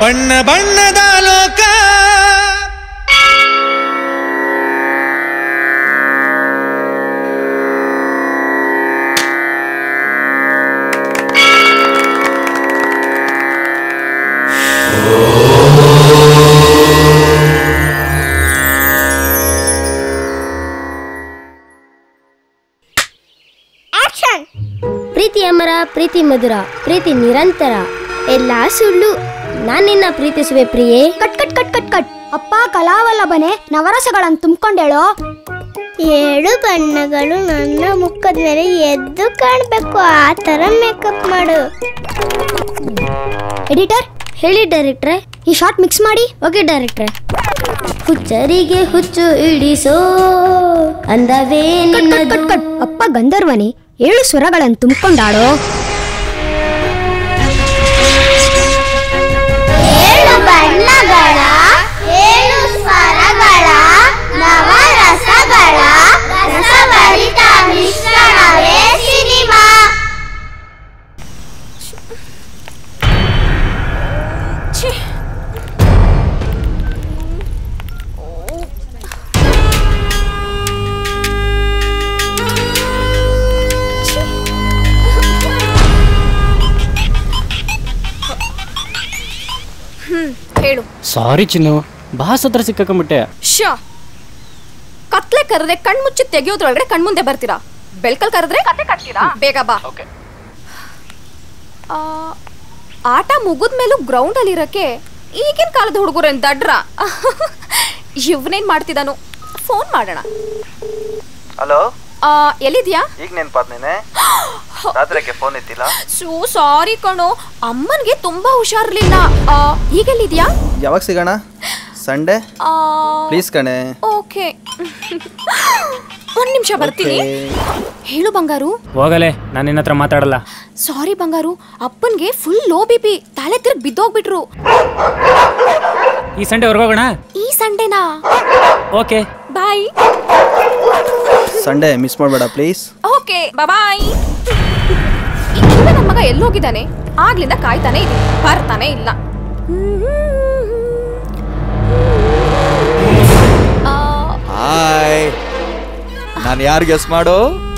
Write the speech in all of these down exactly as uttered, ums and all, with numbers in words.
ಬಣ್ಣ ಬಣ್ಣದ ಲೋಕ ಪ್ರೀತಿ ಅಮರ, ಪ್ರೀತಿ ಮಧುರ, ಪ್ರೀತಿ ನಿರಂತರ, ಎಲ್ಲ ಸುಳ್ಳು. ನಾನಿನ್ನ ಪ್ರೀತಿಸುವೆ ಪ್ರಿಯೇ. Cut cut cut cut cut. ಅಪ್ಪ ಕಲಾವಲ್ಲಭನೆ, ನವರಸಗಳನ್ನು ತುಂಬಿಕೊಂಡೇಳೋ. ಏಳು ಬಣ್ಣಗಳು ನನ್ನ ಮುಖದ ಮೇಲೆ ಎದ್ದು ಕಾಣಬೇಕು, ಆ ತರ ಮೇಕಪ್ ಮಾಡು. ಎಡಿಟರ್ ಹೇಳಿ ಡೈರೆಕ್ಟ್ರೆ. ಈ ಶಾರ್ಟ್ ಮಿಕ್ಸ್ ಮಾಡಿ. ಓಕೆ ಡೈರೆಕ್ಟ್ರೆ. ಹುಚ್ಚರಿಗೆ ಹುಚ್ಚು ಇಳಿಸೋ ಅಂದವೇ ನಿನ್ನದು. ಅಪ್ಪ ಗಂಧರ್ವನೇ, ಏಳು ಸ್ವರಗಳನ್ನು ತುಂಬಿಕೊಂಡಾಳೋ. ಏಳು ಬಣ್ಣಗಳ, ಏಳು ಸ್ವರಗಳ, ನವರಸಗಳ ರಸಭರಿತ ಮಿಶ್ರಣವೇ ಸಿನಿಮಾ. ಹೇಳು. ಸಾರಿ ಚಿನ್ನು, ಬಾಸ್ ಹತ್ರ ಸಿಕ್ಕಾಕೊಂಬಿಟ್ಟೆ. ಶ್ಯಾ, ಕತ್ಲೆ ಕರೆದ್ರೆ ಕಣ್ಮುಚ್ಚಿ ತೆಗೆಯೋದ್ರೊಳಗಡೆ ಕಣ್ಮುಂದೆ ಬರ್ತೀರಾ. ಬೆಳ್ಕಲ್ ಕರೆದ್ರೆ ಕತೆ ಕಟ್ತೀರಾ. ಬೇಗ ಬಾ. ಆಟ ಮುಗಿದ ಮೇಲೂ ಗ್ರೌಂಡ್ ಅಲ್ಲಿ ಇರಕ್ಕೆ ಈಗಿನ ಕಾಲದ ಹುಡುಗರೇನ್ ದಡ್ರ. ಇವನೇನ್ ಮಾಡ್ತಿದ್ದಾನು, ಫೋನ್ ಮಾಡೋಣ. ಹಲೋ, ಎಲ್ಲಿದ್ಯಾ? ಈಗ ನೆನ್ಪಾದ್ನೇನೆ, ರಾತ್ರಿಗೆ ಫೋನ್ ಎತ್ತಿಲ್ಲ. ಸೋ ಸಾರಿ ಕಣೋ, ಅಮ್ಮನ್ಗೆ ತುಂಬಾ ಹುಷಾರಿರ್ಲಿಲ್ಲ. ಈಗೆಲ್ಲಿದ್ಯಾ? ಯಾವಾಗ ಸಿಗೋಣ? ಸಂಡೇ ಪ್ಲೀಸ್ ಕಣೆ. ಓಕೆ, ಒಂದ್ ನಿಮಿಷ ಬರ್ತೀನಿ. ಹೇಳು ಬಂಗಾರು. ಹೋಗಲೇ, ನಾನು ನಿನ್ನ ಹತ್ರ ಮಾತಾಡಲ್ಲ. ಸಾರಿ ಬಂಗಾರು, ಅಪ್ಪನ್ಗೆ ಫುಲ್ ಲೋ ಬಿ ಪಿ, ತಲೆ ತಿರ್ಗ್ ಬಿದ್ದೋಗ್ಬಿಟ್ರು. ಈ ಸಂಡೇ ಹೊರಗೋಗೋಣ? ಈ ಸಂಡೇನಾ? Okay bye. ಸಂಡೇ ಮಿಸ್ ಮಾಡಬೇಡ ಪ್ಲೀಸ್. Okay bye. ಈಗ ನಮ್ಮ ಮಗ ಎಲ್ಲೋಗಿದ್ದಾನೆ? ಆಗ್ಲಿಂದ ಕಾಯ್ತಾನೆ ಇದೀನಿ, ಬರ್ತಾನೆ ಇಲ್ಲ. ಹಾಯ್, ನಾನು ಯಾರು ಗೆಸ್ ಮಾಡು?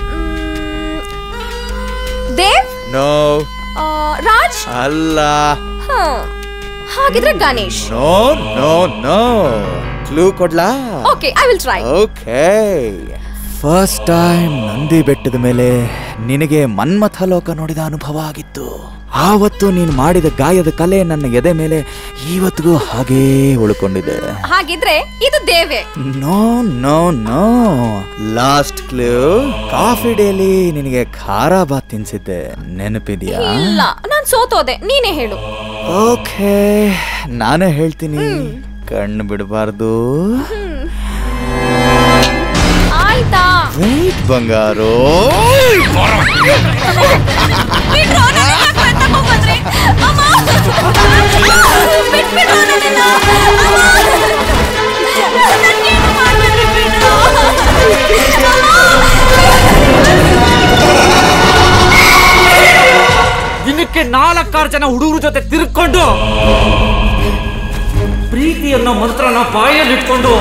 ದೇವ್? ನೋ. ರಾಜ್? ಅಲ್ಲ. ಹಾಗಿದ್ರೆ Ganesh? No no no. Clue ಕೊಡ್ಲಾ? Okay, I will try. Okay. First time Nandi ಬೆಟ್ಟದ ಮೇಲೆ ನಿನಗೆ ಮನ್ಮಥ ಲೋಕ ನೋಡಿದ ಅನುಭವ ಆಗಿತ್ತು. ಆವತ್ತು ನೀನು ಮಾಡಿದ ಗಾಯದ ಕಲೆ ನನ್ನ ಎದೆ ಮೇಲೆ ಇವತ್ತಿಗೂ ಹಾಗೇ ಉಳ್ಕೊಂಡಿದೆ. ಹಾಗಿದ್ರೆ ಇದು ದೇವೆ? No no no. Last clue, coffee daily ನಿನಗೆ ಖಾರ ಬಾತ್ ತಿನ್ಸಿದ್ದೆ, ನೆನಪಿದ್ಯಾ? ಇಲ್ಲ, ನಾನ್ ಸೋತೋದೆ, ನೀನೇ ಹೇಳು. ಓಕೆ, ನಾನೇ ಹೇಳ್ತೀನಿ, ಕಣ್ಣು ಬಿಡಬಾರ್ದು. ಆಯ್ತಾ? ವೇಟ್ ಬಂಗಾರು. ದಿನಕ್ಕೆ ನಾಲ್ಕಾರು ಜನ ಹುಡುಗರ ಜೊತೆ ತಿರುಗ್ಕೊಂಡು ಪ್ರೀತಿ ಅನ್ನೋ ಮಂತ್ರನ ಬಾಯಲ್ಲಿ ಇಟ್ಕೊಂಡು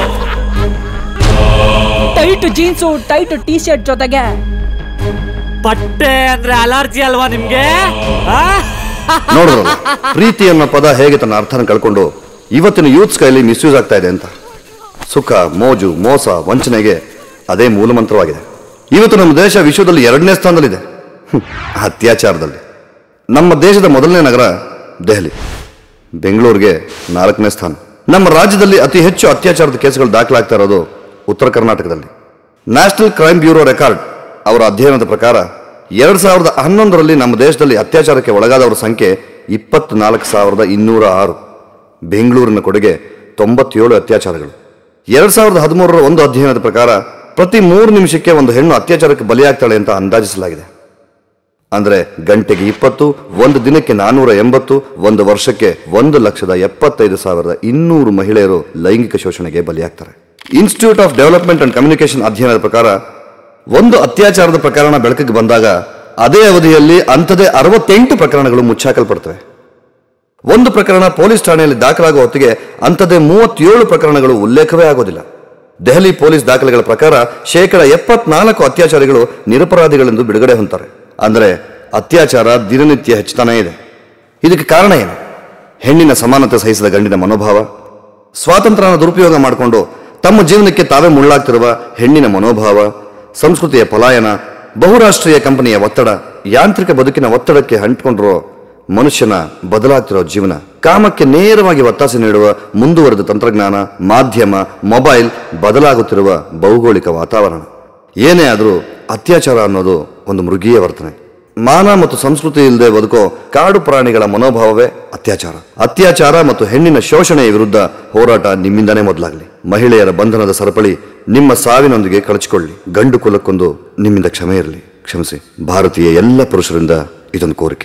tight jeans tight T shirt ಜೊತೆಗೆ ಬಟ್ಟೆ ಅಂದ್ರೆ ಅಲರ್ಜಿ ಅಲ್ವಾ ನಿಮ್ಗೆ? ನೋಡಿದ್ರಲ್ಲ ಪ್ರೀತಿ ಅನ್ನೋ ಪದ ಹೇಗೆ ತನ್ನ ಅರ್ಥನ ಕಳ್ಕೊಂಡು ಇವತ್ತಿನ ಯೂತ್ಸ್ ಕೈಲಿ ಮಿಸ್ಯೂಸ್ ಆಗ್ತಾ ಇದೆ ಅಂತ. ಸುಖ, ಮೋಜು, ಮೋಸ, ವಂಚನೆಗೆ ಅದೇ ಮೂಲ ಮಂತ್ರವಾಗಿದೆ. ಇವತ್ತು ನಮ್ಮ ದೇಶ ವಿಶ್ವದಲ್ಲಿ ಎರಡನೇ ಸ್ಥಾನದಲ್ಲಿದೆ ಅತ್ಯಾಚಾರದಲ್ಲಿ. ನಮ್ಮ ದೇಶದ ಮೊದಲನೇ ನಗರ ದೆಹಲಿ, ಬೆಂಗಳೂರಿಗೆ ನಾಲ್ಕನೇ ಸ್ಥಾನ. ನಮ್ಮ ರಾಜ್ಯದಲ್ಲಿ ಅತಿ ಹೆಚ್ಚು ಅತ್ಯಾಚಾರದ ಕೇಸುಗಳು ದಾಖಲಾಗ್ತಾ ಇರೋದು ಉತ್ತರ ಕರ್ನಾಟಕದಲ್ಲಿ. ನ್ಯಾಷನಲ್ ಕ್ರೈಮ್ ಬ್ಯೂರೋ ರೆಕಾರ್ಡ್ ಅವರ ಅಧ್ಯಯನದ ಪ್ರಕಾರ ಎರಡ್ ಸಾವಿರದ ಹನ್ನೊಂದರಲ್ಲಿ ನಮ್ಮ ದೇಶದಲ್ಲಿ ಅತ್ಯಾಚಾರಕ್ಕೆ ಒಳಗಾದವರ ಸಂಖ್ಯೆ ಇಪ್ಪತ್ನಾಲ್ಕು ಸಾವಿರದ ಇನ್ನೂರ ಆರು. ಬೆಂಗಳೂರಿನ ಕೊಡುಗೆ ತೊಂಬತ್ತೇಳು ಅತ್ಯಾಚಾರಗಳು. ಎರಡ್ ಸಾವಿರದ ಹದಿಮೂರರ ಒಂದು ಅಧ್ಯಯನದ ಪ್ರಕಾರ ಪ್ರತಿ ಮೂರು ನಿಮಿಷಕ್ಕೆ ಒಂದು ಹೆಣ್ಣು ಅತ್ಯಾಚಾರಕ್ಕೆ ಬಲಿಯಾಗ್ತಾಳೆ ಅಂತ ಅಂದಾಜಿಸಲಾಗಿದೆ. ಅಂದರೆ ಗಂಟೆಗೆ ಇಪ್ಪತ್ತು, ಒಂದು ದಿನಕ್ಕೆ ನಾನ್ನೂರ ಎಂಬತ್ತು, ಒಂದು ವರ್ಷಕ್ಕೆ ಒಂದು ಲಕ್ಷದ ಎಪ್ಪತ್ತೈದು ಸಾವಿರದ ಇನ್ನೂರು ಮಹಿಳೆಯರು ಲೈಂಗಿಕ ಶೋಷಣೆಗೆ ಬಲಿಯಾಗ್ತಾರೆ. Institute of development and communication ಅಧ್ಯಯನದ ಪ್ರಕಾರ ಒಂದು ಅತ್ಯಾಚಾರದ ಪ್ರಕರಣ ಬೆಳಕಿಗೆ ಬಂದಾಗ ಅದೇ ಅವಧಿಯಲ್ಲಿ ಅಂಥದೇ ಅರವತ್ತೆಂಟು ಪ್ರಕರಣಗಳು ಮುಚ್ಚಾಕಲ್ಪಡ್ತವೆ. ಒಂದು ಪ್ರಕರಣ ಪೊಲೀಸ್ ಠಾಣೆಯಲ್ಲಿ ದಾಖಲಾಗುವ ಹೊತ್ತಿಗೆ ಅಂಥದ್ದೇ ಮೂವತ್ತೇಳು ಪ್ರಕರಣಗಳು ಉಲ್ಲೇಖವೇ ಆಗೋದಿಲ್ಲ. ದೆಹಲಿ ಪೊಲೀಸ್ ದಾಖಲೆಗಳ ಪ್ರಕಾರ ಶೇಕಡ ಎಪ್ಪತ್ನಾಲ್ಕು ಅತ್ಯಾಚಾರಿಗಳು ನಿರಪರಾಧಿಗಳೆಂದು ಬಿಡುಗಡೆ ಹೊಂತಾರೆ. ಅಂದರೆ ಅತ್ಯಾಚಾರ ದಿನನಿತ್ಯ ಹೆಚ್ಚುತ್ತಾನೇ ಇದೆ. ಇದಕ್ಕೆ ಕಾರಣ ಏನು? ಹೆಣ್ಣಿನ ಸಮಾನತೆ ಸಹಿಸಿದ ಗಂಡಿನ ಮನೋಭಾವ, ಸ್ವಾತಂತ್ರ್ಯನ ದುರುಪಯೋಗ ಮಾಡಿಕೊಂಡು ತಮ್ಮ ಜೀವನಕ್ಕೆ ತಾವೇ ಮುಳ್ಳಾಗ್ತಿರುವ ಹೆಣ್ಣಿನ ಮನೋಭಾವ, ಸಂಸ್ಕೃತಿಯ ಪಲಾಯನ, ಬಹುರಾಷ್ಟ್ರೀಯ ಕಂಪನಿಯ ಒತ್ತಡ, ಯಾಂತ್ರಿಕ ಬದುಕಿನ ಒತ್ತಡಕ್ಕೆ ಅಂಟಿಕೊಂಡಿರೋ ಮನುಷ್ಯನ ಬದಲಾಗ್ತಿರೋ ಜೀವನ, ಕಾಮಕ್ಕೆ ನೇರವಾಗಿ ಒತ್ತಾಸೆ ನೀಡುವ ಮುಂದುವರೆದ ತಂತ್ರಜ್ಞಾನ, ಮಾಧ್ಯಮ, ಮೊಬೈಲ್, ಬದಲಾಗುತ್ತಿರುವ ಭೌಗೋಳಿಕ ವಾತಾವರಣ. ಏನೇ ಆದರೂ ಅತ್ಯಾಚಾರ ಅನ್ನೋದು ಒಂದು ಮೃಗೀಯ ವರ್ತನೆ. ಮಾನ ಮತ್ತು ಸಂಸ್ಕೃತಿ ಇಲ್ಲದೆ ಬದುಕೋ ಕಾಡು ಪ್ರಾಣಿಗಳ ಮನೋಭಾವವೇ ಅತ್ಯಾಚಾರ. ಅತ್ಯಾಚಾರ ಮತ್ತು ಹೆಣ್ಣಿನ ಶೋಷಣೆಯ ವಿರುದ್ಧ ಹೋರಾಟ ನಿಮ್ಮಿಂದನೇ ಮೊದಲಾಗಲಿ. ಮಹಿಳೆಯರ ಬಂಧನದ ಸರಪಳಿ ನಿಮ್ಮ ಸಾವಿನೊಂದಿಗೆ ಕಳಚಿಕೊಳ್ಳಿ. ಗಂಡು ಕುಲಕ್ಕೊಂದು ನಿಮ್ಮಿಂದ ಕ್ಷಮೆ ಇರಲಿ. ಕ್ಷಮಿಸಿ. ಭಾರತೀಯ ಎಲ್ಲ ಪುರುಷರಿಂದ ಇದೊಂದು ಕೋರಿಕೆ.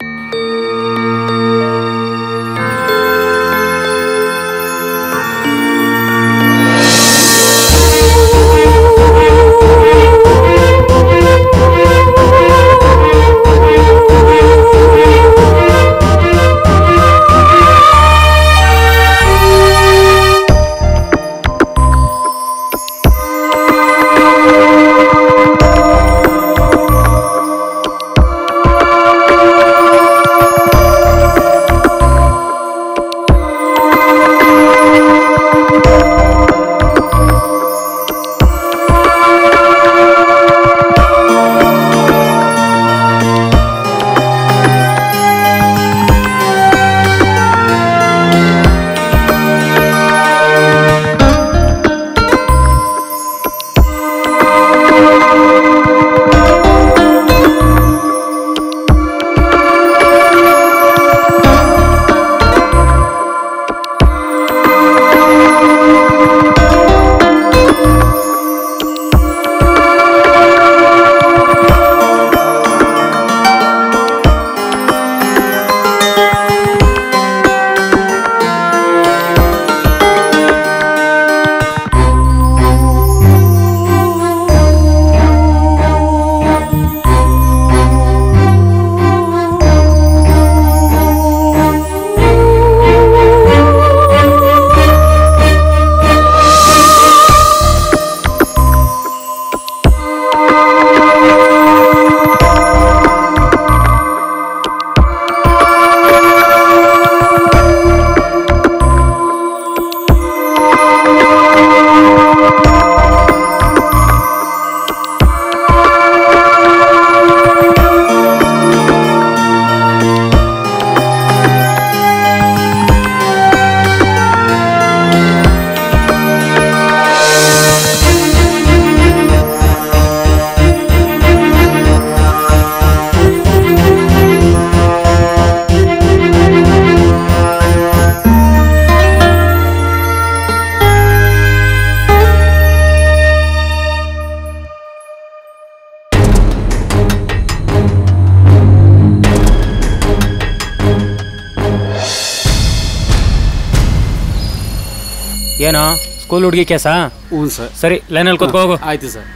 ಏನೋ ಸ್ಕೂಲ್ ಹುಡುಗಿ ಕೇಸಾ? ಹ್ಞೂ ಸರ್. ಸರಿ, ಲೈನಲ್ಲಿ ಕೂತ್ಕೋ ಹೋಗು. ಆಯ್ತು ಸರ್.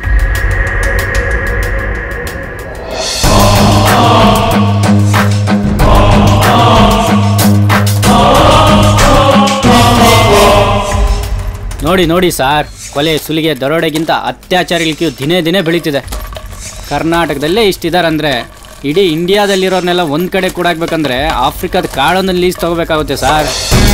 ನೋಡಿ ನೋಡಿ ಸಾರ್, ಕೊಲೆ ಸುಲಿಗೆ ದರೋಡೆಗಿಂತ ಅತ್ಯಾಚಾರಿಗಳ ದಿನೇ ದಿನೇ ಬೆಳೀತಿದೆ. ಕರ್ನಾಟಕದಲ್ಲೇ ಇಷ್ಟಿದಾರಂದರೆ ಇಡೀ ಇಂಡಿಯಾದಲ್ಲಿರೋರ್ನೆಲ್ಲ ಒಂದು ಕಡೆ ಕೂಡಾಕ್ಬೇಕಂದ್ರೆ ಆಫ್ರಿಕಾದ ಕಾಡೊಂದನ್ನು ಲೀಸ್ ತಗೋಬೇಕಾಗುತ್ತೆ ಸಾರ್.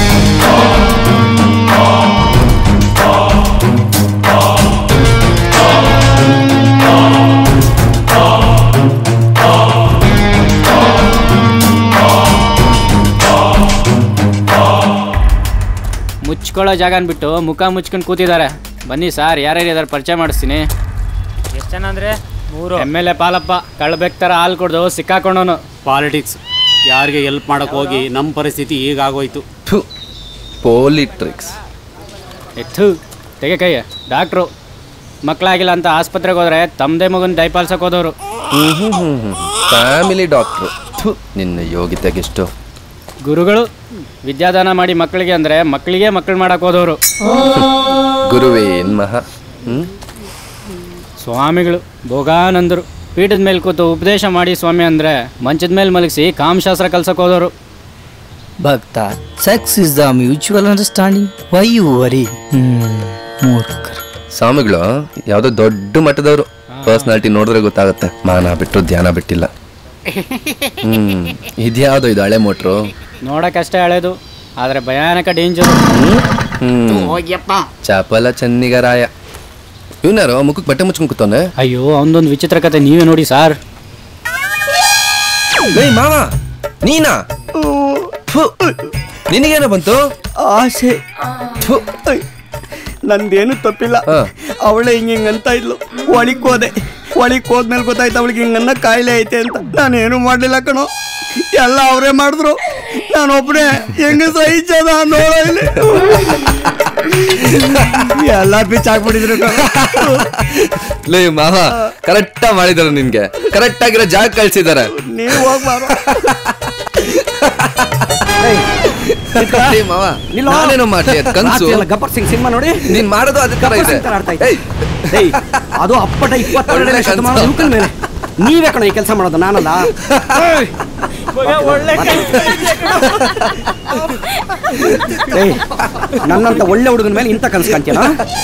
ಮುಚ್ಕೊಳ್ಳೋ ಜಾಗ ಅಂದ್ಬಿಟ್ಟು ಮುಖ ಮುಚ್ಕೊಂಡು ಕೂತಿದ್ದಾರೆ. ಬನ್ನಿ ಸಾರ್, ಯಾರ್ಯಾರು ಇದಾರೆ ಪರಿಚಯ ಮಾಡಿಸ್ತೀನಿ. ಎಷ್ಟು ಜನ ಅಂದರೆ? ಮೂರು. ಎಮ್ ಎಲ್ ಎ ಪಾಲಪ್ಪ, ಕಳ್ಬೇಕು ಥರ ಹಾಲು ಕೊಡ್ದು ಸಿಕ್ಕಾಕೊಂಡವನು. ಪಾಲಿಟಿಕ್ಸ್ ಯಾರಿಗೆ ಹೆಲ್ಪ್ ಮಾಡೋಕೆ ಹೋಗಿ ನಮ್ಮ ಪರಿಸ್ಥಿತಿ ಈಗಾಗೋಯ್ತು. ಪೋಲಿಟ್ರಿಕ್ಸ್ ಎತ್ತು ತೆಗೆ ಕೈಯ. ಡಾಕ್ಟ್ರು ಮಕ್ಕಳಾಗಿಲ್ಲ ಅಂತ ಆಸ್ಪತ್ರೆಗೆ ಹೋದ್ರೆ ತಮ್ಮದೇ ಮಗನ ದಯಪಾಲ್ಸಕ್ಕೆ ಹೋದವರು. Family doctor. ನಿನ್ನ ಯೋಗ್ಯತೆಗೆಷ್ಟು? ಗುರುಗಳು ವಿದ್ಯಾದಾನ ಮಾಡಿ ಮಕ್ಕಳಿಗೆ ಅಂದರೆ ಮಕ್ಕಳಿಗೆ ಮಕ್ಕಳು ಮಾಡಕ್ಕೆ ಹೋದವರು. ಗುರುವೇ ಮಹ. ಸ್ವಾಮಿಗಳು ಭೋಗಾನಂದರು ಪೀಠದ ಮೇಲೆ ಕೂತು ಉಪದೇಶ ಮಾಡಿ ಸ್ವಾಮಿ ಅಂದರೆ ಮಂಚದ ಮೇಲೆ ಮಲಗಿಸಿ ಕಾಮಶಾಸ್ತ್ರ ಕಲ್ಸಕ್ಕೆ ಹೋದವರು. ಭಕ್ತ sex is the mutual understanding why you worry ಮೂರ್ಖರು. ಸ್ವಾಮಿಗಳು ಯಾವುದೋ ದೊಡ್ಡ ಮಟ್ಟದವರು, ಪರ್ಸನಾಲಿಟಿ ನೋಡಿದ್ರೆ ಗೊತ್ತಾಗುತ್ತೆ. ಮಾನ ಬಿಟ್ಟು ಧ್ಯಾನ ಬಿಟ್ಟಿಲ್ಲ. ಹ್ಮ್ ಇದ್ಯಾವುದೋ ಇದು ಹಳೆ ಮೋಟ್ರು? ನೋಡಕ್ಕಷ್ಟೇ ಹಳೇದು, ಆದ್ರೆ ಭಯಾನಕ ಡೇಂಜರ್. ಚಾಪಲ ಚನ್ನಿಗರಾಯ. ಇವನಾರು ಮುಖಕ್ಕೆ ಬಟ್ಟೆ ಮುಚ್ಕೊಂಡು ಕೂತವನೆ. ಅಯ್ಯೋ ಅವನದೊಂದು ವಿಚಿತ್ರ ಕತೆ, ನೀವೇ ನೋಡಿ ಸಾರ್. ಮಾವ ನೀನಾ? ನಿನಗೇನೋ ಬಂತು? ಆಸೆ. ನಂದೇನು ತಪ್ಪಿಲ್ಲ. ಅವಳೆ ಹಿಂಗ ಹಿಂಗಂತ ಇದ್ಲು, ಒಳಿಕ್ ಹೋದೆ. ಒಳಿಕ್ ಹೋದ್ಮೇಲೆ ಗೊತ್ತಾಯ್ತು ಅವಳಿಗೆ ಹಿಂಗನ್ನ ಕಾಯಿಲೆ ಐತೆ ಅಂತ. ನಾನೇನು ಮಾಡ್ಲಿಲ್ಲ ಕಣೋ, ಎಲ್ಲ ಅವರೇ ಮಾಡಿದ್ರು. ನಾನೊಬ್ಬನೇ ಹೆಂಗ ಸಹಿಸದ ನೋಡ ಇಲ್ಲಿ ಎಲ್ಲ ಬಿಚ್ಚಾಕ್ಬಿಟ್ಟಿದ್ರು. ಲೇ ಮಾವ ಕರೆಕ್ಟ್ ಮಾಡಿದಾರೆ, ನಿನ್ಗೆ ಕರೆಕ್ಟ್ ಆಗಿರೋ ಜಾಗ ಕಳ್ಸಿದಾರೆ. ನೀವು ಹೋಗ್ಬಾರ ನಾನೇನೋ ಮಾಡಿ ಕನ್ಸು. ಗಬ್ಬರ್ ಸಿಂಗ್ ಸಿನಿಮಾ ನೋಡಿ ನೀನ್ ಮಾಡೋದು ಅದಕ್ಕೆ ಅದು ಅಪ್ಪಟ ಇಪ್ಪತ್ತೆರಡನೇ ಶತಮಾನದ ಯುವಕನ ಮೇಲೆ. ನೀವೇ ಕಣ ಈ ಕೆಲಸ ಮಾಡೋದು, ನಾನಲ್ಲ. ನನ್ನಂತ ಒಳ್ಳೆ ಹುಡುಗನ ಮೇಲೆ ಇಂಥ ಕನಸು ಕಾಣ್ತೀಯ?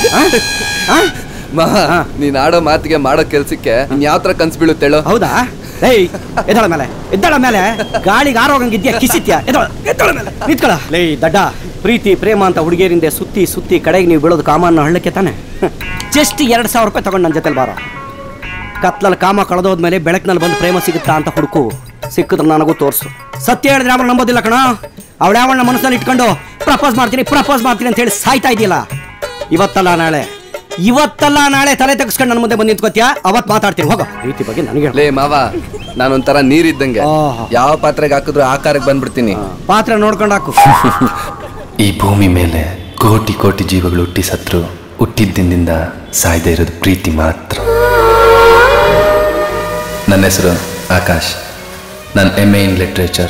ಮಹಾ ನೀನ್ ಆಡೋ ಮಾತಿಗೆ ಮಾಡೋ ಕೆಲ್ಸಕ್ಕೆ ನೀನ್ ಯಾವ ತರ ಕನ್ಸು ಬೀಳುತ್ತೇಳು? ಹೌದಾ? ಏಯ್ ಎದ್ದಳ ಮೇಲೆ ಎದ್ದಳ ಮೇಲೆ ಗಾಳಿಗೆ ಆರೋಗಂಗಿದ್ಯಾ ಕಿಸಿತ್ಯಾ? ಎದ್ದಳ ಎದ್ದಳ ಮೇಲೆ ನಿಂತ್ಕೊಳ. ಲೇ ದಡ್ಡ, ಪ್ರೀತಿ ಪ್ರೇಮ ಅಂತ ಹುಡುಗಿಯರಿಂದ ಸುತ್ತಿ ಸುತ್ತಿ ಕಡೆಗೆ ನೀವು ಬೀಳೋದು ಕಾಮನ್ನ ಹಳ್ಳಕ್ಕೆ ತಾನೆ. ಜಸ್ಟ್ ಎರಡು ಸಾವಿರ ರೂಪಾಯಿ ತಗೊಂಡು ನನ್ನ ಜೊತೆಲಿ ಬಾರೋ. ಕತ್ಲಲ್ಲಿ ಕಾಮ ಕಳೆದೋದ್ಮೇಲೆ ಬೆಳಕಿನಲ್ಲಿ ಬಂದು ಪ್ರೇಮ ಸಿಗುತ್ತಾ ಅಂತ ಹುಡುಕು. ಸಿಕ್ಕಿದ್ರೆ ನನಗೂ ತೋರಿಸು. ಸತ್ಯ ಹೇಳಿದ್ರೆ ಅವಳು ನಂಬೋದಿಲ್ಲ ಕಣ. ಅವಳು ಯಾವಣ್ಣ ಮನಸ್ಸಲ್ಲಿ ಇಟ್ಕೊಂಡು ಪ್ರಪೋಸ್ ಮಾಡ್ತೀನಿ ಪ್ರಪೋಸ್ ಮಾಡ್ತೀನಿ ಅಂತ ಹೇಳಿ ಸಾಯ್ತಾ ಇದೆಯಲ್ಲ. ಇವತ್ತಲ್ಲ ನಾಳೆ, ಇವತ್ತಲ್ಲ ನಾಳೆ ತಲೆ ತೆಗೆಸ್ಕೊಂಡು ನನ್ನ ಮುಂದೆ ಬಂದು ನಿಂತ್ಕೋತ್ಯಾ, ಅವತ್ ಮಾತಾಡ್ತೀನಿ. ಹೋಗೋ ಪ್ರೀತಿ ಬಗ್ಗೆ ನನಗೆ. ಲೇ ಮಾವ, ನಾನೊಂಥರ ನೀರಿದ್ದಂಗೆ, ಯಾವ ಪಾತ್ರೆಗೆ ಹಾಕಿದ್ರು ಆಕಾರಕ್ಕೆ ಬಂದ್ಬಿಡ್ತೀನಿ. ಪಾತ್ರೆ ನೋಡ್ಕೊಂಡು ಹಾಕು. ಈ ಭೂಮಿ ಮೇಲೆ ಕೋಟಿ ಕೋಟಿ ಜೀವಗಳು ಹುಟ್ಟಿ ಸತ್ರು, ಹುಟ್ಟಿದ್ದಿಂದ ಸಾಯ್ದೇ ಇರೋದು ಪ್ರೀತಿ ಮಾತ್ರ. ನನ್ನ ಹೆಸರು ಆಕಾಶ್. ನಾನು ಎಮ್ ಎ ಇನ್ ಲಿಟ್ರೇಚರ್.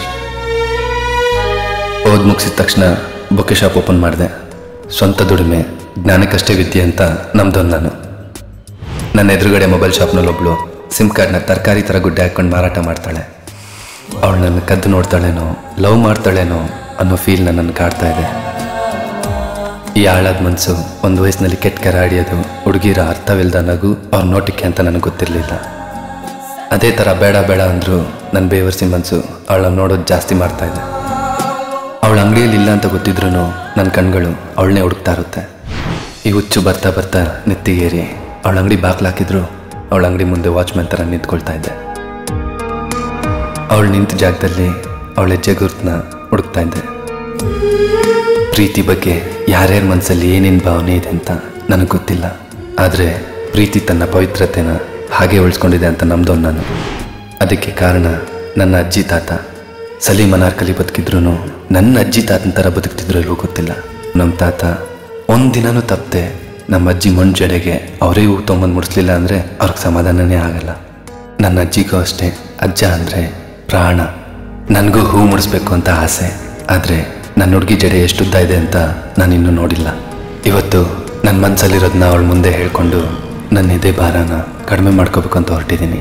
ಓದ್ ಮುಗಿಸಿದ ತಕ್ಷಣ ಬೊಕ್ಕೆ ಶಾಪ್ ಓಪನ್ ಮಾಡಿದೆ. ಸ್ವಂತ ದುಡಿಮೆ, ಜ್ಞಾನಕ್ಕಷ್ಟೇ ವಿದ್ಯೆ ಅಂತ ನಮ್ದೊಂದು ನಾನು. ನನ್ನ ಎದುರುಗಡೆ ಮೊಬೈಲ್ ಶಾಪ್ನಲ್ಲಿ ಒಬ್ಳು ಸಿಮ್ ಕಾರ್ಡ್ನ ತರಕಾರಿ ಥರ ಗುಡ್ಡೆ ಹಾಕ್ಕೊಂಡು ಮಾರಾಟ ಮಾಡ್ತಾಳೆ. ಅವಳು ನನ್ನ ಕದ್ದು ನೋಡ್ತಾಳೇನೋ, ಲವ್ ಮಾಡ್ತಾಳೇನೋ ಅನ್ನೋ ಫೀಲ್ ನನ್ನನ್ನು ಕಾಡ್ತಾ ಇದೆ. ಈ ಆಳಾದ ಮನಸ್ಸು ಒಂದು ವಯಸ್ಸಿನಲ್ಲಿ ಕೆಟ್ಟ ಕೆರ ಆಡಿಯೋದು, ಹುಡುಗಿರ ಅರ್ಥವಿಲ್ದ ನಗು ಅವ್ರ ನೋಟಕ್ಕೆ ಅಂತ ನನಗೆ ಗೊತ್ತಿರಲಿಲ್ಲ. ಅದೇ ಥರ ಬೇಡ ಬೇಡ ಅಂದರು ನನ್ನ ಬೇವರ್ಸಿ ಮನಸ್ಸು ಅವಳನ್ನ ನೋಡೋದು ಜಾಸ್ತಿ ಮಾಡ್ತಾ ಇದೆ. ಅವಳ ಅಂಗಡಿಯಲ್ಲಿ ಇಲ್ಲ ಅಂತ ಗೊತ್ತಿದ್ರು ನನ್ನ ಕಣ್ಗಳು ಅವಳನ್ನೇ ಹುಡುಕ್ತಾ ಇರುತ್ತೆ. ಈ ಹುಚ್ಚು ಬರ್ತಾ ಬರ್ತಾ ನೆತ್ತಿಗೇರಿ ಅವಳ ಅಂಗಡಿ ಬಾಗ್ಲಾಕಿದ್ರು ಅವಳ ಅಂಗಡಿ ಮುಂದೆ ವಾಚ್ಮ್ಯಾನ್ ಥರ ನಿಂತ್ಕೊಳ್ತಾ ಇದ್ದೆ. ಅವಳು ನಿಂತ ಜಾಗದಲ್ಲಿ ಅವಳ ಹೆಜ್ಜೆ ಗುರುತನ್ನ ಹುಡುಕ್ತಾ ಇದ್ದೆ. ಪ್ರೀತಿ ಬಗ್ಗೆ ಯಾರ್ಯಾರ ಮನಸ್ಸಲ್ಲಿ ಏನೇನು ಭಾವನೆ ಇದೆ ಅಂತ ನನಗೆ ಗೊತ್ತಿಲ್ಲ. ಆದರೆ ಪ್ರೀತಿ ತನ್ನ ಪವಿತ್ರತೆನ ಹಾಗೆ ಉಳಿಸ್ಕೊಂಡಿದೆ ಅಂತ ನಂಬ್ದವನು ನಾನು. ಅದಕ್ಕೆ ಕಾರಣ ನನ್ನ ಅಜ್ಜಿ ತಾತ. ಸಲೀಂ ಅನಾರ್ಕಲಿ ಬದುಕಿದ್ರು ನನ್ನ ಅಜ್ಜಿ ತಾತನ ಥರ ಬದುಕ್ತಿದ್ರು ಇಲ್ವೋ ಗೊತ್ತಿಲ್ಲ. ನಮ್ಮ ತಾತ ಒಂದಿನೂ ತಪ್ಪದೆ ನಮ್ಮ ಅಜ್ಜಿ ಮಣ್ಣು ಜಡೆಗೆ ಅವರೇ ಹೂ ತೊಗೊಂಬಂದು ಮುಡಿಸ್ಲಿಲ್ಲ ಅಂದರೆ ಅವ್ರಿಗೆ ಸಮಾಧಾನನೇ ಆಗಲ್ಲ. ನನ್ನ ಅಜ್ಜಿಗೂ ಅಷ್ಟೇ ಅಜ್ಜ ಅಂದರೆ ಪ್ರಾಣ. ನನಗೂ ಹೂ ಮುಡಿಸ್ಬೇಕು ಅಂತ ಆಸೆ. ಆದರೆ ನನ್ನ ಹುಡುಗಿ ಜಡೆ ಎಷ್ಟು ಉದ್ದ ಇದೆ ಅಂತ ನಾನಿನ್ನೂ ನೋಡಿಲ್ಲ. ಇವತ್ತು ನನ್ನ ಮನಸ್ಸಲ್ಲಿರೋದನ್ನ ಅವಳ ಮುಂದೆ ಹೇಳ್ಕೊಂಡು ನನ್ನ ಇದೇ ಭಾರನ ಕಡಿಮೆ ಮಾಡ್ಕೋಬೇಕು ಅಂತ ಹೊರಟಿದ್ದೀನಿ.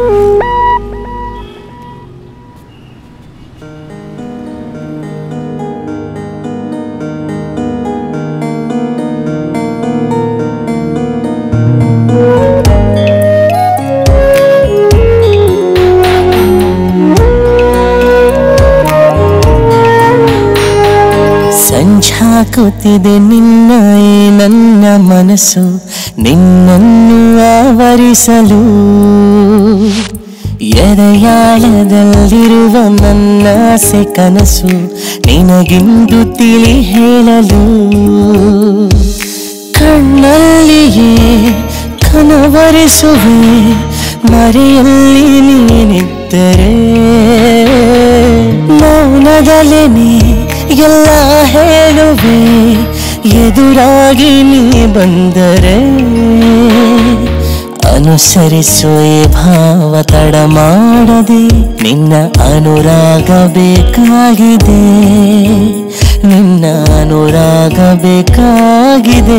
ಸಂಜಾಕುತ್ತಿದೆ ನಿನ್ನ ನನ್ನ ಮನಸ್ಸು ನಿನ್ನನ್ನು ಆವರಿಸಲು. ಎದೆಯಾಳದಲ್ಲಿರುವ ನನ್ನ ಆಸೆ ಕನಸು ನಿನಗಿಂದು ತಿಳಿ ಹೇಳಲು. ಕಣ್ಣಲ್ಲಿಯೇ ಕನವರಿಸುವೆ ಮರೆಯಲ್ಲಿ ನೀನಿದ್ದರೆ. ಮೌನದಲ್ಲೇನೆ ಎಲ್ಲ ಹೇಳುವೆ ಎದುರಾಗಿ ನೀ ಬಂದರೆ. ಅನುಸರಿಸುವೆ ಭಾವ ತಡ ಮಾಡದೆ ನಿನ್ನ ಅನುರಾಗ ಬೇಕಾಗಿದೆ. ನಿನ್ನ ಅನುರಾಗ ಬೇಕಾಗಿದೆ.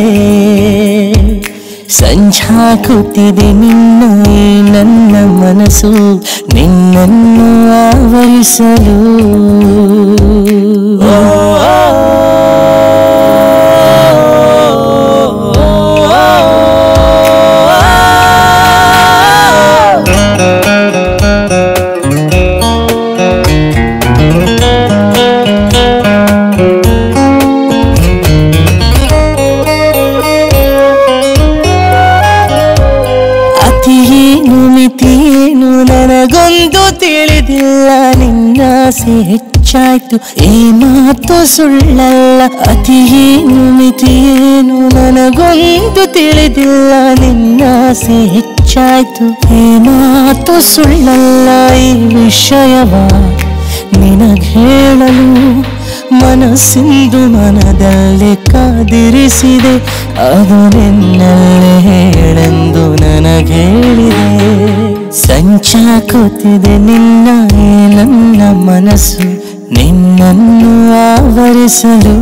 ಸಂಜಾಕುತ್ತಿದೆ ನಿನ್ನ ನನ್ನ ಮನಸ್ಸು ನಿನ್ನನ್ನು ಆವರಿಸಲು. ನನಗೊಂದು ತಿಳಿದಿಲ್ಲ ನಿನ್ನಾಸೆ ಹೆಚ್ಚಾಯ್ತು ಈ ಮಾತು ಸುಳ್ಳಲ್ಲ ಅತಿಯೇನು ಮಿತಿಯೇನು ನನಗೊಂದು ತಿಳಿದಿಲ್ಲ ನಿನ್ನಾಸೆ ಹೆಚ್ಚಾಯ್ತು ಈ ಮಾತು ಸುಳ್ಳಲ್ಲ ಈ ವಿಷಯವ ನಿನಗೆ ಹೇಳಲು ಮನಸ್ಸಿಂದು ಮನದಲ್ಲಿ ಕಾದಿರಿಸಿದೆ ಅದು ನಿನ್ನಲ್ಲೇ ಹೇಳೆಂದು ನನಗೆ ಹೇಳಿದೆ ಸಂಚಾಕುತ್ತಿದೆ ನಿನ್ನ ನನ್ನ ಮನಸ್ಸು ನಿನ್ನನ್ನು ಆವರಿಸಲು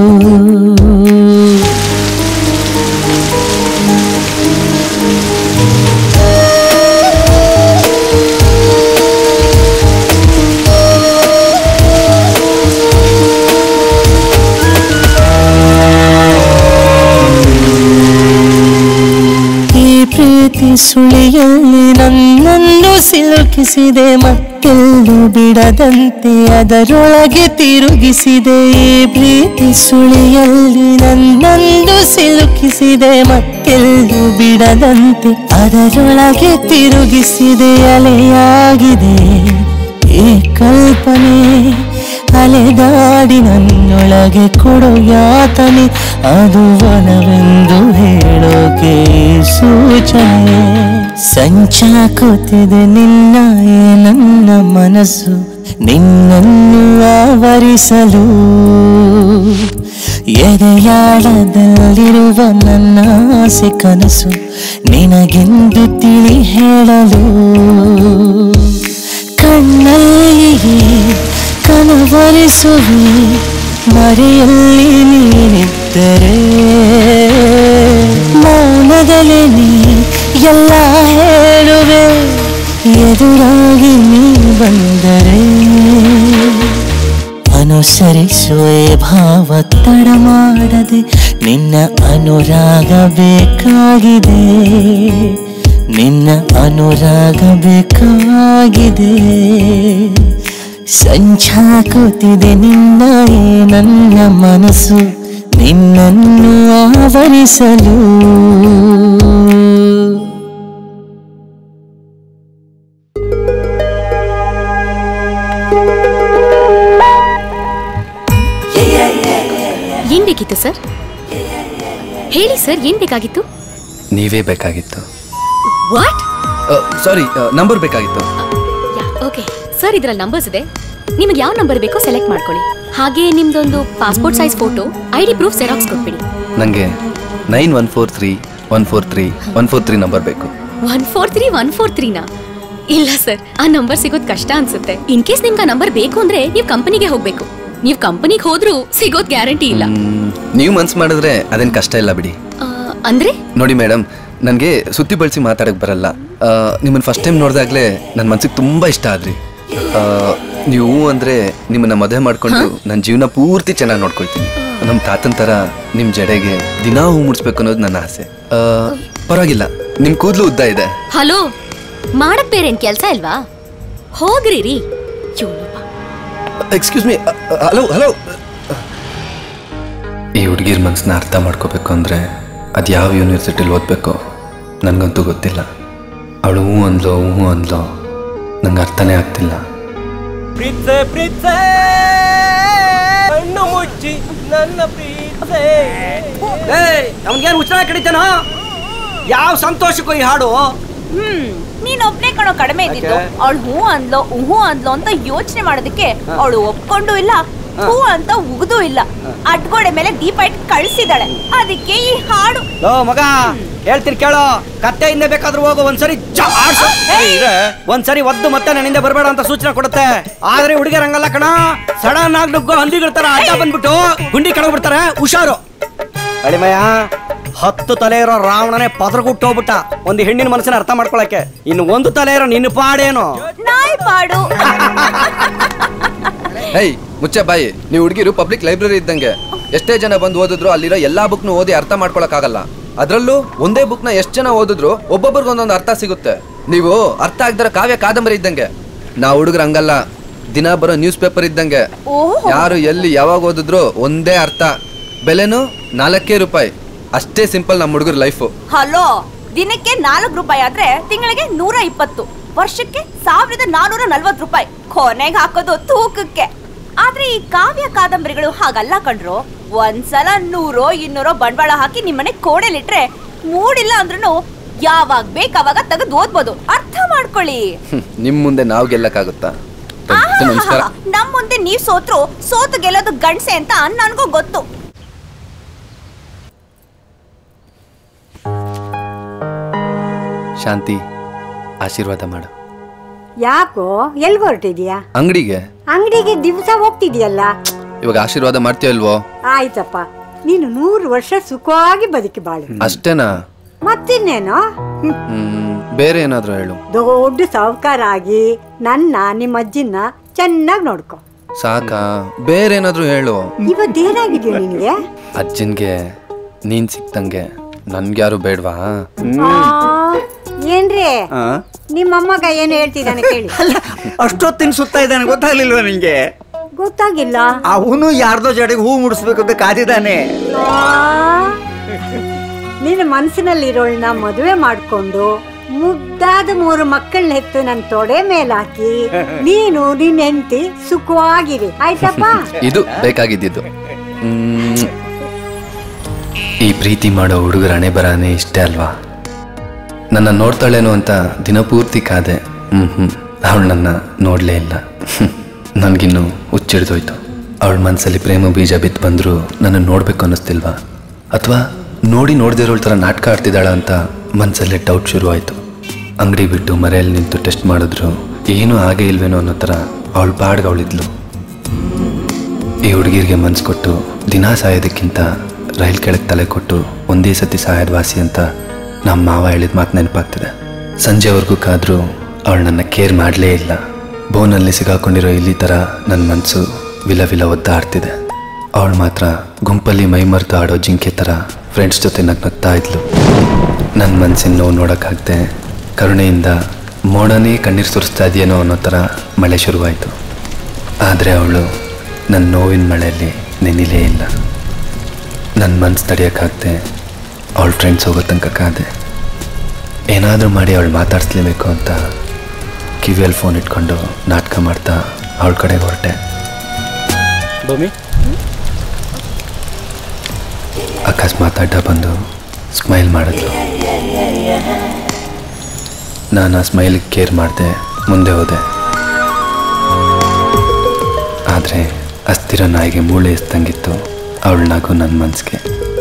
ಪ್ರೀತಿ ಸುಳಿಯಲ್ಲಿ ನನ್ನನ್ನು ಸಿಲುಕಿಸಿದೆ ಮತ್ತೆಲ್ಲೂ ಬಿಡದಂತೆ ಅದರೊಳಗೆ ತಿರುಗಿಸಿದೆ ಈ ಪ್ರೀತಿ ಸುಳಿಯಲ್ಲಿ ನನ್ನನ್ನು ಸಿಲುಕಿಸಿದೆ ಮತ್ತೆಲ್ಲೂ ಬಿಡದಂತೆ ಅದರೊಳಗೆ ತಿರುಗಿಸಿದೆ ಅಲೆಯಾಗಿದೆ ಈ ಕಲ್ಪನೆ ಅಲೆದಾಡಿ ನನ್ನೊಳಗೆ ಕೊಡೋ ಯಾತನೆ ಅದು ಒಲವೆಂದು ಹೇಳೋಕೆ ಸೂಚನೆ ಸಂಚಾಕುತ್ತಿದೆ ನಿನ್ನ ನನ್ನ ಮನಸ್ಸು ನಿನ್ನನ್ನು ಆವರಿಸಲು ಎದೆಯಾಳದಲ್ಲಿರುವ ನನ್ನ ಆಸೆ ಕನಸು ನಿನಗೆಂದು ತಿಳಿ ಹೇಳಲು ಕಣ್ಣಲ್ಲಿಗೆ ಕನವರಿಸುವೆ ಮರೆಯಲ್ಲಿ ನೀನಿದ್ದರೆ ಮೌನದಲ್ಲಿ ನೀ ಎಲ್ಲ ಹೇಳುವೆ ಎದುರಾಗಿ ನೀ ಬಂದರೆ ಅನುಸರಿಸುವೆ ಭಾವ ತಡ ಮಾಡದೆ ನಿನ್ನ ಅನುರಾಗ ಬೇಕಾಗಿದೆ ನಿನ್ನ ಅನುರಾಗ ಬೇಕಾಗಿದೆ ಸಂಚಾಕುತ್ತಿದೆ ನಿನ್ನ ನನ್ನ ಮನಸ್ಸು ನಿನ್ನನ್ನು ಆವರಿಸಲು ಏನ್ ಬೇಕಿತ್ತು ಸರ್? ಹೇಳಿ ಸರ್, ಏನ್ ಬೇಕಾಗಿತ್ತು? ನೀವೇ ಬೇಕಾಗಿತ್ತು. ವಾಟ್? ಸಾರಿ, ನಂಬರ್ ಬೇಕಾಗಿತ್ತು. ಓಕೆ ಸರ್, ಇದ್ರಲ್ಲಿ ನಂಬರ್ಸ್ ಇದೆ. ನಿಮಗೆ ಯಾವ ನಂಬರ್ ಬೇಕೋ ಸೆಲೆಕ್ಟ್ ಮಾಡ್ಕೊಳ್ಳಿ. ಹಾಗೆ ನಿಮ್ದೊಂದು passport size photo, I D proof xerox ಕೊಟ್ಬಿಡಿ. ನನಗೆ nine one four three one four three one four three number ಬೇಕು. One four three one four ತ್ರೀನಾ? ಇಲ್ಲ ಸರ್, ಆ ನಂಬರ್ ಸಿಗೋದು ಕಷ್ಟ ಅನ್ಸುತ್ತೆ. ಇನ್ ಕೇಸ್ ನಿಮ್ಗೆ ಆ ನಂಬರ್ ಬೇಕು ಅಂದ್ರೆ ನೀವು ಕಂಪನಿಗೆ ಹೋಗ್ಬೇಕು. ನೀವು ಕಂಪನಿಗೆ ಹೋದ್ರೂ ಸಿಗೋದ್ ಗ್ಯಾರಂಟಿ ಇಲ್ಲ. ನೀವು ಮನ್ಸು ಮಾಡಿದ್ರೆ ಅದೇನು ಕಷ್ಟ ಇಲ್ಲ ಬಿಡಿ. ಅಂದ್ರೆ ನೋಡಿ ಮೇಡಮ್, ನನಗೆ ಸುತ್ತಿ ಬಳಸಿ ಮಾತಾಡಕ್ ಬರಲ್ಲ. ನಿಮ್ಮನ್ನ ಫಸ್ಟ್ ಟೈಮ್ ನೋಡಿದಾಗಲೇ ನನ್ನ ಮನ್ಸಿಗೆ ತುಂಬ ಇಷ್ಟ ಆದ್ರಿ. ನೀವು ಅಂದರೆ ನಿಮ್ಮನ್ನ ಮದುವೆ ಮಾಡ್ಕೊಂಡು ನನ್ನ ಜೀವನ ಪೂರ್ತಿ ಚೆನ್ನಾಗಿ ನೋಡ್ಕೊಳ್ತೀನಿ. ನಮ್ಮ ತಾತನ ಥರ ನಿಮ್ಮ ಜಡೆಗೆ ದಿನಾ ಹೂ ಮುಡಿಸ್ಬೇಕು ಅನ್ನೋದು ನನ್ನ ಆಸೆ. ಪರವಾಗಿಲ್ಲ, ನಿಮ್ಮ ಕೂದಲು ಉದ್ದ ಇದೆ. ಹಲೋ, ಮಾಡಕ್ ಬೇರೆ ಏನ್ ಕೆಲಸ ಇಲ್ವಾ? ಹೋಗ್ರಿ ರೀ. Excuse me, hello hello. ಈ ಹುಡುಗಿರ ಮನಸ್ಸನ್ನ ಅರ್ಥ ಮಾಡ್ಕೋಬೇಕು ಅಂದರೆ ಅದು ಯಾವ ಯೂನಿವರ್ಸಿಟಿಲಿ ಓದಬೇಕು ನನಗಂತೂ ಗೊತ್ತಿಲ್ಲ. ಅವಳು ಹೂ ಅಂದ್ಲೋ ಹೂ ಅಂದ್ಲೋ ನಂಗೆ ಅರ್ಥನೇ ಆಗ್ತಿಲ್ಲ. ಪ್ರೀತೆ ಪ್ರೀತೆ ಕಣ್ಣು ಮುಚ್ಚಿ ನನ್ನ ಪ್ರೀತೆ. ಅವನಿಗೇನು ಉತ್ಸಾಹ ಕಡಿತಾನೋ? ಯಾವ ಸಂತೋಷಕ್ಕೂ ಈ ಹಾಡು? ಹ್ಮ್ ನೀನ್ ಒಬ್ನೇ ಕಣೋ ಕಡಿಮೆ ಇದ್ದಿದ್ದು. ಅವಳು ಹೂ ಅಂದ್ಲೋ ಹೂ ಅಂದ್ಲೋ ಅಂತ ಯೋಚನೆ ಮಾಡೋದಕ್ಕೆ ಅವಳು ಒಪ್ಕೊಂಡು ಇಲ್ಲ, ಹೂ ಅಂತ ಉಗ್ದು ಇಲ್ಲ. ಅಡ್ಗೋಡೆ ಮೇಲೆ ದೀಪ ಇಟ್ಟು ಕಳ್ಸಿದಾಳೆ. ಅದಕ್ಕೆ ಈ ಹಾಡು. ಲೋ ಮಗ, ಹೇಳ್ತೀನಿ ಕೇಳೋ. ಕತ್ತೆಯಿಂದ ಬೇಕಾದ್ರೂ ಹೋಗು, ಒಂದ್ಸರಿ ಒಂದ್ಸರಿ ಒದ್ದು ಮತ್ತೆ ನನ್ನಿಂದ ಬರಬೇಡ ಅಂತ ಸೂಚನೆ ಕೊಡುತ್ತೆ. ಆದ್ರೆ ಹುಡುಗಿಯರಂಗಲ್ಲ ಕಣ, ಸಡನ್ ಆಗಿ ನುಗ್ಗೋ ಹಂದಿಗಿರ್ತಾರ ಅಡ್ಡ ಬಂದ್ಬಿಟ್ಟು ಗುಂಡಿ ಕಳಗ್ ಬಿಡ್ತಾರೆ. ಹುಷಾರು ಅಳಿಮಯ್ಯ. ಹತ್ತು ತಲೆ ಇರೋ ರಾವಣನೇ ಪದರಗುಟ್ಟು ಹೋಗ್ಬಿಟ್ಟ ಒಂದು ಹೆಣ್ಣಿನ ಮನಸ್ಸನ್ನ ಅರ್ಥ ಮಾಡ್ಕೊಳಕ್ಕೆ. ಇನ್ನು ಒಂದು ತಲೆ ಇರೋ ನಿನ್ನ ಪಾಡೇನು? ನಾಯಿ ಪಾಡು. ಹೇಯ್ ಮುಚ್ಚೆ ಬಾಯಿ, ನೀವು ಹುಡುಗಿರು ಪಬ್ಲಿಕ್ ಲೈಬ್ರರಿ ಇದ್ದಂಗೆ. ಎಷ್ಟೇ ಜನ ಬಂದು ಓದಿದ್ರು ಅಲ್ಲಿರೋ ಎಲ್ಲಾ ಬುಕ್ನು ಓದಿ ಅರ್ಥ ಮಾಡ್ಕೊಳಕ್ಕಾಗಲ್ಲ. ಅದರಲ್ಲೂ ಒಂದೇ ಬುಕ್ನ ಎಷ್ಟು ಜನ ಓದಿದ್ರು ಒಬ್ಬೊಬ್ರಿಗೆ ಒಂದೊಂದು ಅರ್ಥ ಸಿಗುತ್ತೆ. ನೀವು ಅರ್ಥ ಆಗ್ದರ ಕಾವ್ಯ ಕಾದಂಬರಿ ಇದ್ದಂಗೆ. ನಾವು ಹುಡುಗರು ಹಂಗಲ್ಲ, ದಿನ ಬರೋ ನ್ಯೂಸ್ ಪೇಪರ್ ಇದ್ದಂಗೆ. ಯಾರು ಎಲ್ಲಿ ಯಾವಾಗ ಓದಿದ್ರು ಒಂದೇ ಅರ್ಥ. ಬೆಲೆನು ನಾಲ್ಕೇ ರೂಪಾಯಿ. ಅಷ್ಟೇ ಸಿಂಪಲ್ ನಮ್ಮ ಹುಡುಗರ ಲೈಫು. ಹಲೋ, ದಿನಕ್ಕೆ ನಾಲ್ಕು ರೂಪಾಯಿ ಆದ್ರೆ ತಿಂಗಳಿಗೆ ನೂರ ಇಪ್ಪತ್ತು, ವರ್ಷಕ್ಕೆ ಸಾವಿರದ ನಾನೂರ ನಲ್ವತ್ತು ರೂಪಾಯಿ. ಕೊನೆಗೆ ಹಾಕೋದು ತೂಕಕ್ಕೆ. ಆದ್ರೆ ಈ ಕಾವ್ಯ ಕಾದಂಬರಿಗಳು ಹಾಗಲ್ಲ ಕಣ್ರು. ಒಂದ್ಸಲ ನೂರೋ ಇನ್ನೂರೋ ಬಂಡವಾಳ ಹಾಕಿ ನಿಮ್ಮನೆ ಕೋಣೆಲಿಟ್ರೆ ಮೂಡಿಲ್ಲ ಅಂದ್ರೂ ಯಾವಾಗ ಬೇಕಾವಾಗ ತೆಗೆದು ಓದ್ಬೋದು. ಅರ್ಥ ಮಾಡ್ಕೊಳ್ಳಿ. ನಿಮ್ ಮುಂದೆ ನಾವು ಗೆಲ್ಲಕ್ಕಾಗುತ್ತಾ? ನಮಸ್ಕಾರ. ನಮ್ ಮುಂದೆ ನೀವ್ ಸೋತ್ರು ಸೋತು ಗೆಲ್ಲೋದು ಗಂಡ್ಸೆ ಅಂತ ನನ್ಗೂ ಗೊತ್ತು. ಶಾಂತಿ, ಆಶೀರ್ವಾದ ಮಾಡು. ಯಾಕೋ ಎಲ್ಗ ಹೊರಟಿದ್ಯಾ? ಅಂಗಡಿಗೆ. ಅಂಗಡಿಗೆ ದಿವಸ ಹೋಗ್ತಿದ್ಯಲ್ಲ, ಇವಾಗ ಆಶೀರ್ವಾದ ಮಾಡ್ತೀಯ ಇಲ್ವೋ? ಆಯ್ತಪ್ಪ, ನೀನು ನೂರು ವರ್ಷ ಸುಖವಾಗಿ ಬದುಕಿ ಬಾಳು. ಅಷ್ಟೇನಾ? ಮತ್ತಿನ್ನೇನೋ? ಹ್ಮ್, ಬೇರೆ ಏನಾದ್ರು ಹೇಳು. ದೊಡ್ಡ ಸಾಹುಕಾರ ಆಗಿ ನನ್ನ ನಿಮ್ಮ ಅಜ್ಜಿನ ಚೆನ್ನಾಗಿ ನೋಡ್ಕೊ. ಸಾಕಾ? ಬೇರೆ ಏನಾದ್ರು ಹೇಳು. ಇವತ್ತೇನಾಗಿದ್ಯೋ ನಿನ್ಗೆ? ಅಜ್ಜನ್ಗೆ ನೀನ್ ಸಿಕ್ತಂಗೆ ನನ್ಗ್ಯಾರು ಬೇಡ್ವಾ? ಏನ್ರಿ ನಿಮ್ಮಮ್ಮಗ ಏನು ಹೇಳ್ತಿದ್ದಾನೆ ಕೇಳಿ. ಅಷ್ಟೊತ್ತಿನ ಸುತ್ತ ಇದ್ದಾನೆ, ಗೊತ್ತಾಗ್ಲಿಲ್ವ ನಿಂಗೆ? ಗೊತ್ತಾಗಿಲ್ಲ. ಅವನು ಯಾರ್ದೋ ಜಡೆಗೆ ಹೂ ಮುಡಿಸ್ಬೇಕು ಅಂತ ಕಾದಿದ್ದಾನೆ. ನಿನ್ನ ಮನಸ್ಸಿನಲ್ಲಿರೋಳ್ನ ಮದುವೆ ಮಾಡ್ಕೊಂಡು ಮುದ್ದಾದ ಮೂರು ಮಕ್ಕಳನ್ನ ಹೆತ್ತು ನನ್ನ ತೊಡೆ ಮೇಲಾಕಿ ನೀನು ನಿನ್ನ ಹೆಂಡತಿ ಸುಖವಾಗಿರಿ, ಆಯ್ತಪ್ಪ? ಇದು ಬೇಕಾಗಿದ್ದು. ಈ ಪ್ರೀತಿ ಮಾಡೋ ಹುಡುಗರ ಹಣೆ ಬರಾನೇ ಇಷ್ಟೇ ಅಲ್ವಾ? ನನ್ನ ನೋಡ್ತಾಳೇನೋ ಅಂತ ದಿನಪೂರ್ತಿ ಕಾದೆ. ಹ್ಮ್ ಹ್ಮ್ ಅವಳು ನನ್ನ ನೋಡಲೇ ಇಲ್ಲ. ನನಗಿನ್ನು ಹುಚ್ಚಿಡ್ದೋಯ್ತು. ಅವಳ ಮನಸ್ಸಲ್ಲಿ ಪ್ರೇಮ ಬೀಜ ಬಿತ್ತು ಬಂದರೂ ನನ್ನ ನೋಡಬೇಕು ಅನ್ನಿಸ್ತಿಲ್ವಾ? ಅಥವಾ ನೋಡಿ ನೋಡ್ದಿರೋಳ ಥರ ನಾಟಕ ಆಡ್ತಿದ್ದಾಳ ಅಂತ ಮನಸ್ಸಲ್ಲೇ ಡೌಟ್ ಶುರು ಆಯಿತು. ಅಂಗಡಿ ಬಿಟ್ಟು ಮರೆಯಲ್ಲಿ ನಿಂತು ಟೆಸ್ಟ್ ಮಾಡಿದ್ರು ಏನೂ ಆಗೇ ಇಲ್ವೇನೋ ಅನ್ನೋ ಥರ ಅವಳು ಪಾಡ್ಗೆ ಅವಳಿದ್ಲು. ಈ ಹುಡುಗಿರಿಗೆ ಮನ್ಸು ಕೊಟ್ಟು ದಿನ ಸಾಯೋದಕ್ಕಿಂತ ರೈಲ್ ಕೆಳಗೆ ತಲೆ ಕೊಟ್ಟು ಒಂದೇ ಸತಿ ಸಾಯದ ವಾಸಿ ಅಂತ ನಮ್ಮ ಮಾವ ಹೇಳಿದ ಮಾತು ನೆನಪಾಗ್ತದೆ. ಸಂಜೆವರೆಗೂ ಕಾದರೂ ಅವಳು ನನ್ನ ಕೇರ್ ಮಾಡಲೇ ಇಲ್ಲ. ಬೋನಲ್ಲಿ ಸಿಗಾಕೊಂಡಿರೋ ಇಲ್ಲಿ ಥರ ನನ್ನ ಮನಸ್ಸು ವಿಲ ವಿಲ ಒದ್ದಾಡ್ತಿದೆ. ಅವಳು ಮಾತ್ರ ಗುಂಪಲ್ಲಿ ಮೈಮರೆತು ಆಡೋ ಜಿಂಕೆ ಥರ ಫ್ರೆಂಡ್ಸ್ ಜೊತೆ ನಗ್ನಗ್ತಾ ಇದ್ಲು. ನನ್ನ ಮನಸ್ಸಿನ ನೋವು ನೋಡೋಕ್ಕಾಗದೆ ಕರುಣೆಯಿಂದ ಮೋಡನೇ ಕಣ್ಣೀರು ಸುರಿಸ್ತಾ ಇದೆಯೇನೋ ಅನ್ನೋ ಥರ ಮಳೆ ಶುರುವಾಯಿತು. ಆದರೆ ಅವಳು ನನ್ನ ನೋವಿನ ಮಳೆಯಲ್ಲಿ ನೆನಿಲೇ ಇಲ್ಲ. ನನ್ನ ಮನಸ್ಸು ತಡೆಯೋಕ್ಕಾಗದೆ ಅವಳ ಫ್ರೆಂಡ್ಸ್ ಹೋಗೋ ತನಕ ಕಾದೆ. ಏನಾದರೂ ಮಾಡಿ ಅವಳು ಮಾತಾಡಿಸ್ಲೇಬೇಕು ಅಂತ ಕಿವಿಯಲ್ಲಿ ಫೋನ್ ಇಟ್ಕೊಂಡು ನಾಟಕ ಮಾಡ್ತಾ ಅವಳ ಕಡೆಗೆ ಹೊರಟೆ. ಅಕಸ್ಮಾತ್ ಅಡ್ಡ ಬಂದು ಸ್ಮೈಲ್ ಮಾಡಿದ್ಲು. ನಾನು ಆ ಸ್ಮೈಲಿಗೆ ಕೇರ್ ಮಾಡಿದೆ, ಮುಂದೆ ಹೋದೆ. ಆದರೆ ಅಸ್ಥಿರ ನಾಯಿಗೆ ಮೂಳೆ ಎಸ್ತಂಗಿತ್ತು ಅವಳ ನಗು ನನ್ನ ಮನಸ್ಸಿಗೆ.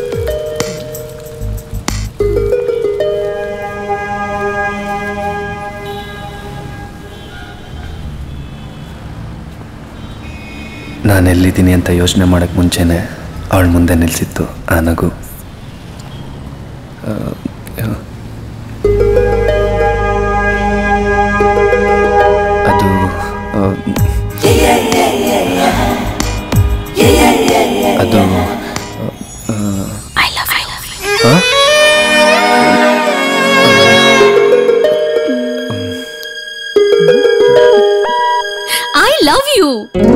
ನಾನೆಲ್ಲಿದ್ದೀನಿ ಅಂತ ಯೋಚನೆ ಮಾಡೋಕ್ಕೆ ಮುಂಚೆನೇ ಅವಳ ಮುಂದೆ ನಿಲ್ಲಿಸಿತ್ತು ಆ ನಗು. ಅದು ಅದು ಐ ಲವ್ ಯು.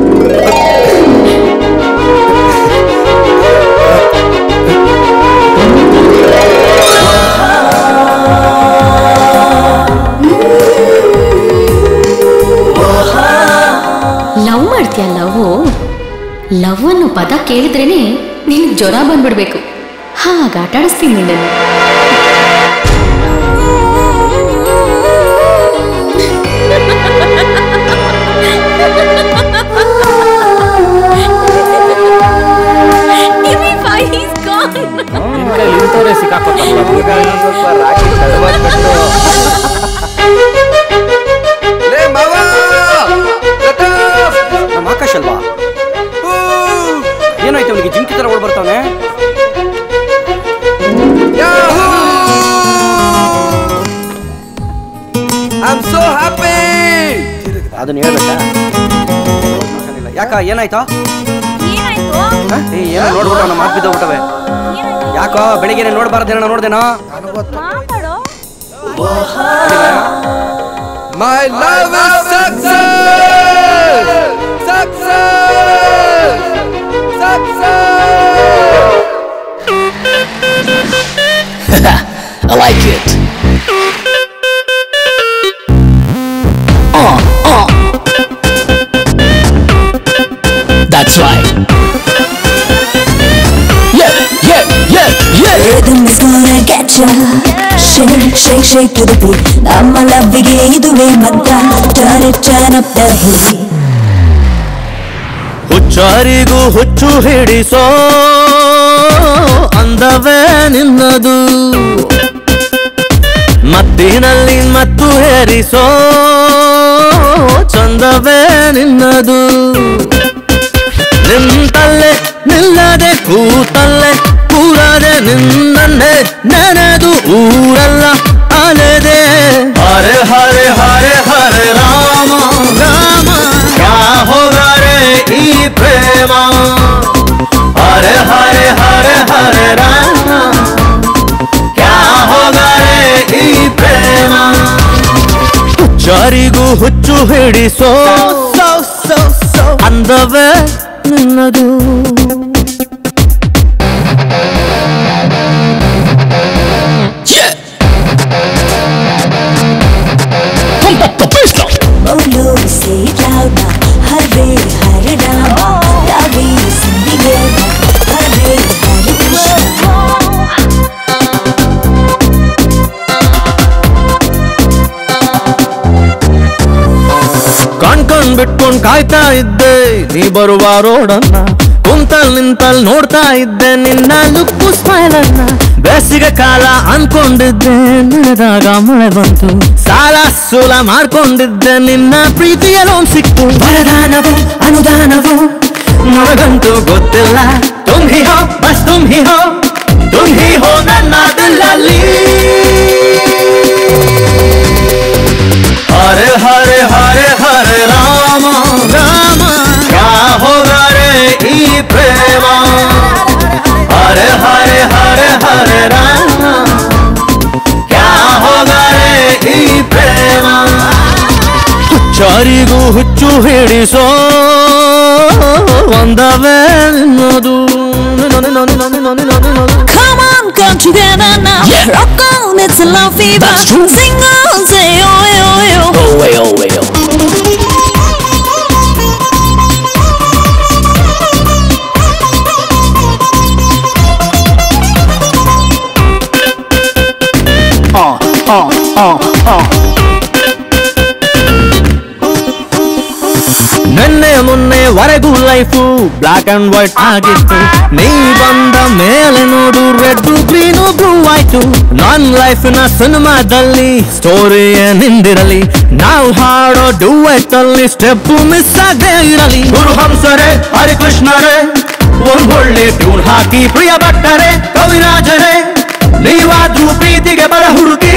ಲವ್ ಮಾಡ್ತೀಯ? ಲವ್ ಲವ್ ಅನ್ನೋ ಪದ ಕೇಳಿದ್ರೇನೆ ನಿನ್ ಜ್ವರ ಬಂದ್ಬಿಡ್ಬೇಕು. ಹಾಗ ಆಟ ಆಡಿಸ್ತೀನಿ ನಿನ್ನನ್ನು. ನಮ್ಮ ಆಕಾಶ ಅಲ್ವಾ? ಏನಾಯ್ತು ಅವನಿಗೆ? ಜಿಂಕಿ ತರ ಓಡ್ ಬರ್ತಾನೆ. ಅದನ್ನ ಹೇಳ್ಬೇಕಾ? ಯಾಕ ಏನಾಯ್ತು? ಏನಾಯ್ತು? ಏ, ಏನೋ ನೋಡ್ಬಿಟ್ಟು ನಮ್ಮ ಮಾತು ಬಿದ್ದೋಗ್ಬಿಟ್ಟವೆ. ಯಾಕೋ ಬೆಳಿಗ್ಗೆ ನೋಡ್ಬಾರ್ದೇನೋ ನೋಡ್ದೇನೋ? ಮಾತಾಡೋ. My love is success! Success! Success! I like it. Uh, uh. That's right. Yeah, yeah, yeah, yeah. Rhythm is gonna get ya. Shake, shake, shake to the beat. Namma loveige iduve madda. Turn it, turn up the heat. ಹುಚ್ಚಾರಿಗೂ ಹುಚ್ಚು ಹಿಡಿಸೋ ಅಂದವೇ ನಿನ್ನದು, ಮತ್ತಿನಲ್ಲಿ ಮತ್ತು ಹೇರಿಸೋ ಚಂದವೇ ನಿನ್ನದು. ನಿಂತಲ್ಲೇ ನಿಲ್ಲದೆ ಕೂತಲ್ಲೇ ಕೂರದೆ ನಿನ್ನನ್ನೇ ನೆನೆದು ಊರೆಲ್ಲ ಅಲೆದೆ. ಹರೆ ಹರೆ ಹರೆ ಹರೆ ರಾಮ ರಾಮ ಕ್ಯಾ ಹೋಗಾ ರೇ ಈ ಪ್ರೇಮ. ಹರೆ ಹರೆ ಹರೆ ಹರೆ ರಾಮ ಕ್ಯಾ ಹೋಗಾ ರೇ ಈ ಪ್ರೇಮ. ಹುಚ್ಚಾರಿಗೂ ಹುಚ್ಚು ಹಿಡಿಸೋ ಅಂದವೇ ನಿನ್ನದು. Bolo say it loud now. Hare Hare Rama, Ravi Sindhige, Hare Hare Krishna. ಕಣ್ಕೊಂಡ್ ಬಿಟ್ಕೊಂಡ್ ಕಾಯ್ತಾ ಇದ್ದೆ ನೀ ಬರುವ ರೋಡನ್ನ, ಕುಂತಲ್ ನಿಂತಲ್ ನೋಡ್ತಾ ಇದ್ದೆ ನಿನ್ನ ಲುಕ್ಕು ಸ್ಮೈಲ್ ಅನ್ನ. ಬೇಸಿಗೆ ಕಾಲ ಅನ್ಕೊಂಡಿದ್ದೆ ನೆನೆದಾಗ ಮಳೆ ಬಂತು, ಸಾಲ ಸೂಲ ಮಾಡ್ಕೊಂಡಿದ್ದೆ ನಿನ್ನ ಪ್ರೀತಿಯ ಲೋನ್ ಸಿಕ್ತು. ವರದಾನವೋ ಅನುದಾನವೋ ನನಗಂತೂ ಗೊತ್ತಿಲ್ಲ. ತುಮ್ ಹಿ ಹೋ ಬಸ್ ತುಮ್ ಹಿ ಹೋ ತುಮ್ ಹಿ ಹೋ ನನ್ನ ದಿಲ್ಲಲ್ಲಿ. ಹರೆ ಹರೆ ಹರೆ ಹರೆ ರಾಮ ರಾಮ ಕ್ಯಾ ಹೋಗಾ ರೇ ಈ ಪ್ರೇಮ. ಹರೆ ಹರೆ ಹರೆ ಹರೆ ರಾಮ ಕ್ಯಾ ಹೋಗಾ ರೇ ಈ ಪ್ರೇಮ. ಹುಚ್ಚಾರಿಗೂ ಹುಚ್ಚು ಹಿಡಿಸೋ ಒಂದವೇ ನಿನ್ನದು. Come on, come together now. Yeah. Rock on, it's a love fever. Sing on, say oh yo yo. Oh way, oh way, oh. Uh, uh, uh, uh. ನಿನ್ನೆ ಮೊನ್ನೆವರೆಗೂ ಲೈಫು ಬ್ಲಾಕ್ ಅಂಡ್ ವೈಟ್ ಆಗಿತ್ತು, ನೀ ಬಂದ ಮೇಲೆ ನೋಡು red green blue ಆಯ್ತು. ನನ್ ಲೈಫಿನ ಸಿನಿಮಾದಲ್ಲಿ ಸ್ಟೋರಿಯೇ ನಿಂದಿರಲಿ, ನಾವು ಹಾಡೋ ಡುವೆಟ್ ಅಲ್ಲಿ ಸ್ಟೆಪ್ ಮಿಸ್ ಆಗೇ ಇರಲಿ. ಗುರುಹಂಸರೇ ಹರಿಕೃಷ್ಣರೇ ಒಂದೊಳ್ಳೆ ಟ್ಯೂನ್ ಹಾಕಿ ಪ್ರಿಯ ಭಟ್ಟರೇ ಕವಿರಾಜರೇ ನೀವಾದ್ರೂ ಪ್ರೀತಿಗೆ ಬರ ಹುಡುಕಿ.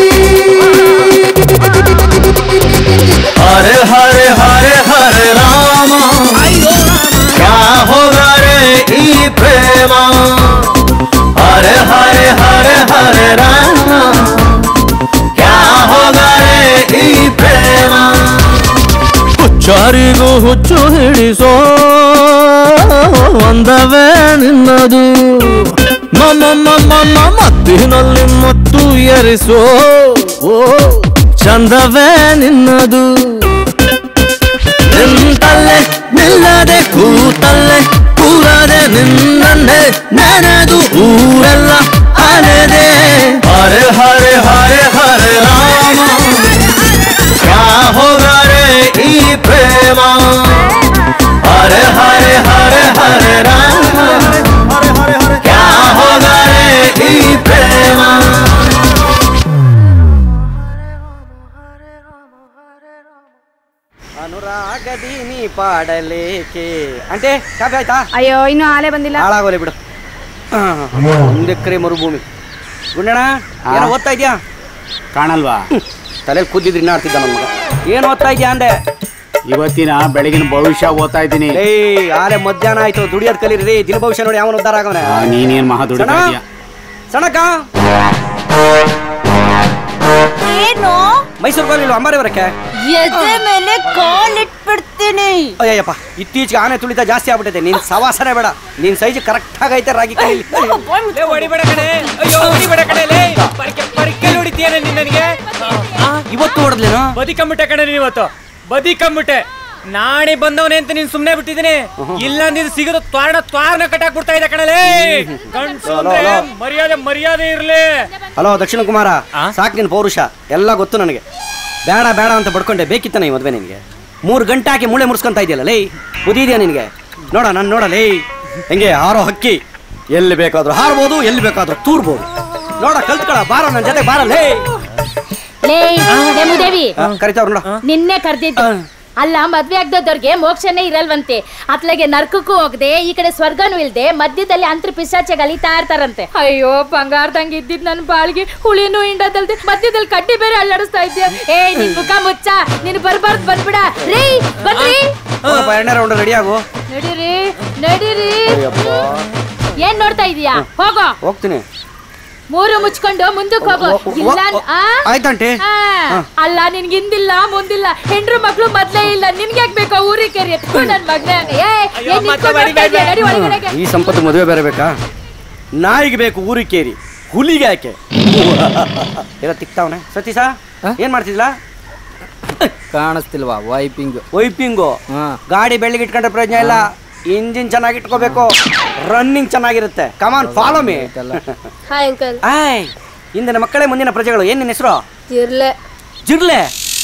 ಹರೆ ಹರೆ ಹರೆ ಹರೆ ರಾಮ ಕ್ಯಾ ಹೋಗಾ ರೇ ಈ ಪ್ರೇಮ. ಹರೆ ಹರೆ ಹರೆ ಹರೆ ರಾಮ ಕ್ಯಾ ಹೋಗಾ ರೇ ಈ ಪ್ರೇಮ. ಹುಚ್ಚಾರಿಗೂ ಹುಚ್ಚು ಹಿಡಿಸೋ ಒಂದವೇ ನಿನ್ನದು. ಮಮ್ಮ ಮಮ್ಮ ಮತ್ತಿನಲ್ಲಿ ಮತ್ತು ಎರಿಸೋ ಚಂದವೇ ನಿನ್ನದು. ನಿಂತಲ್ಲೇ ನಿಲ್ಲದೆ ಕೂತಲ್ಲೇ ಕೂರದೆ ನಿನ್ನನ್ನೇ ನೆನೆದು ಊರೆಲ್ಲ ಅಲೆದೆ. ಹರೆ ಹರೆ ಹರೆ ಹರೆ ರಾಮ ಕ್ಯಾ ಹೋಗಾ ರೇ ಈ ಪ್ರೇಮ. ಹರೆ ಹರೆ ಹರೆ ಹರೆ ರಾಮ ಕ್ಯಾ ಹೋಗಾ ರೇ ಈ ಪ್ರೇಮ. ಅನುರಾಗದಿ ನೀ ಪಾಡಲೇಕೆ ಅಂತೆ ಕಾಫಿ ಆಯ್ತಾ? ಅಯ್ಯೋ ಇನ್ನು ಆಲೆ ಬಂದಿಲ್ಲ. ಹಾಳಾಗೋಲೆ ಬಿಡು. ಒಂದೆಕರೆ ಮರುಭೂಮಿ. ಗುಂಡಣ್ಣ ಏನೋ ಓದ್ತಾ ಇದ್ಯಾ? ಕಾಣಲ್ವಾ? ತಲೆಯಲ್ಲಿ ಕೂದಿದ್ರೆ ಇನ್ನ ಆಡ್ತಿದ್ದ ನನ್ನ ಮಗ. ಏನು ಓದ್ತಾ ಇದ್ಯಾ ಅಂದೆ? ಇವತ್ತಿನ ಬೆಳಗಿನ ಭವಿಷ್ಯ ಓದ್ತಾ ಇದ್ದೀನಿ. ಏಯ್ ಆರೆ ಮಧ್ಯಾಹ್ನ ಆಯ್ತು, ದುಡಿಯೋದ್ ಕಲೀರಿ. ದಿನ ಭವಿಷ್ಯ ನೋಡಿ ಅವನು ಉದ್ಧಾರ ಆಗವನೆ. ನೀನೇನ್ ಮಹಾ ದುಡಿತಾ ಇದೀಯ? ಸಣಕ ಏನು ಮೈಸೂರು ಬಂದಿಲ್ಲ ಅಂಬಾರಿ ಬರಕ್ಕೆ ಎದೆ ಮೇಲೆ ಕಾಲಿಟ್ಬಿಡ್ತೀನಿ. ಅಯ್ಯಪ್ಪ, ಇತ್ತೀಚೆಗೆ ಆನೆ ತುಳಿತ ಜಾಸ್ತಿ ಆಗ್ಬಿಟ್ಟಿದೆ. ನೀನ್ ಸವಾಸನೆ ಬೇಡ, ನೀನ್ ಸೈಜ್ ಕರೆಕ್ಟ್ ಆಗೈತೆ ರಾಗಿ ಕೈಲಿ. ಹೊಡಿಬೇಡ ಕಡೆ, ಅಯ್ಯೋ ಹೊಡಿಬೇಡ ಕಡೆ. ಪರಿಕೆ ಹೊಡಿತೀಯ ನನಗೆ ಇವತ್ತು ಹೊಡೆದ್ಲೇನೋ? ಬದಿ ಕಂಬಿಟ್ಟೆ ಕಡೆ ನೀನು ಇವತ್ತು ಬದಿ ಕಂಬಿಟ್ಟೆ. ನಾಳೆ ಬಂದವನೇ ಅಂತ ನೀನ್ ಸುಮ್ನೆ ಬಿಟ್ಟಿದ್ದೀನಿ. ಇಲ್ಲ ನೀನು ಸಿಗದ ತ್ವಾರಣ ತ್ವಾರಣ ಕಟ್ಟಾಕ್ ಬಿಡ್ತಾ ಇದೆ ಕಣಲೇ. ಮರ್ಯಾದೆ ಮರ್ಯಾದೆ ಇರ್ಲಿ. ಹಲೋ ದಕ್ಷಿಣ ಕುಮಾರ, ಸಾಕ್ ನಿನ್ ಪೌರುಷ ಎಲ್ಲ ಗೊತ್ತು ನನಗೆ. ಬೇಡ ಬೇಡ ಅಂತ ಬಡ್ಕೊಂಡೆ, ಬೇಕಿತ್ತಾನೆ ಈ ಮದ್ವೆ ನಿನ್ಗೆ. ಮೂರು ಗಂಟೆ ಹಾಕಿ ಮೂಳೆ ಮುರ್ಸ್ಕೊಂತ ಇದೆಯಲ್ಲ ಲೇ, ಬುದಿದ್ಯಾ ನಿನ್ಗೆ? ನೋಡ ನಾನು ನೋಡಲೇ ಹೆಂಗೆ ಹಾರೋ ಹಕ್ಕಿ, ಎಲ್ಲಿ ಬೇಕಾದ್ರೂ ಹಾರ್ಬೋದು, ಎಲ್ಲಿ ಬೇಕಾದ್ರೂ ತೂರ್ಬೋದು. ನೋಡ ಕಲ್ತ್ಕೊಳ, ಬಾರ ನನ್ನ ಜೊತೆ ಬಾರಲೇ. ದೇವಿ ಕರಿತಾವ್ರ ನೋಡ, ನಿನ್ನೆ ಕರ್ದಿದ್ದು. ಅಲ್ಲ, ಮದ್ವೆ ಆಗ್ದವ್ರಿಗೆ ಮೋಕ್ಷನೇ ಇರಲ್ವಂತೆ. ಅತ್ಲಾಗೆ ನರ್ಕಕ್ಕೂ ಹೋಗದೆ, ಈ ಕಡೆ ಸ್ವರ್ಗನೂ ಇಲ್ದೆ, ಮಧ್ಯದಲ್ಲಿ ಅಂತರ ಪಿಶಾಚೆ ಗಲಿತಾ ಇರ್ತಾರಂತೆ. ಅಯ್ಯೋ ಬಂಗಾರದಂಗ ಇದ್ದಿದ್ ನನ್ ಬಾಳ್ಗೆ ಹುಳಿನೂ ಹಿಂಡದಲ್ದೆ ಮಧ್ಯದಲ್ಲಿ ಕಡ್ಡಿ ಬೇರೆ ಅಲ್ಲಾಡಿಸ್ತಾ ಇದ್ಯಾ. ಏ ನಿನ್ ಮುಖ ಮುಚ್ಚ, ನೀನ್ ಬರ್ಬಾರ್ದು ಬಂದ್ಬಿಡ. ರೀ ಬನ್ರಿ, ಎರಡನೇ ರೌಂಡ್ ರೆಡಿ ಆಗು. ನಡೀರಿ ನಡೀರಿ. ಏನ್ ನೋಡ್ತಾ ಇದೀಯಾ? ಹೋಗೋ. ಹೋಗ್ತೀನಿ. ಮೂರು ಮುಚ್ಕೊಂಡು ಮುಂದಕ್ಕೆ ಹೋಗು. ಇಲ್ಲ ಆಯ್ತಂಟಿ. ಅಲ್ಲ ನಿನ್ಗೆ ಹಿಂದಿಲ್ಲ ಮುಂದಿಲ್ಲ, ಹೆಂಡ್ರು ಮಕ್ಳು ಮೊದ್ಲೇ ಇಲ್ಲ, ನಿನ್ಗೆ ಯಾಕೆ ಬೇಕು ಊರಿಗೆ ಕೇರಿ ಎತ್ಕೊ ನನ್ ಮಗನೇ. ಈ ಸಂಪತ್ತು ಮದುವೆ ಬೇರೆ ಬೇಕಾ? ನಾಯಿಗೆ ಬೇಕು ಊರಿಗೆ ಕೇರಿ, ಹುಲಿಗೆ ಯಾಕೆ? ಎಲ್ಲ ತಿಕ್ತಾವನೆ. ಸತೀಶ ಏನ್ ಮಾಡ್ತಿದ್ಲ? ಕಾಣಿಸ್ತಿಲ್ವಾ? ವೈಪಿಂಗ್ ವೈಪಿಂಗು. ಗಾಡಿ ಬೆಳ್ಳಿಗೆ ಇಟ್ಕೊಂಡ್ರೆ ಪ್ರಯೋಜನ ಇಲ್ಲ, ಇಂಜಿನ್ ಚೆನ್ನಾಗಿ ಇಟ್ಕೋಬೇಕು, ರನ್ನಿಂಗ್ ಚೆನ್ನಾಗಿರುತ್ತೆ. Come on follow me. Hi uncle. ಆಯ್ ಇಂದಿನ ಮಕ್ಕಳೇ ಮುಂದಿನ ಪ್ರಜೆಗಳು. ಏನ್ ನಿನ್ನ ಹೆಸರು? ಜಿರ್ಲೆ. ಜಿರ್ಲೆ?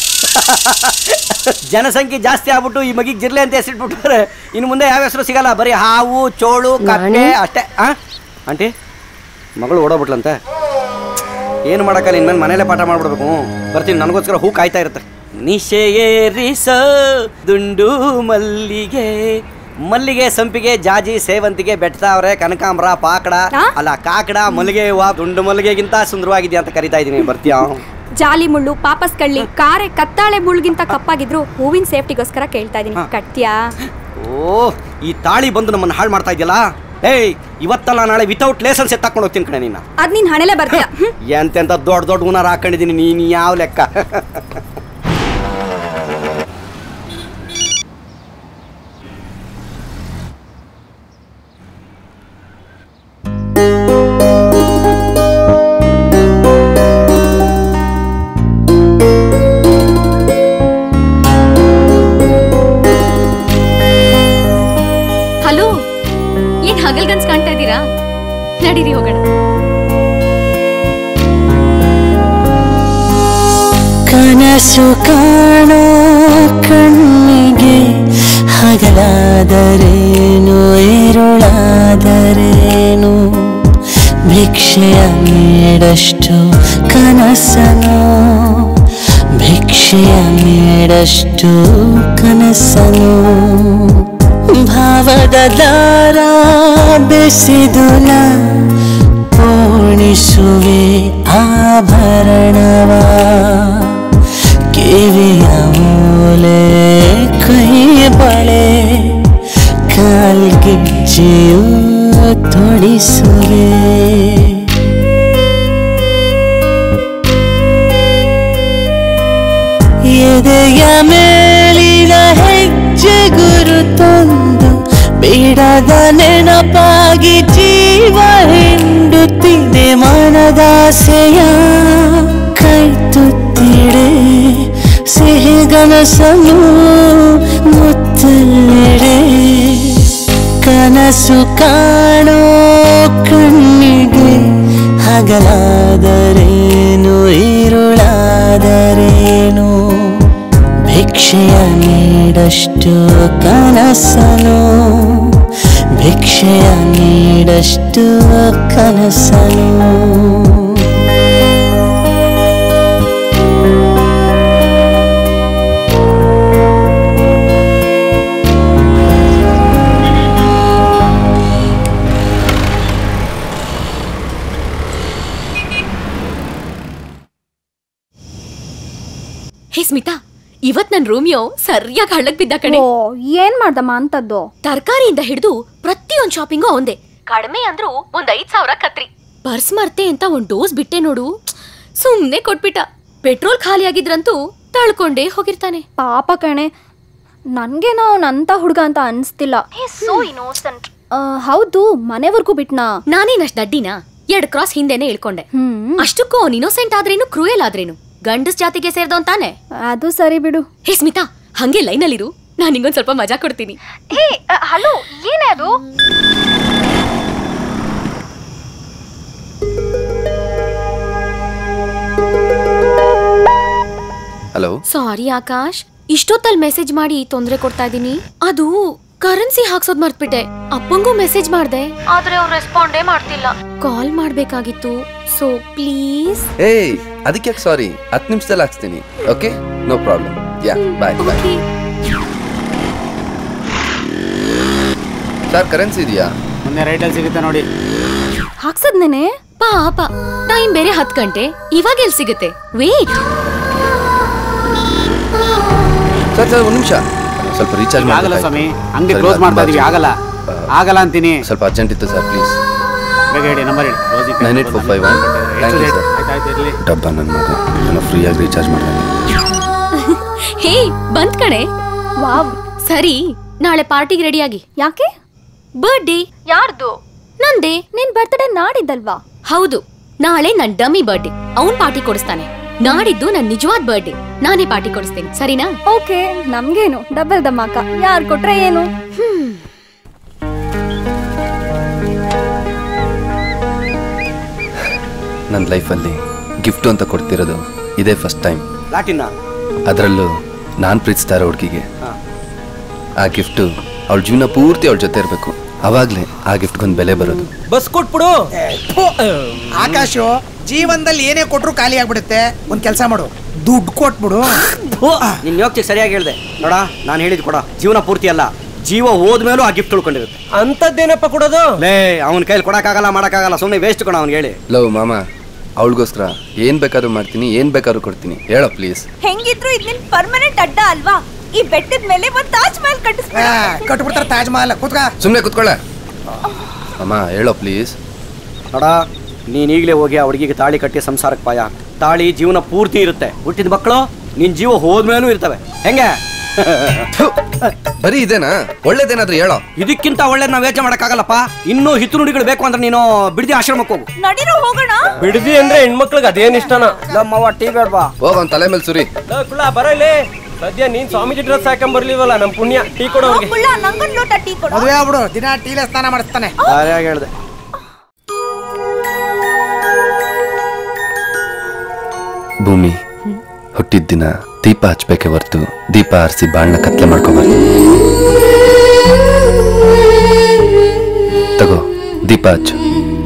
ಜನಸಂಖ್ಯೆ ಜಾಸ್ತಿ ಆಗ್ಬಿಟ್ಟು ಈ ಮಗಿಗೆ ಜಿರ್ಲೆ ಅಂತ ಹೆಸರಿಟ್ಬಿಟ್ರೆ ಇನ್ನು ಮುಂದೆ ಯಾವ ಹೆಸರು ಸಿಗಲ್ಲ, ಬರೀ ಹಾವು ಚೋಳು ಕಪ್ಪೆ ಅಷ್ಟೇ. ಆ ಆಂಟಿ ಮಗಳು ಓಡೋಗ್ಬಿಟ್ಲಂತೆ. ಏನು ಮಾಡಕ್ಕಲ್ಲ, ಇನ್ಮೇಲೆ ಮನೇಲೆ ಪಾಠ ಮಾಡ್ಬಿಡ್ಬೇಕು. ಬರ್ತೀನಿ, ನನಗೋಸ್ಕರ ಹೂ ಕಾಯ್ತಾ ಇರುತ್ತೆ. ನಿಶೇರಿಸ ದುಂಡು ಮಲ್ಲಿಗೆ, ಮಲ್ಲಿಗೆ ಸಂಪಿಗೆ ಜಾಜಿ ಸೇವಂತಿಗೆ ಬೆಟ್ಟತಾವ್ರೆ ಕನಕಾಂಬರ ಪಾಕಡ ಅಲ್ಲ ಕಾಕಡ ಮಲ್ಲಿಗೆ ಹೂವ ದುಂಡು ಮಲ್ಲಿಗೆಗಿಂತ ಸುಂದರವಾಗಿದೆಯಾ ಅಂತ ಕರಿತಾ ಇದೀನಿ. ಬರ್ತೀಯಾ? ಜಾಲಿ ಮುಳ್ಳು ಪಾಪಸ್ ಕಳ್ಳಿ ಕಾರೆ ಕತ್ತಾಳೆ ಮುಳ್ಗಿಂತ ಕಪ್ಪಾಗಿದ್ರು ಹೂವಿನ ಸೇಫ್ಟಿಗೋಸ್ಕರ ಕೇಳ್ತಾ ಇದೀನಿ, ಕಟ್ತೀಯಾ? ಓ ಈ ತಾಳಿ ಬಂದು ನಮ್ಮನ್ನ ಹಾಳು ಮಾಡ್ತಾ ಇದೆಯಲ್ಲ. ಏಯ್ ಇವತ್ತಲ್ಲ ನಾಳೆ ವಿತೌಟ್ ಲೈಸೆನ್ಸ್ ಎತ್ತಾಕೊಂಡು ಹೋಗ್ತೀನಿ ಕಣೆ ನಿನ್ನ. ಅದ್ ನೀನ್ ಹಣೆಲೆ ಬರ್ತೀಯ. ಎಂತೆಂತ ದೊಡ್ಡ ದೊಡ್ಡ ಗುಣಾರ ಹಾಕೊಂಡಿದೀನಿ, ನೀನ್ ಯಾವ ಲೆಕ್ಕ? ಹಲೋ, ಏನ್ ಹಗಲ್ಗನ್ಸ್ ಕಾಣ್ತಾ ಇದ್ದೀರಾ? ನಡೀರಿ ಹೋಗೋಣ. ಕನಸು ಕಾಣೋ ಕಣ್ಣಿಗೆ ಹಗಲಾದರೇನು ഇരുಳಾದರೇನು, ಭಿಕ್ಷೆಯ ನೀಡಷ್ಟು ಕನಸನು, ಭಿಕ್ಷೆಯ ನೀಡಷ್ಟು ಕನಸನು. ಭಾವದ ದಾರ ಬೆಸೆದುಲ ಪೋಣಿಸುವೆ ಆಭರಣವ, ಕಿವಿಯ ಮೂಲೆ ಕೈ ಬಳೆ ಕಾಲ್ಗೆಜ್ಜೆಯು ತೊಡಿಸುವೆ. ಎದೆಯ ಮೇಲಿನ ಹೆಜ್ಜೆ ಗುರುತೊಂದು ಬಿಡದ ನೆನಪಾಗಿ ಜೀವ ಹಿಂಡುತ್ತಿದೆ, ಮನದಾಸೆಯ ಕೈ ತುತ್ತಿಡೆ ಸಿಹಿಗನಸನು ಮುತ್ತಲ್ಲೆಡೆ. ಕನಸು ಕಾಣೋ ಕಣ್ಣಿಗೆ ಹಗಲಾದರೇನು ഇരുಳಾದರೇನು, ಭಿಕ್ಷೆಯ ನೀಡಷ್ಟು ಕನಸನು, ಭಿಕ್ಷೆಯ ನೀಡಷ್ಟು ಕನಸನು. ಹೇ ಸ್ಮಿತಾ, ಇವತ್ ನನ್ ರೋಮಿಯೋ ಸರಿಯಾಗಿ ಹಳ್ಳಕ್ ಬಿದ್ದ ಕಣೆ. ಏನ್ ಮಾಡ್ದಮ್ಮ ಅಂತದ್ದು? ತರಕಾರಿಯಿಂದ ಹಿಡಿದು ಪ್ರತಿಯೊಂದ್ ಶಾಪಿಂಗು ಅವಂದೆ. ಕಡಿಮೆ ಅಂದ್ರೂ ಒಂದ್ ಐದ್ ಸಾವಿರ ಕತ್ರಿ. ಪರ್ಸ್ ಮರ್ತೆ ಅಂತ ಒಂದ್ ಡೋಸ್ ಬಿಟ್ಟೆ ನೋಡು, ಸುಮ್ನೆ ಕೊಟ್ಬಿಟ್ಟ. ಪೆಟ್ರೋಲ್ ಖಾಲಿ ಆಗಿದ್ರಂತೂ ತಳ್ಕೊಂಡೇ ಹೋಗಿರ್ತಾನೆ. ಪಾಪ ಕಣೆ, ನನ್ಗೇನೋ ಅವನಂತ ಹುಡುಗ ಅಂತ ಅನ್ಸ್ತಿಲ್ಲ. So innocent. ಹೌದು, ಮನೆವರ್ಗೂ ಬಿಟ್ನಾ? ನಾನೇನಷ್ಟ್ ದಡ್ಡಿನಾ? ಎರಡ್ ಕ್ರಾಸ್ ಹಿಂದೆನೆ ಇಳ್ಕೊಂಡೆ. ಅಷ್ಟಕ್ಕೂ ಅವ್ನು ಇನ್ನೋಸೆಂಟ್ ಆದ್ರೇನು ಕ್ರೂಯಲ್ ಆದ್ರೇನು ಗಂಡಸ್ ಜಾತಿಗೆ ಸೇರ್ದವನ್ ತಾನೆ. ಅದು ಸರಿ ಬಿಡು. ಹೇ ಸ್ಮಿತಾ, ಹಂಗೆ ಲೈನಲ್ಲಿರು, ನಾನ್ ನಿಂಗೊಂದ್ ಸ್ವಲ್ಪ ಮಜಾ ಕೊಡ್ತೀನಿ. ಹೇ ಹಲೋ, ಏನೇ ಅದು? ಹಲೋ. ಸಾರಿ ಆಕಾಶ್, ಇಷ್ಟೊತ್ತಲ್ಲಿ ಮೆಸೇಜ್ ಮಾಡಿ ತೊಂದ್ರೆ ಕೊಡ್ತಾ ಇದೀನಿ. ಅದು ಕರೆನ್ಸಿ ಹಾಕ್ಸೋದ್ ಮರ್ತ್ಬಿಟ್ಟೆ. ಅಪ್ಪಂಗೂ ಮೆಸೇಜ್ ಮಾಡ್ದೆ, ಆದ್ರೆ ಅವ್ರು ರೆಸ್ಪಾಂಡೇ ಮಾಡ್ತಿಲ್ಲ. ಕಾಲ್ ಮಾಡ್ಬೇಕಾಗಿತ್ತು, ಸೊ ಪ್ಲೀಸ್. ಏಯ್, ಅದಕ್ಕೆ ಯಾಕೆ ಸಾರಿ? ಹತ್ತು ನಿಮಿಷದಲ್ಲಿ ಹಾಕ್ಸ್ತೀನಿ. Okay, no problem. Yeah, bye bye. Sir, currency ಇದೆಯಾ? ಮೊನ್ನೆ ರೈಟಲ್ಲಿ ಸಿಗುತ್ತೆ ನೋಡಿ. ಹಾಕ್ಸದ್ನೇನೆ. ಪಾಪ, ಟೈಮ್ ಬೇರೆ ಹತ್ತು ಗಂಟೆ, ಇವಾಗ ಎಲ್ಲಿ ಸಿಗುತ್ತೆ? ವೇಟ್. ಸರ್ ಸರ್ ಒಂದು ನಿಮಿಷ, ಸ್ವಲ್ಪ ರೀಚಾರ್ಜ್ ಆಗಲ್ಲ ಸ್ವಾಮಿ, ಅಂಗಡಿ ಕ್ಲೋಸ್ ಮಾಡ್ತಾ ಇದೀವಿ. ಆಗಲ್ಲ ಆಗಲ್ಲ ಅಂತೀನಿ. ಸ್ವಲ್ಪ ಅರ್ಜೆಂಟ್ ಇತ್ತು ಸರ್, ಪ್ಲೀಸ್. ಬೇಗ ಹೇಳಿ, ನಂಬರ್ ಹೇಳಿ. Nine eight four five one. Thank you sir. ಡಬ್ಬ ನನ್ನ ಮಗ, ನಾನು ಫ್ರೀಯಾಗಿ ರೀಚಾರ್ಜ್ ಮಾಡಿದೆ. ಹೇ, ಬಂತ್ ಕಣೆ. ವಾವ್, ಸರಿ, ನಾಳೆ ಪಾರ್ಟಿಗೆ ರೆಡಿ ಆಗಿ. ಯಾಕೆ? ಬರ್ಡೇ. ಯಾರ್ದು? ನಂದೇ. ನಿನ್ ಬರ್ತ್ಡೇ ನಾಡಿದ್ದಲ್ವಾ? ಹೌದು, ನಾಳೆ ನನ್ ಡಮ್ಮಿ ಬರ್ಡೇ, ಅವನ್ ಪಾರ್ಟಿ ಕೊಡಿಸ್ತಾನೆ. ನಾಡಿದ್ದು ನನ್ ನಿಜವಾದ ಬರ್ಡೇ, ನಾನೇ ಪಾರ್ಟಿ ಕೊಡಿಸ್ತೇನೆ, ಸರಿನಾ? ಓಕೆ, ನಮ್ಗೇನು ಡಬಲ್ ಧಮಾಕ, ಯಾರು ಕೊಟ್ರೆ ಏನು. ನನ್ನ ಲೈಫಲ್ಲಿ ಗಿಫ್ಟ್ ಅಂತ ಕೊಡ್ತಿರೋದು ಇದೇ ಫಸ್ಟ್ ಟೈಮ್. ಲಾಟಿನ ಅದರಲ್ಲೂ ನಾನು ಪ್ರೀತಿಸ್ತಾ ಇರೋ ಹುಡುಗಿಗೆ ಆ ಗಿಫ್ಟು ಅವಳ ಜೀವನ ಪೂರ್ತಿ ಅವಳ ಜೊತೆ ಇರಬೇಕು. ಅವಾಗ್ಲೇ ಆ ಗಿಫ್ಟ್ಗೊಂದು ಬೆಲೆ ಬರೋದು. ಬಸ್ ಕೊಟ್ಬಿಡು. ಆಕಾಶು, ಜೀವನದಲ್ಲಿ ಏನೇ ಕೊಟ್ರು ಖಾಲಿ ಆಗ್ಬಿಡುತ್ತೆ. ಒಂದ್ ಕೆಲಸ ಮಾಡು, ದುಡ್ಡು ಕೊಟ್ಬಿಡು. ನಿನ್ ಯೋಗ್ಯ ಸರಿಯಾಗಿ ಹೇಳ್ದೆ ನೋಡ. ನಾನು ಹೇಳಿದ್ ಕೊಡ, ಜೀವನ ಪೂರ್ತಿ ಅಲ್ಲ, ಜೀವ ಹೋದ್ಮೇಲೂ ಆ ಗಿಫ್ಟ್ ಉಳ್ಕೊಂಡಿರುತ್ತೆ. ಅಂತದ್ದೇನಪ್ಪ ಕೊಡೋದು? ಲೇ, ಅವನ ಕೈಲಿ ಕೊಡಕ್ಕಾಗಲ್ಲ, ಮಾಡಕ್ಕಾಗಲ್ಲ, ಸುಮ್ಮನೆ ವೇಸ್ಟ್ ಕೊಡ ಅವ್ನಿಗೆ ಹೇಳಿ. ಲವ್ ಮಾಮ, ಅವಳಿಗೋಸ್ಕರ ಏನ್ ಬೇಕಾದ್ರೂ ಮಾಡ್ತೀನಿ, ಏನ್ ಬೇಕಾದ್ರೂ ಕೊಡ್ತೀನಿ, ಹೇಳೋ ಪ್ಲೀಸ್. ಹೆಂಗಿದ್ರು ಇದು ನಿನ್ ಪರ್ಮನೆಂಟ್ ಅಡ್ಡ ಅಲ್ವಾ? ಈ ಬೆಟ್ಟದ ಮೇಲೆ ಒಂದ್ ತಾಜ್ ಮಹಲ್ ಕಟ್ಟಿಸ್ಬಿಡ. ಕಟ್ಬಿಡ್ತಾರ ತಾಜ್ ಮಹಲ್. ಕೂತ್ಕ. ಸುಮ್ನೆ ಕೂತ್ಕೊಳ್ಳ ಅಮ್ಮ, ಹೇಳೋ ಪ್ಲೀಸ್. ನೋಡ, ನೀನ್ ಈಗಲೇ ಹೋಗಿ ಆ ಹುಡುಗಿಗೆ ತಾಳಿ ಕಟ್ಟಿ ಸಂಸಾರಕ್ಕೆ ಪಾಯ. ತಾಳಿ ಜೀವನ ಪೂರ್ತಿ ಇರುತ್ತೆ, ಹುಟ್ಟಿದ ಮಕ್ಕಳು ನಿನ್ ಜೀವ ಹೋದ್ಮೇಲೂ ಇರ್ತವೆ. ಹೆಂಗೆ? ಬರೀ ಇದೇನಾ? ಒಳ್ಳೇದೇನಾದ್ರೂ ಹೇಳೋ. ಇದಕ್ಕಿಂತ ಒಳ್ಳೇದ್ ನಾವ್ ಯೋಚನೆ ಮಾಡಕ್ಕಾಗಲ್ಲಪ್ಪ. ಇನ್ನೂ ಹಿತ್ತು ನುಡಿಗಳು ಬೇಕು ಅಂದ್ರೆ ನೀನು ಬಿಡದಿ ಆಶ್ರಮಕ್ಕೆ ಹೋಗು. ನಡಿರೋ ಹೋಗೋಣ. ಬಿಡದಿ ಅಂದ್ರೆ ಹೆಣ್ಮಕ್ಳಿಗೆ ಅದೇನ್ ಇಷ್ಟನಾ? ನಮ್ಮವ್ವ ಟೀ ಬೇಡ್ವಾ? ಹೋಗ, ಅವ್ನ್ ತಲೆ ಮೇಲೆ ಸುರಿ. ಕುಳ್ಳ ಬರಲಿ. ಸದ್ಯ ನೀನ್ ಸ್ವಾಮೀಜಿ ಡ್ರೆಸ್ ಹಾಕೊಂಡ್ ಬರ್ಲಿವಲ್ಲ, ನಮ್ ಪುಣ್ಯ. ಟೀ ಕೊಡು ಅವ್ರಿಗೆ. ನಂಗೊಂದ್ ಲೋಟ ಟೀ ಕೊಡು. ಮದುವೆ ಆಗ್ಬಿಡು, ದಿನ ಟೀಲೆ ಸ್ನಾನ ಮಾಡಿಸ್ತಾನೆ. ಸರಿಯಾಗಿ ಹೇಳ್ದೆ. ಭೂಮಿ, ಹುಟ್ಟಿದ ದಿನ ದೀಪ ಹಚ್ಬೇಕೆ ಹೊರ್ತು ದೀಪ ಹರಿಸಿ ಬಾಳ್ನ ಕತ್ಲೆ ಮಾಡ್ಕೋಬಾರ್ದು. ತಗೋ, ದೀಪ ಹಚ್ಚು.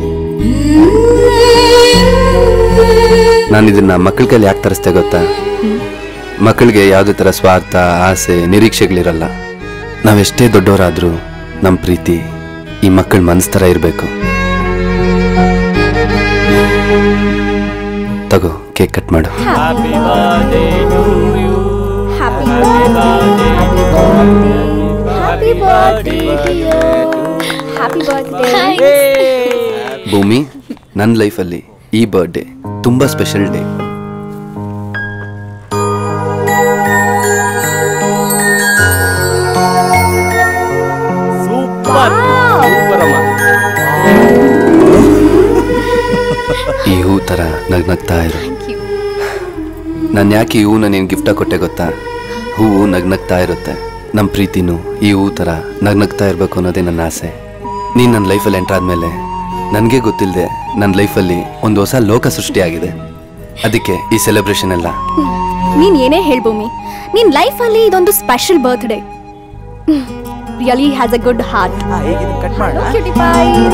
ನಾನು ಇದನ್ನ ಮಕ್ಕಳ ಕೈಲಿ ಯಾಕೆ ತರಿಸ್ತೆ ಗೊತ್ತಾ? ಮಕ್ಕಳಿಗೆ ಯಾವುದೇ ಥರ ಸ್ವಾರ್ಥ, ಆಸೆ, ನಿರೀಕ್ಷೆಗಳಿರಲ್ಲ. ನಾವೆಷ್ಟೇ ದೊಡ್ಡವರಾದ್ರೂ ನಮ್ಮ ಪ್ರೀತಿ ಈ ಮಕ್ಕಳ ಮನಸ್ ಥರ ಇರಬೇಕು. ತಗೋ, ಕೇಕ್ ಕಟ್ ಮಾಡು. Happy birthday to you. Happy birthday. Happy birthday to you. Happy birthday. Bhoomi, ನನ್ನ ಲೈಫಲ್ಲಿ ಈ ಬರ್ಡೇ ತುಂಬಾ ಸ್ಪೆಷಲ್ ಡೇ. ಈ ಹೂ ತರ ನಗ್ನಗ್ತಾ ಇರು. ನಾನು ಯಾಕೆ ಈ ಹೂನ ನೀನು ಗಿಫ್ಟ ಕೊಟ್ಟೆ ಗೊತ್ತಾ? ಹೂವು ನಗ್ನಗ್ತಾ ಇರುತ್ತೆ. ನಮ್ಮ ಪ್ರೀತಿನೂ ಈ ಹೂ ತರ ನಗ್ನಗ್ತಾ ಇರಬೇಕು ಅನ್ನೋದೇ ನನ್ನ ಆಸೆ. ನೀನು ನನ್ನ ಲೈಫಲ್ಲಿ ಎಂಟರ್ ಆದ್ಮೇಲೆ ನನಗೆ ಗೊತ್ತಿಲ್ಲದೆ ನನ್ನ ಲೈಫಲ್ಲಿ ಒಂದು ಹೊಸ ಲೋಕ ಸೃಷ್ಟಿಯಾಗಿದೆ. ಅದಕ್ಕೆ ಈ ಸೆಲೆಬ್ರೇಷನ್ ಎಲ್ಲ. ನೀನ್ ಏನೇ ಹೇಳ್ಭೂಮಿ, ನಿನ್ ಲೈಫ್ ಅಲ್ಲಿ ಇದೊಂದು special birthday. Really has a good heart. Cut ಮಾಡು. Cutie pies.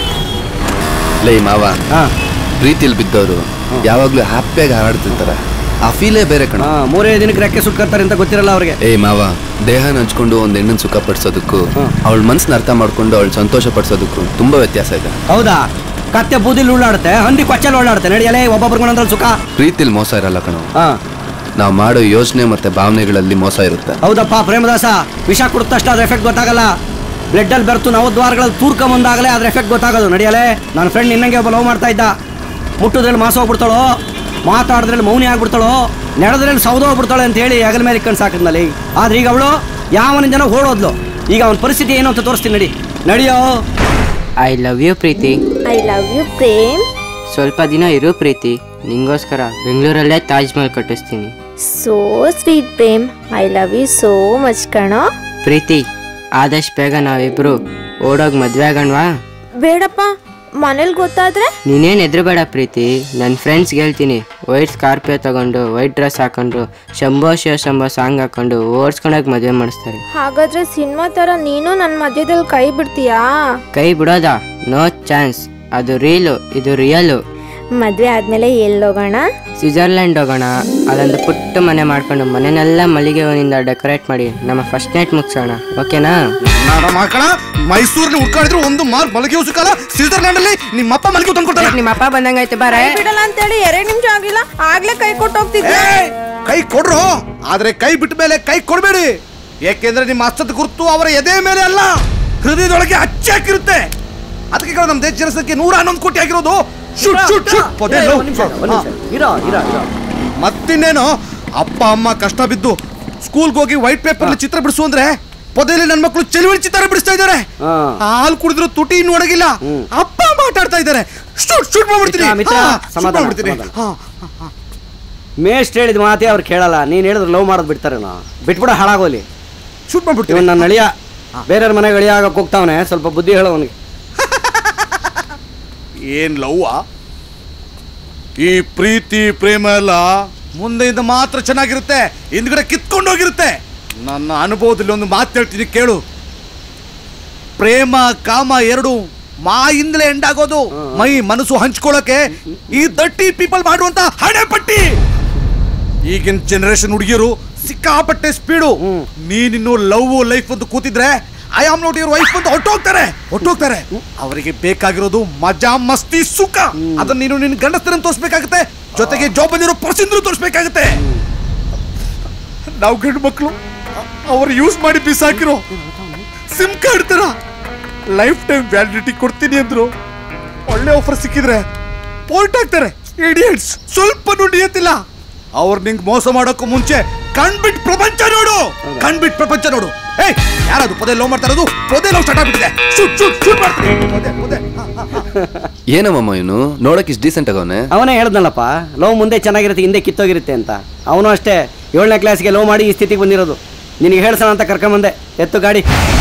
ಲೈ ಮಾವ, ಪ್ರೀತಿಯಲ್ಲಿ ಬಿದ್ದವರು ಯಾವಾಗ್ಲೂ ಹ್ಯಾಪಿಯಾಗಿ ಹಾರಾಡ್ತಿರ್ತಾರೆ. ಆ ಫೀಲೇ ಬೇರೆ ಕಣ. ಮೂರೇ ದಿನಕ್ಕೆ ರೆಕ್ಕೆ ಸುಟ್ಕೊತಾರೆ ಅಂತ ಗೊತ್ತಿರಲ್ಲ ಅವ್ರಿಗೆ. ಏ ಮಾವ, ದೇಹ ಹಂಚ್ಕೊಂಡು ಒಂದ್ ಹೆಣ್ಣನ್ ಸುಖ ಪಡಿಸೋದಕ್ಕೂ ಅವಳ ಮನ್ಸನ್ನ ಅರ್ಥ ಮಾಡ್ಕೊಂಡು ಅವಳು ಸಂತೋಷ ಪಡಿಸೋದಕ್ಕೂ ತುಂಬಾ ವ್ಯತ್ಯಾಸ ಇದೆ. ಹೌದಾ? ಕತ್ತೆ ಬೂದಿಲ್ ಉಳ್ಳಾಡುತ್ತೆ, ಹಂದಿ ಕೊಚ್ಚಲ್ ಓಡಾಡುತ್ತೆ. ನಡಿಯಲೇ ಒಬ್ಬೊಬ್ರಿಗೊಂದ್ರಲ್ಲಿ ಸುಖ. ಪ್ರೀತಿಲಿ ಮೋಸ ಇರಲ್ಲ ಕಣ. ನಾವು ಮಾಡೋ ಯೋಚನೆ ಮತ್ತೆ ಭಾವನೆಗಳಲ್ಲಿ ಮೋಸ ಇರುತ್ತೆ. ಹೌದಪ್ಪ ಪ್ರೇಮದಾಸ, ವಿಷ ಕುಡಿತಷ್ಟು ಅದ್ರ ಎಫೆಕ್ಟ್ ಗೊತ್ತಾಗಲ್ಲ. ಬ್ಲಡ್ ಅಲ್ಲಿ ಬೆರ್ತು ನವದ್ವಾರಗಳಲ್ಲಿ ತೂರ್ಕ ಮುಂದಾಗಲೇ ಅದ್ರ ಎಫೆಕ್ಟ್ ಗೊತ್ತಾಗೋದು. ನಡಿಯಲೇ, ನನ್ನ ಫ್ರೆಂಡ್ ನಿನ್ನಂಗೆ ಒಬ್ಬ ಲವ್ ಮಾಡ್ತಾ ಇದ್ದ. ಮುಟ್ಟುದ್ರಲ್ಲಿ ಮಾಸ ಹೋಗ್ಬಿಡ್ತಾಳೋ, ಮಾತಾಡಿದ್ರಲ್ಲಿ ಮೌನಿ ಆಗ್ಬಿಡ್ತಾಳೋ, ನಡೆದ್ರಲ್ಲಿ ಸೌದ ಹೋಗ್ಬಿಡ್ತಾಳೆ ಅಂತ ಹೇಳಿ ಹೆಗಲ ಮೇಲೆ ಇಟ್ಕೊಂಡು ಸಾಕಿದ್ನಲ್ಲಿ. ಆದ್ರೆ ಈಗ ಅವಳು ಯಾವನ ಜನ ಓಡೋದ್ಲು. ಈಗ ಅವನ ಪರಿಸ್ಥಿತಿ ಏನು ಅಂತ ತೋರಿಸ್ತೀನಿ. ನಡಿ ನಡಿಯೋ. I love you Preethi. I love you Prem. ಸ್ವಲ್ಪ ದಿನ ಇರು ಪ್ರೀತಿ, ನಿಂಗೋಸ್ಕರ ಬೆಂಗಳೂರಲ್ಲೇ ತಾಜ್ ಮಹಲ್ ಕಟ್ಟಿಸ್ತೀನಿ. So sweet Prem, I love you so much ಕಣೋ. ಪ್ರೀತಿ, ಆದಷ್ಟು ಬೇಗ ನಾವಿಬ್ರು ಓಡೋಗಿ ಮದ್ವೆ ಆಗೋಣವಾ? ಬೇಡಪ್ಪ, ಮನೇಲಿ ಗೊತ್ತಾದ್ರೆ? ನೀನೇನು ಎದುರುಬೇಡ ಪ್ರೀತಿ, ನನ್ನ ಫ್ರೆಂಡ್ಸ್ಗೆ ಹೇಳ್ತೀನಿ ವೈಟ್ ಸ್ಕಾರ್ಪಿಯೋ ತಗೊಂಡು ವೈಟ್ ಡ್ರೆಸ್ ಹಾಕೊಂಡು ಶಂಭೋ ಶಿವ ಶಂಭೋ ಸಾಂಗ್ ಹಾಕೊಂಡು ಓಡಿಸ್ಕೊಂಡೋಗಿ ಮದುವೆ ಮಾಡಿಸ್ತಾರೆ. ಹಾಗಾದ್ರೆ ಸಿನಿಮಾ ತರ ನೀನು ನನ್ನ ಮಧ್ಯದಲ್ಲಿ ಕೈ ಬಿಡ್ತೀಯಾ? ಕೈ ಬಿಡೋದಾ? No chance. ಅದು ರೀಲು, ಇದು ರಿಯಲು. ಮದ್ವೆ ಆದ್ಮೇಲೆ ಎಲ್ಲೋಗೋಣ? ಸ್ವಿಟ್ಜರ್ಲ್ಯಾಂಡ್ ಹೋಗೋಣ. ಅಲ್ಲೊಂದು ಪುಟ್ಟ ಮನೆ ಮಾಡ್ಕೊಂಡು ಮನೆನೆಲ್ಲ ಮಲ್ಲಿಗೆ ಹೂವಿನಿಂದ ಡೆಕೋರೇಟ್ ಮಾಡಿ ನಮ್ಮ ಫಸ್ಟ್ ನೈಟ್ ಮುಗಿಸೋಣ. ಓಕೆನಾ? ಮೈಸೂರಲ್ಲಿ ಉಟ್ಕೊಂಡಿದ್ರು ಒಂದು ಮಾರ್ ಮಲಗಿ ಉಸುಕಲ್ಲ. ಸ್ವಿಟ್ಜರ್ಲ್ಯಾಂಡ್ ಅಲ್ಲಿ ನಿಮ್ಮಪ್ಪ ಮಲಗಿ ತಂದ್ಕೊಡ್ತಾರೆ. ನಿಮ್ಮಪ್ಪ ಬಂದಂಗಾಯ್ತು ಬಾರೆ. ಬಿಡಲ್ಲ ಅಂತೇಳಿ ಎರಡು ನಿಮಿಷ ಆಗಿಲ್ಲ, ಆಗ್ಲೇ ಕೈ ಕೊಟ್ಟು ಹೋಗ್ತಿದ್ದೆ. ಕೈ ಕೊಡ್ರು, ಆದ್ರೆ ಕೈ ಬಿಟ್ಟ ಮೇಲೆ ಕೈ ಕೊಡ್ಬೇಡಿ. ಯಾಕೆಂದ್ರೆ ನಿಮ್ಮ ಹಸ್ತದ ಗುರುತು ಅವರ ಎದೆ ಮೇಲೆ ಅಲ್ಲ, ಹೃದಯದೊಳಗೆ ಅಚ್ಚಿ ಹಾಕಿರುತ್ತೆ. ಅದಕ್ಕೆ ನಮ್ಮ ದೇಶ ಜನಸಂಖ್ಯೆ ನೂರ ಹನ್ನೊಂದು ಕೋಟಿ ಆಗಿರೋದು. ಮತ್ತಿನ್ನೇನು, ಅಪ್ಪ ಅಮ್ಮ ಕಷ್ಟ ಬಿದ್ದು ಸ್ಕೂಲ್ಗೆ ಹೋಗಿ ವೈಟ್ ಪೇಪರ್ ಚಿತ್ರ ಬಿಡಿಸು ಅಂದ್ರೆ ಪೊದೆಯಲ್ಲಿ ನನ್ನ ಮಕ್ಕಳು ಚೆಲುವಳಿ ಚಿತ್ರ ಬಿಡಿಸ್ತಾ ಇದ್ದಾರೆ. ಹಾಲು ಕುಡಿದ್ರು ತುಟಿ ಇನ್ನು ಒಣಗಿಲ್ಲ, ಅಪ್ಪ ಮಾತಾಡ್ತಾ ಇದ್ದಾರೆ. ಮೇಸ್ಟ್ ಹೇಳಿದ ಮಾತೇ ಅವ್ರು ಕೇಳಲ್ಲ. ನೀನ್ ಹೇಳಿದ್ರೆ ಲವ್ ಮಾಡೋದು ಬಿಡ್ತಾರೆ. ನಾ ಬಿಟ್ಬಿಡ, ಹಾಳಾಗೋಲಿ. ಶೂಟ್ ಮಾಡ್ಬಿಡ್ತೀವಿ. ನನ್ನ ಅಳಿಯ ಬೇರೆಯವ್ರ ಮನೆಗೆ ಅಳಿಯ ಆಗಕ್ಕೆ ಹೋಗ್ತಾವನೆ, ಸ್ವಲ್ಪ ಬುದ್ಧಿ ಹೇಳೋ ಅವನಿಗೆ. ಏನ್ ಲವ್ವ ಈ ಪ್ರೀತಿ ಪ್ರೇಮ ಎಲ್ಲ ಮುಂದೆಯಿಂದ ಮಾತ್ರ ಚೆನ್ನಾಗಿರುತ್ತೆ, ಹಿಂದ್ಗಡೆ ಕಿತ್ಕೊಂಡು ಹೋಗಿರುತ್ತೆ. ನನ್ನ ಅನುಭವದಲ್ಲಿ ಒಂದು ಮಾತು ಹೇಳ್ತೀನಿ ಕೇಳು. ಪ್ರೇಮ ಕಾಮ ಎರಡು ಮಾಯಿಂದಲೇ ಎಂಡಾಗೋದು. ಮೈ ಮನಸ್ಸು ಹಂಚ್ಕೊಳ್ಳೋಕೆ ಈ ದಟ್ಟಿ ಪೀಪಲ್ ಮಾಡುವಂತ ಹಣೆ ಪಟ್ಟಿ. ಈಗಿನ ಜನರೇಷನ್ ಹುಡುಗಿಯರು ಸಿಕ್ಕಾಪಟ್ಟೆ ಸ್ಪೀಡು. ನೀನಿನ್ನು ಲವ್ ಲೈಫ್ ಅಂತ ಕೂತಿದ್ರೆ I am not your wife ಅಂತ ಹೊಟ್ಟೋಗ್ತಾರೆ ಹೊಟ್ಟೋಗ್ತಾರೆ ಅವರಿಗೆ ಬೇಕಾಗಿರೋದು ಮಜಾ ಮಸ್ತಿ ಸುಖ. ಅದನ್ನ ನೀನು ನಿನ್ನ ಗಂಡಸ್ತರನ್ನು ತೋರಿಸ್ಬೇಕಾಗುತ್ತೆ, ಜೊತೆಗೆ ಜಾಬ್ ಬಂದಿರೋ ಪರ್ಸನ್ ತೋರಿಸ್ಬೇಕಾಗುತ್ತೆ. ನಾವು ಗಂಡು ಮಕ್ಕಳು ಅವ್ರು ಯೂಸ್ ಮಾಡಿ ಬಿಸಾಕಿರೋ ಸಿಮ್ ಕಾರ್ಡ್ ತರ ಲೈಫ್ ಟೈಮ್ ವ್ಯಾಲಿಡಿಟಿ ಕೊಡ್ತೀನಿ ಅಂದ್ರು. ಒಳ್ಳೆ ಆಫರ್ ಸಿಕ್ಕಿದ್ರೆ ಪೋರ್ಟ್ ಆಗ್ತಾರೆ. ಇಡಿಯಟ್ಸ್ ಸ್ವಲ್ಪ ನುಡಿಯತ್ತಿಲ್ಲ. ಅವ್ರು ನಿಂಗೆ ಮೋಸ ಮಾಡೋಕ್ಕೂ ಮುಂಚೆ ಕಣ್ಬಿಟ್ ಪ್ರಪಂಚ ನೋಡು, ಕಣ್ಬಿಟ್ ಪ್ರಪಂಚ ನೋಡು. ಏಯ್, ಯಾರದು ಪೊದೆ ಲವ್ ಮಾಡ್ತಾ ಇರೋದು? ಪೊದೆ ಲವ್ ಸ್ಟಾರ್ಟ್ ಆಗ್ಬಿಟ್ಟಿದೆ. ಶೂಟ್ ಶೂಟ್ ಶೂಟ್ ಮಾಡ್ತೀನಿ. ಪೊದೆ ಪೊದೆ ಏನಮ್ಮ ಇವನು ನೋಡಕ್ ಇಷ್ಟು ಡೀಸೆಂಟ್ ಆಗವನೆ? ಅವನೇ ಹೇಳ್ದಲ್ಲಪ್ಪ, ಲವ್ ಮುಂದೆ ಚೆನ್ನಾಗಿರುತ್ತೆ, ಹಿಂದೆ ಕಿತ್ತೋಗಿರುತ್ತೆ ಅಂತ. ಅವನು ಅಷ್ಟೇ ಏಳನೇ ಕ್ಲಾಸ್ಗೆ ಲವ್ ಮಾಡಿ ಈ ಸ್ಥಿತಿಗೆ ಬಂದಿರೋದು. ನಿನಗೆ ಹೇಳ್ಸೋಣ ಅಂತ ಕರ್ಕೊಂಬಂದೆ. ಎತ್ತು ಗಾಡಿ.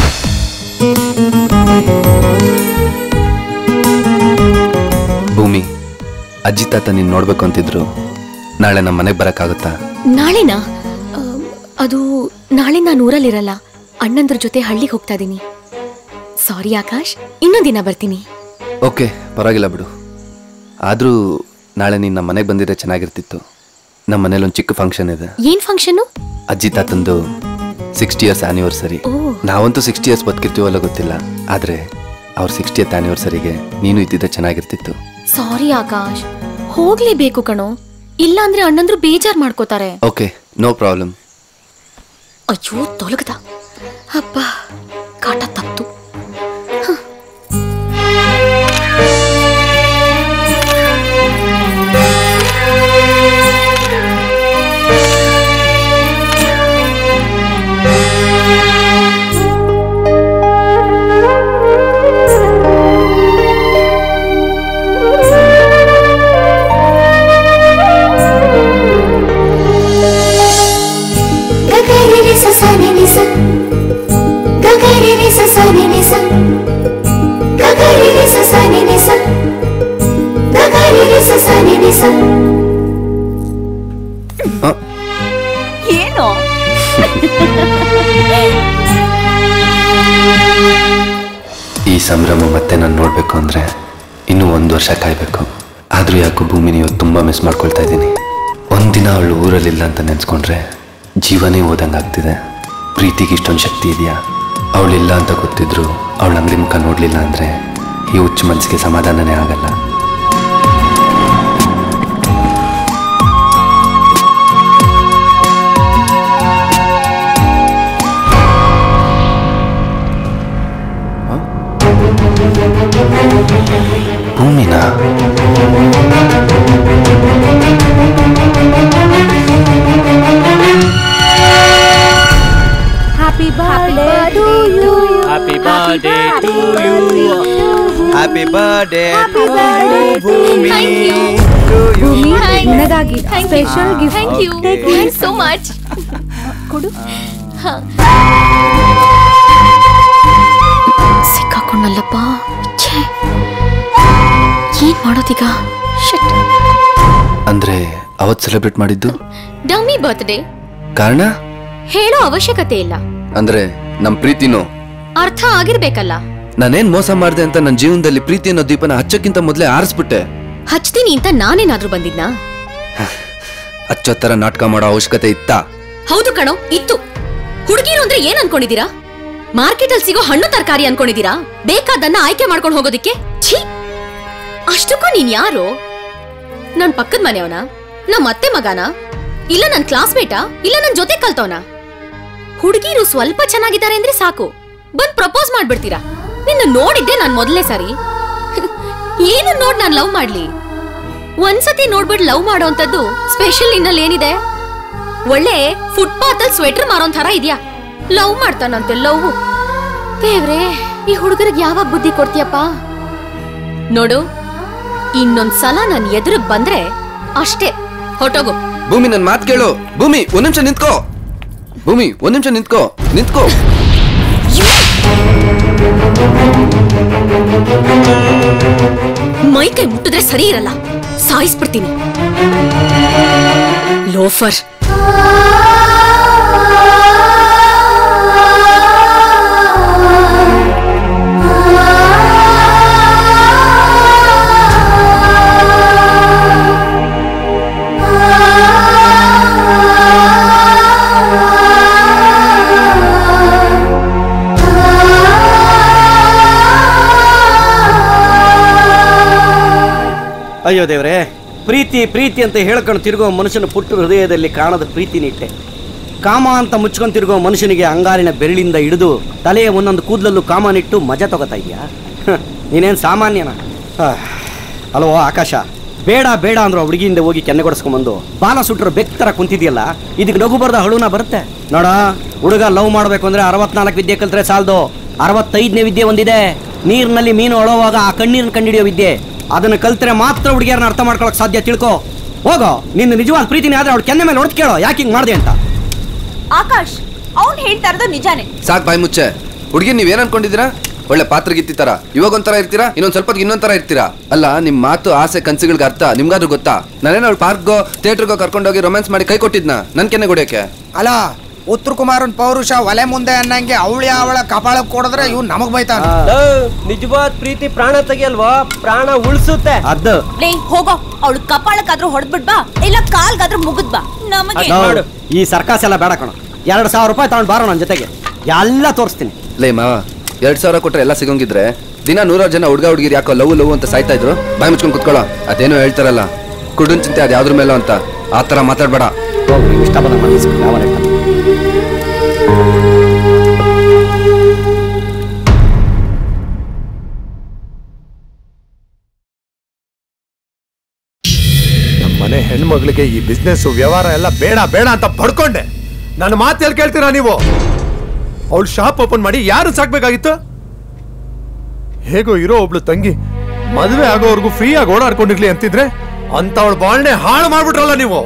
ಭೂಮಿ, ಅಜ್ಜಿ ತಾತ ನೀನ್ ನೋಡ್ಬೇಕು ಅಂತಿದ್ರು. ನಾಳೆ ನಮ್ಮ ಮನೆಗೆ ಬರಕ್ಕಾಗುತ್ತಾ? ನಾಳೆನಾ? ಅದು ನಾಳೆ ನಾನು ಊರಲ್ಲಿರಲ್ಲ, ಅಣ್ಣಂದ್ರ ಜೊತೆ ಹಳ್ಳಿಗೆ ಹೋಗ್ತಾ ಇದೀನಿ. ಸಾರಿ ಆಕಾಶ್, ಇನ್ನೊಂದು ದಿನ ಬರ್ತೀನಿ. ಓಕೆ, ಪರವಾಗಿಲ್ಲ ಬಿಡು. ಆದ್ರೂ ನಾಳೆ ನೀನ್ ನಮ್ಮ ಮನೆಗೆ ಬಂದಿದ್ರೆ ಚೆನ್ನಾಗಿರ್ತಿತ್ತು. ನಮ್ಮ ಮನೇಲಿ ಒಂದು ಚಿಕ್ಕ ಫಂಕ್ಷನ್ ಇದೆ. ಏನ್ ಫಂಕ್ಷನ್? ಅಜ್ಜಿ ತಾತಂದು ಸಿಕ್ಸ್ಟಿ ಇಯರ್ಸ್ ಆನಿವರ್ಸರಿ. ನಾವಂತೂ ಸಿಕ್ಸ್ಟಿ ಇಯರ್ಸ್ ಬದುಕಿರ್ತೀವಲ್ಲ ಗೊತ್ತಿಲ್ಲ, ಆದ್ರೆ ಅವ್ರ ಸಿಕ್ಸ್ಟಿಯತ್ ಆನಿವರ್ಸರಿಗೆ ನೀನು ಇದ್ದಿದ್ದೆ ಚೆನ್ನಾಗಿರ್ತಿತ್ತು. ಸಾರಿ ಆಕಾಶ್, ಹೋಗ್ಲೇಬೇಕು ಕಣೋ, ಇಲ್ಲ ಅಂದ್ರೆ ಅಣ್ಣಂದ್ರು ಬೇಜಾರ್ ಮಾಡ್ಕೋತಾರೆ. Okay, no problem. ಅಯ್ಯೋ ತೊಲಗದ ಅಪ್ಪ, ಕಾಟ ತಪ್ತು. ಏನು ಈ ಸಂಭ್ರಮ ಮತ್ತೆ ನಾನು ನೋಡ್ಬೇಕು ಅಂದ್ರೆ ಇನ್ನೂ ಒಂದು ವರ್ಷ ಕಾಯ್ಬೇಕು. ಆದ್ರೂ ಯಾಕೋ ಭೂಮಿನ ಇವತ್ತು ತುಂಬಾ ಮಿಸ್ ಮಾಡ್ಕೊಳ್ತಾ ಇದ್ದೀನಿ. ಒಂದು ದಿನ ಅವಳು ಊರಲ್ಲಿಲ್ಲ ಅಂತ ನೆನೆಸ್ಕೊಂಡ್ರೆ ಜೀವನೇ ಓದಂಗಾಗ್ತಿದೆ. ಪ್ರೀತಿಗೆ ಇಷ್ಟೊಂದು ಶಕ್ತಿ ಇದೆಯಾ? ಅವಳಿಲ್ಲ ಅಂತ ಗೊತ್ತಿದ್ರು ಅವಳ ಅಂಗಡಿ ಮುಖ ನೋಡಲಿಲ್ಲ ಅಂದರೆ ಈ ಹುಚ್ಚು ಮನಸ್ಸಿಗೆ ಸಮಾಧಾನನೇ ಆಗಲ್ಲ. ಭೂಮಿನಾ? Happy birthday to you. Happy birthday to you. Happy birthday Happy birthday to you. ಭೂಮಿ ನಿನಗಾಗಿ special gift. Thank you thank you so much. ಕೊಡು. ಸಿಕ್ಕಾಕೊಂಡಲ್ಲಪ್ಪ. ಛೇ, ಏನ್ ಮಾಡೋದೀಗ? ಶಿಟ್. ಅಂದ್ರೆ ಅವತ್ತು ಸೆಲೆಬ್ರೇಟ್ ಮಾಡಿದ್ದು ಡಮ್ಮಿ ಬರ್ತ್ಡೇ. ಕಾರಣ ಹೇಳೋ ಅವಶ್ಯಕತೆ ಇಲ್ಲ. ಅಂದ್ರೆ ನಮ್ ಪ್ರೀತಿನೋ ಅರ್ಥ ಆಗಿರ್ಬೇಕಲ್ಲ. ನಾನೇನ್ ಮೋಸ ಮಾಡ್ದೆ ಅಂತ ನನ್ನ ಜೀವನದಲ್ಲಿ ಪ್ರೀತಿ ಅನ್ನೋ ದೀಪನ ಹಚ್ಚಕ್ಕಿಂತ ಮೊದ್ಲೇ ಆರಿಸ್ಬಿಟ್ಟೆ. ಹಚ್ತೀನಿ ಅಂತ ನಾನೇನಾದ್ರೂ ಬಂದಿದ್ನಾ? ಹಚ್ಚೋ ತರ ನಾಟಕ ಮಾಡೋ ಅವಶ್ಯಕತೆ ಇತ್ತಾ? ಹೌದು ಕಣೋ, ಇತ್ತು. ಹುಡುಗಿರು ಅಂದ್ರೆ ಏನ್ ಅನ್ಕೊಂಡಿದೀರಾ? ಮಾರ್ಕೆಟ್ ಅಲ್ಲಿ ಸಿಗೋ ಹಣ್ಣು ತರಕಾರಿ ಅನ್ಕೊಂಡಿದೀರಾ? ಬೇಕಾದನ್ನ ಆಯ್ಕೆ ಮಾಡ್ಕೊಂಡು ಹೋಗೋದಿಕ್ಕೆ? ಛೀ, ಅಷ್ಟಕ್ಕೂ ನೀನ್ ಯಾರು? ನನ್ ಪಕ್ಕದ ಮನೆಯವನ? ನಮ್ಮ ಅತ್ತೆ ಮಗನ? ಇಲ್ಲ ನನ್ ಕ್ಲಾಸ್ಮೇಟಾ? ಇಲ್ಲ ನನ್ ಜೊತೆ ಕಲ್ತವನ? ಹುಡುಗಿರು ಸ್ವಲ್ಪ ಚೆನ್ನಾಗಿದ್ದಾರೆ ಅಂದ್ರೆ ಸಾಕು, ಬಂದ್ ಪ್ರಪೋಸ್ ಮಾಡ್ಬಿಡ್ತೀರಾ. ನಿನ್ನ ನೋಡಿದ್ದೆ ನಾನ್ ಮೊದಲೇ ಸಾರಿ. ಏನು ನೋಡ್ ನಾನ್ ಲವ್ ಮಾಡ್ಲಿ? ಒಂದ್ಸತಿ ನೋಡ್ಬಿಟ್ಟು ಲವ್ ಮಾಡೋಂಥದ್ದು ಸ್ಪೆಷಲ್ ಇನ್ನಲ್ಲಿ ಏನಿದೆ? ಒಳ್ಳೆ ಫುಟ್ಪಾತ್ ಅಲ್ಲಿ ಸ್ವೆಟರ್ ಮಾರೋನ್ ತರ ಇದೆಯಾ? ಲವ್ ಮಾಡ್ತಾನಂತೆ ಲವ್. ದೇವ್ರೆ, ಈ ಹುಡುಗರಿಗೆ ಯಾವಾಗ ಬುದ್ಧಿ ಕೊಡ್ತೀಯಪ್ಪ? ನೋಡು, ಇನ್ನೊಂದ್ಸಲ ನನ್ ಎದುರಿಗೆ ಬಂದ್ರೆ ಅಷ್ಟೇ, ಹೊಟ್ಟೋಗು. ಭೂಮಿ ನನ್ ಮಾತ್ ಕೇಳು. ಭೂಮಿ ಒಂದ್ ನಿಮಿಷ ನಿಂತ್ಕೋ. ಭೂಮಿ ಒಂದ್ ನಿಮಿಷ ನಿಂತ್ಕೋ ನಿಂತ್ಕೋ ಮೈ ಕೈ ಮುಟ್ಟಿದ್ರೆ ಸರಿ ಇರಲ್ಲ, ಸಾಯಿಸ್ಬಿಡ್ತೀನಿ. ಲೋಫರ್. ಅಯ್ಯೋ ದೇವ್ರೆ, ಪ್ರೀತಿ ಪ್ರೀತಿ ಅಂತ ಹೇಳ್ಕೊಂಡು ತಿರುಗೋ ಮನುಷ್ಯನ ಪುಟ್ಟ ಹೃದಯದಲ್ಲಿ ಕಾಣದ ಪ್ರೀತಿ ನಿಟ್ಟೆ. ಕಾಮ ಅಂತ ಮುಚ್ಕೊಂಡು ತಿರುಗೋ ಮನುಷ್ಯನಿಗೆ ಅಂಗಾರಿನ ಬೆರಳಿಂದ ಹಿಡಿದು ತಲೆಯ ಒಂದೊಂದು ಕೂದಲಲ್ಲೂ ಕಾಮನಿಟ್ಟು ಮಜಾ ತಗೋತಾ ಇದೆಯಾ? ನೀನೇನು ಸಾಮಾನ್ಯನ? ಅಲೋ ಆಕಾಶ, ಬೇಡ ಬೇಡ ಅಂದ್ರು ಆ ಹುಡುಗಿಯಿಂದ ಹೋಗಿ ಕೆನ್ನೆಗೊಡಿಸ್ಕೊಂಬಂದು ಬಾಲ ಸುಟ್ಟರು ಬೆಕ್ ಥರ ಕುಂತಿದ್ಯಲ್ಲ, ಇದಕ್ಕೆ ನಗು ಬರ್ದ ಹಳುನ ಬರುತ್ತೆ ನೋಡ. ಹುಡುಗ ಲವ್ ಮಾಡಬೇಕು ಅಂದ್ರೆ ಅರವತ್ನಾಲ್ಕು ವಿದ್ಯೆ ಕಲ್ತ್ರೆ ಸಾಲದು, ಅರವತ್ತೈದನೇ ವಿದ್ಯೆ ಒಂದಿದೆ. ನೀರಿನಲ್ಲಿ ಮೀನು ಅಳೋವಾಗ ಆ ಕಣ್ಣೀರನ್ನ ಕಂಡಿಡಿಯೋ ವಿದ್ಯೆ, ಅದನ್ನ ಕಲ್ತ್ರೆ ಮಾತ್ರ ಹುಡುಗಿಯರನ್ನ ಅರ್ಥ ಮಾಡ್ಕೊಳಕ್ ಸಾಧ್ಯ. ತಿಳ್ಕೊ ಹೋಗೋ. ನಿನ್ನ ನಿಜವಾದ ಪ್ರೀತಿನೇ ಆದ್ರೆ ಅವ್ಳು ಕೆನ್ನೆ ಮೇಲೆ ಹೊಡೆದು ಕೇಳೋ, ಯಾಕೆ ಹಿಂಗ್ ಮಾಡ್ದೆ ಅಂತ. ಆಕಾಶ್, ಅವ್ನು ಹೇಳ್ತಾ ಇರೋದು ನಿಜಾನೇ. ಸಾಕ್ ಬಾಯ್ ಮುಚ್ಚೆ. ಹುಡುಗಿ ನೀವೇನ್ ಅನ್ಕೊಂಡಿದ್ದೀರಾ? ಒಳ್ಳೆ ಪಾತ್ರಗಿತ್ತಿ ತರ ಇವಾಗ ಒಂಥರ ಇರ್ತೀರಾ, ಇನ್ನೊಂದ್ ಸ್ವಲ್ಪ ಇನ್ನೊಂದ್ ತರ ಇರ್ತೀರಾ. ಅಲ್ಲ, ನಿಮ್ ಮಾತು ಆಸೆ ಕನ್ಸುಗಳಿಗೆ ಅರ್ಥ ನಿಮ್ಗಾದ್ರೂ ಗೊತ್ತಾ? ನಾನೇನ ಅವಳು ಪಾರ್ಕ್ಗೋ ಥಿಯೇಟರ್ಗೋ ಕರ್ಕೊಂಡೋಗಿ ರೊಮ್ಯಾನ್ಸ್ ಮಾಡಿ ಕೈ ಕೊಟ್ಟಿದ್ನ ನನ್ ಕೆನ್ನೆ ಹೊಡಿಯಕ್ಕೆ? ಅಲ್ಲ, ಉತ್ತರ ಕುಮಾರನ್ ಪೌರುಷ ಒಲೆ ಮುಂದೆ ಅನ್ನಂಗೆ ಅವಳಿ ಅವಳ ಕಪಾಳ ಕೊಡಿದ್ರೆ ಇವ್ ನಮಗ್ ಬೈತಾನ. ನಿಜವಾದ ಪ್ರೀತಿ ಪ್ರಾಣ ತೆಗಿಯಲ್ವಾ? ಪ್ರಾಣ ಉಳಿಸುತ್ತೆ. ಅದ ಲೇ ಹೋಗೋ, ಅವಳು ಕಪಾಳಕ್ಕಾದ್ರೂ ಹೊಡೆದ್ಬಿಟ್ ಬಾ, ಇಲ್ಲ ಕಾಲ್ಗಾದ್ರೂ ಮುಗಿದ್ ಬಾ. ನಮಗೆ ಈ ಸರ್ಕಾಸ್ ಎಲ್ಲ ಬೇಡ ಕಣ. ಎರಡ್ ಸಾವಿರ ರೂಪಾಯಿ ತಗೊಂಡ್ ಬಾರೋ ನನ್ನ ಜೊತೆಗೆ, ಎಲ್ಲ ತೋರಿಸ್ತೀನಿ. ಲೇ ಮಾವ, ಎರಡ್ ಸಾವಿರ ಕೊಟ್ರೆ ಎಲ್ಲ ಸಿಗೋಂಗಿದ್ರೆ ದಿನ ನೂರಾರು ಜನ ಹುಡುಗ ಹುಡುಗಿರು ಯಾಕೋ ಲವ್ ಲವ್ ಅಂತ ಸಾಯ್ತಾ ಇದ್ರು. ಬಾಯ್ ಮುಚ್ಕೊಂಡು ಕುತ್ಕೊಳ್ಳೋ. ಅದೇನೋ ಹೇಳ್ತಾರಲ್ಲ, ಕುಡುನ್ ಚಿಂತೆ ಅದ್ ಯಾವ್ದ್ರ ಮೇಲೋ ಅಂತ, ಆ ತರ ಮಾತಾಡ್ಬೇಡ. ಇಷ್ಟ ಬಂದ ನಮ್ಮ ಮನೆ ಹೆಣ್ಮಗಳಿಗೆ ಈ ಬಿಸ್ನೆಸ್ ವ್ಯವಹಾರ ಎಲ್ಲ ಬೇಡ ಬೇಡ ಅಂತ ಪಡ್ಕೊಂಡೆ. ನನ್ನ ಮಾತು ಎಲ್ಲಿ ಕೇಳ್ತೀರಾ ನೀವು? ಅವಳು ಶಾಪ್ ಓಪನ್ ಮಾಡಿ ಯಾರು ಸಾಕ್ಬೇಕಾಗಿತ್ತು? ಹೇಗೋ ಇರೋ ಒಬ್ಳು ತಂಗಿ ಮದುವೆ ಆಗೋವರೆಗೂ ಫ್ರೀ ಆಗಿ ಓಡಾಡ್ಕೊಂಡಿರ್ಲಿ ಅಂತಿದ್ರೆ ಅಂತ ಅವಳು ಬಾಳ್ನೆ ಹಾಳು ಮಾಡ್ಬಿಟ್ರಲ್ಲ ನೀವು.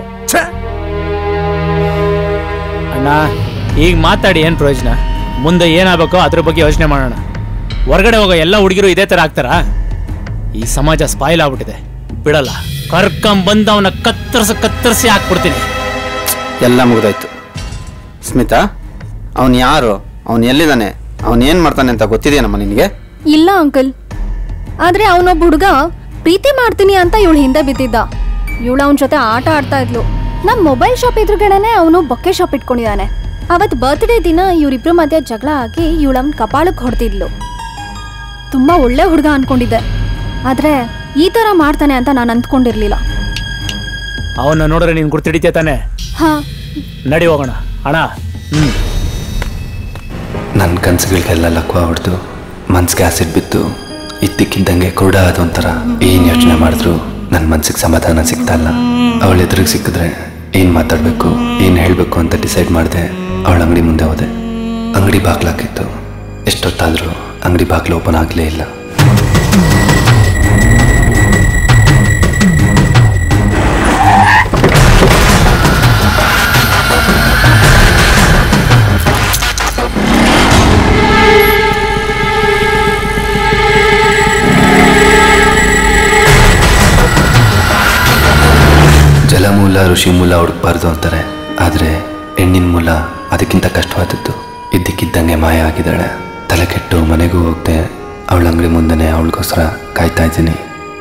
ಅಣ್ಣ, ಈಗ ಮಾತಾಡಿ ಏನ್ ಪ್ರಯೋಜನ? ಮುಂದೆ ಏನಾಗಬೇಕೋ ಅದ್ರ ಬಗ್ಗೆ ಯೋಚನೆ ಮಾಡೋಣ. ಹೊರಗಡೆ ಹೋಗೋ ಎಲ್ಲ ಹುಡುಗಿರು ಇದೇ ತರ ಆಗ್ತಾರ? ಈ ಸಮಾಜ ಸ್ಪಾಯಿಲ್ ಆಗ್ಬಿಟ್ಟಿದೆ, ಬಿಡಲ್ಲ. ಕರ್ಕೊಂಬಂದು ಅವನ ಕತ್ತರಿಸಿ ಕತ್ತರಿಸಿ ಹಾಕ್ಬಿಡ್ತೀನಿ. ಎಲ್ಲ ಮುಗಿದೋಯ್ತು. ಸ್ಮಿತಾ, ಅವನು ಯಾರು? ಅವನು ಎಲ್ಲಿದ್ದಾನೆ? ಅವನು ಏನು ಮಾಡ್ತಾನೆ ಅಂತ ಗೊತ್ತಿದೆಯೇನಮ್ಮ ನಿನಗೆ? ಇಲ್ಲ ಅಂಕಲ್, ಆದ್ರೆ ಅವನೊಬ್ಬ ಹುಡುಗ ಪ್ರೀತಿ ಮಾಡ್ತೀನಿ ಅಂತ ಇವಳು ಹಿಂದೆ ಬಿದ್ದಿದ್ದ. ಇವಳು ಅವನ ಜೊತೆ ಆಟ ಆಡ್ತಾ ಇದ್ಲು. ನಮ್ಮ ಮೊಬೈಲ್ ಶಾಪ್ ಎದುರುಗಡೆನೆ ಅವನು ಬೊಕ್ಕೆ ಶಾಪ್ ಇಟ್ಕೊಂಡಿದ್ದಾನೆ. ಅವತ್ತು ಬರ್ತ್ಡೇ ದಿನ ಇವರಿಬ್ರು ಮಧ್ಯೆ ಜಗಳ ಆಗಿ ಇವಳವನ್ ಕಪಾಳಕ್ಕೆ ಹೊಡೆದಿದ್ಲು. ತುಂಬಾ ಒಳ್ಳೆ ಹುಡುಗ ಅನ್ಕೊಂಡಿದ್ದೆ, ಆದ್ರೆ ಈ ತರ ಮಾಡ್ತಾನೆ ಅಂತ ನಾನು ಅಂದ್ಕೊಂಡಿರ್ಲಿಲ್ಲ. ಅವನ್ನ ನೋಡ್ರೆ ನೀನ್ ಗುರ್ತಿಡಿತೀಯ ತಾನೆ? ಹಾ, ನಡಿ ಹೋಗೋಣ ಅಣ್ಣ. ಹ್ಮ್ ನನ್ನ ಕನಸುಗಳಿಗೆಲ್ಲ ಲಕ್ವ ಹೊಡೆದು ಮನ್ಸಿಗೆ ಆಸಿಡ್ ಬಿತ್ತು. ಇದ್ದಕ್ಕಿದ್ದಂಗೆ ಕೂಡ ಅದೊಂಥರ ಏನು ಯೋಚನೆ ಮಾಡಿದ್ರು ನನ್ನ ಮನ್ಸಿಗೆ ಸಮಾಧಾನ ಸಿಗ್ತಾ ಇಲ್ಲ. ಅವಳ ಎದುರಿಗೆ ಸಿಕ್ಕಿದ್ರೆ ಏನು ಮಾತಾಡಬೇಕು ಏನು ಹೇಳಬೇಕು ಅಂತ ಡಿಸೈಡ್ ಮಾಡಿದೆ. ಅವಳ ಅಂಗಡಿ ಮುಂದೆ ಹೋದೆ. ಅಂಗಡಿ ಬಾಗ್ಲಾಕಿತ್ತು. ಎಷ್ಟೊತ್ತಾದರೂ ಅಂಗಡಿ ಬಾಗ್ಲು ಓಪನ್ ಆಗಲೇ ಇಲ್ಲ. ಜಲಮೂಲ ಋಷಿ ಮೂಲ ಹುಡುಕ್ಬಾರ್ದು ಅಂತಾರೆ, ಆದರೆ ಹೆಣ್ಣಿನ ಮೂಲ ಅದಕ್ಕಿಂತ ಕಷ್ಟವಾದದ್ದು. ಇದ್ದಕ್ಕಿದ್ದಂಗೆ ಮಾಯ ಆಗಿದ್ದಾಳೆ. ತಲೆ ಕೆಟ್ಟು ಮನೆಗೂ ಹೋಗ್ದೆ. ಅವಳ ಅಂಗಡಿ ಮುಂದೆನೆ ಅವಳಿಗೋಸ್ಕರ ಕಾಯ್ತಾ ಇದ್ದೀನಿ.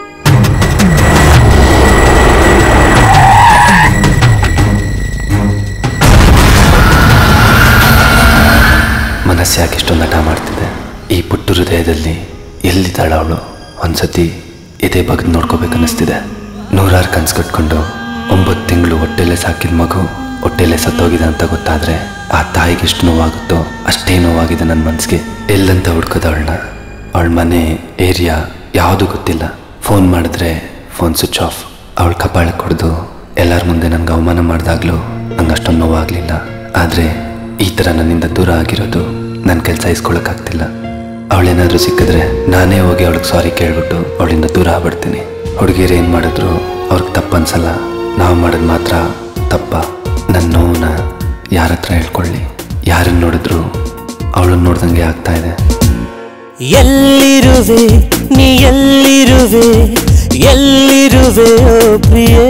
ಮನಸ್ಸು ಯಾಕೆ ಇಷ್ಟೊಂದು ಹಠ ಮಾಡ್ತಿದೆ? ಈ ಪುಟ್ಟು ಹೃದಯದಲ್ಲಿ ಎಲ್ಲಿದ್ದಾಳ ಅವಳು? ಒಂದ್ಸತಿ ಇದೇ ಬಗ್ದು ನೋಡ್ಕೋಬೇಕನ್ನಿಸ್ತಿದೆ. ನೂರಾರು ಕನ್ಸು ಕಟ್ಕೊಂಡು ಒಂಬತ್ತು ತಿಂಗಳು ಹೊಟ್ಟೆಲೆ ಸಾಕಿದ ಮಗು ಹೊಟ್ಟೆಲೆ ಸತ್ತೋಗಿದೆ ಅಂತ ಗೊತ್ತಾದರೆ ಆ ತಾಯಿಗೆ ಎಷ್ಟು ನೋವಾಗುತ್ತೋ ಅಷ್ಟೇ ನೋವಾಗಿದೆ ನನ್ನ ಮನಸ್ಸಿಗೆ. ಎಲ್ಲಂತ ಹುಡ್ಕೋದವಳನ್ನ, ಅವಳ ಮನೆ ಏರಿಯಾ ಯಾವುದು ಗೊತ್ತಿಲ್ಲ. ಫೋನ್ ಮಾಡಿದ್ರೆ ಫೋನ್ ಸ್ವಿಚ್ ಆಫ್. ಅವಳ ಕಪಾಳಕ್ಕೆ ಹೊಡೆದು ಎಲ್ಲರ ಮುಂದೆ ನನಗೆ ಅವಮಾನ ಮಾಡಿದಾಗಲೂ ನಂಗೆ ಅಷ್ಟೊಂದು ನೋವಾಗಲಿಲ್ಲ. ಆದರೆ ಈ ಥರ ನನ್ನಿಂದ ದೂರ ಆಗಿರೋದು ನನ್ನ ಕೆಲಸ ಇಸ್ಕೊಳ್ಳೋಕ್ಕಾಗ್ತಿಲ್ಲ. ಅವಳೇನಾದರೂ ಸಿಕ್ಕಿದ್ರೆ ನಾನೇ ಹೋಗಿ ಅವಳಿಗೆ ಸಾರಿ ಕೇಳ್ಬಿಟ್ಟು ಅವಳಿಂದ ದೂರ ಆಗ್ಬಿಡ್ತೀನಿ. ಹುಡುಗಿಯರು ಏನು ಮಾಡಿದ್ರು ಅವ್ರಿಗೆ ತಪ್ಪನ್ಸಲ್ಲ, ನಾವು ಮಾಡೋದು ಮಾತ್ರ ತಪ್ಪ. ನನ್ನ ನೋವನ್ನ ಯಾರ ಹತ್ರ ಹೇಳ್ಕೊಳ್ಳಿ? ಯಾರನ್ನು ನೋಡಿದ್ರು ಅವಳನ್ನು ನೋಡ್ದಂಗೆ ಆಗ್ತಾ ಇದೆ. ಎಲ್ಲಿರುವೆ ನೀ ಎಲ್ಲಿರುವೆ ಎಲ್ಲಿರುವೆ ಓ ಪ್ರಿಯೇ,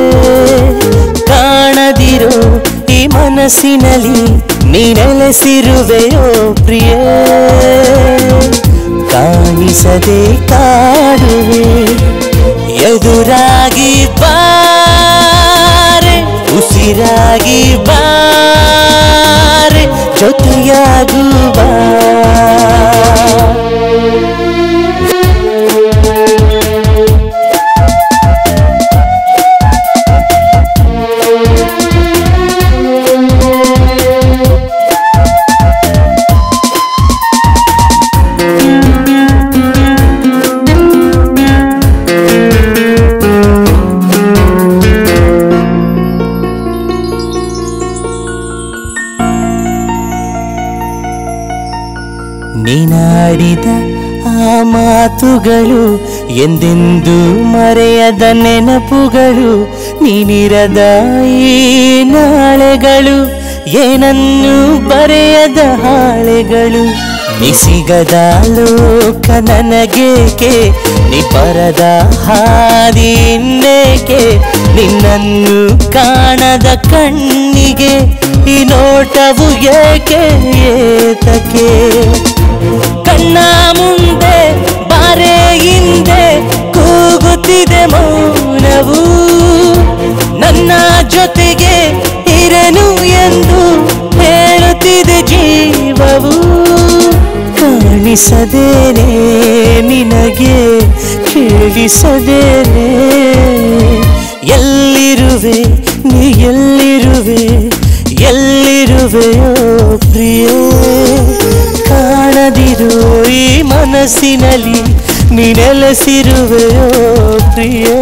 ಕಾಣದಿರೋ ಈ ಮನಸ್ಸಿನಲ್ಲಿ ನೀ ನೆಲೆಸಿರುವೆ ಓ ಪ್ರಿಯೇ. ಕಾಣಿಸದೆ ಕಾಡುವೆ ಎದುರಾಗಿ ಬಾರೆ, ಉಸಿರಾಗಿ ಬಾರೆ, ಜೊತೆಯಾಗುವ. ನೀನಾಡಿದ ಆ ಮಾತುಗಳು ಎಂದೆಂದೂ ಮರೆಯದ ನೆನಪುಗಳು, ನೀನಿರದ ಈ ನಾಳೆಗಳು ಏನನ್ನು ಬರೆಯದ ಹಾಳೆಗಳು. ನಿಸಿಗದ ಲೋಕ ನನಗೇಕೆ, ನೀ ಬರದ ಹಾದಿ ಇನ್ನೇಕೆ, ನಿನ್ನನ್ನು ಕಾಣದ ಕಣ್ಣಿಗೆ ಈ ನೋಟವು ಏಕೆ ಏತಕ್ಕೆ. ಕಣ್ಣ ಮುಂದೆ ಬಾರೆ ಹಿಂದೆ ಕೂಗುತ್ತಿದೆ ಮೌನವು, ನನ್ನ ಜೊತೆಗೆ ಇರನು ಎಂದು ಹೇಳುತ್ತಿದೆ ಜೀವವು. ಕಾಣಿಸದೇನೆ ನಿನಗೆ ಕೇಳಿಸದೇನೆ, ಎಲ್ಲಿರುವೆ ನೀ ಎಲ್ಲಿರುವೆ ಎಲ್ಲಿರುವೆ ಓ ಪ್ರಿಯೇ. ಕಾಣದಿರೋ ಈ ಮನಸ್ಸಿನಲ್ಲಿ ನೀ ನೆಲೆಸಿರುವೆ ಓ ಪ್ರಿಯೇ.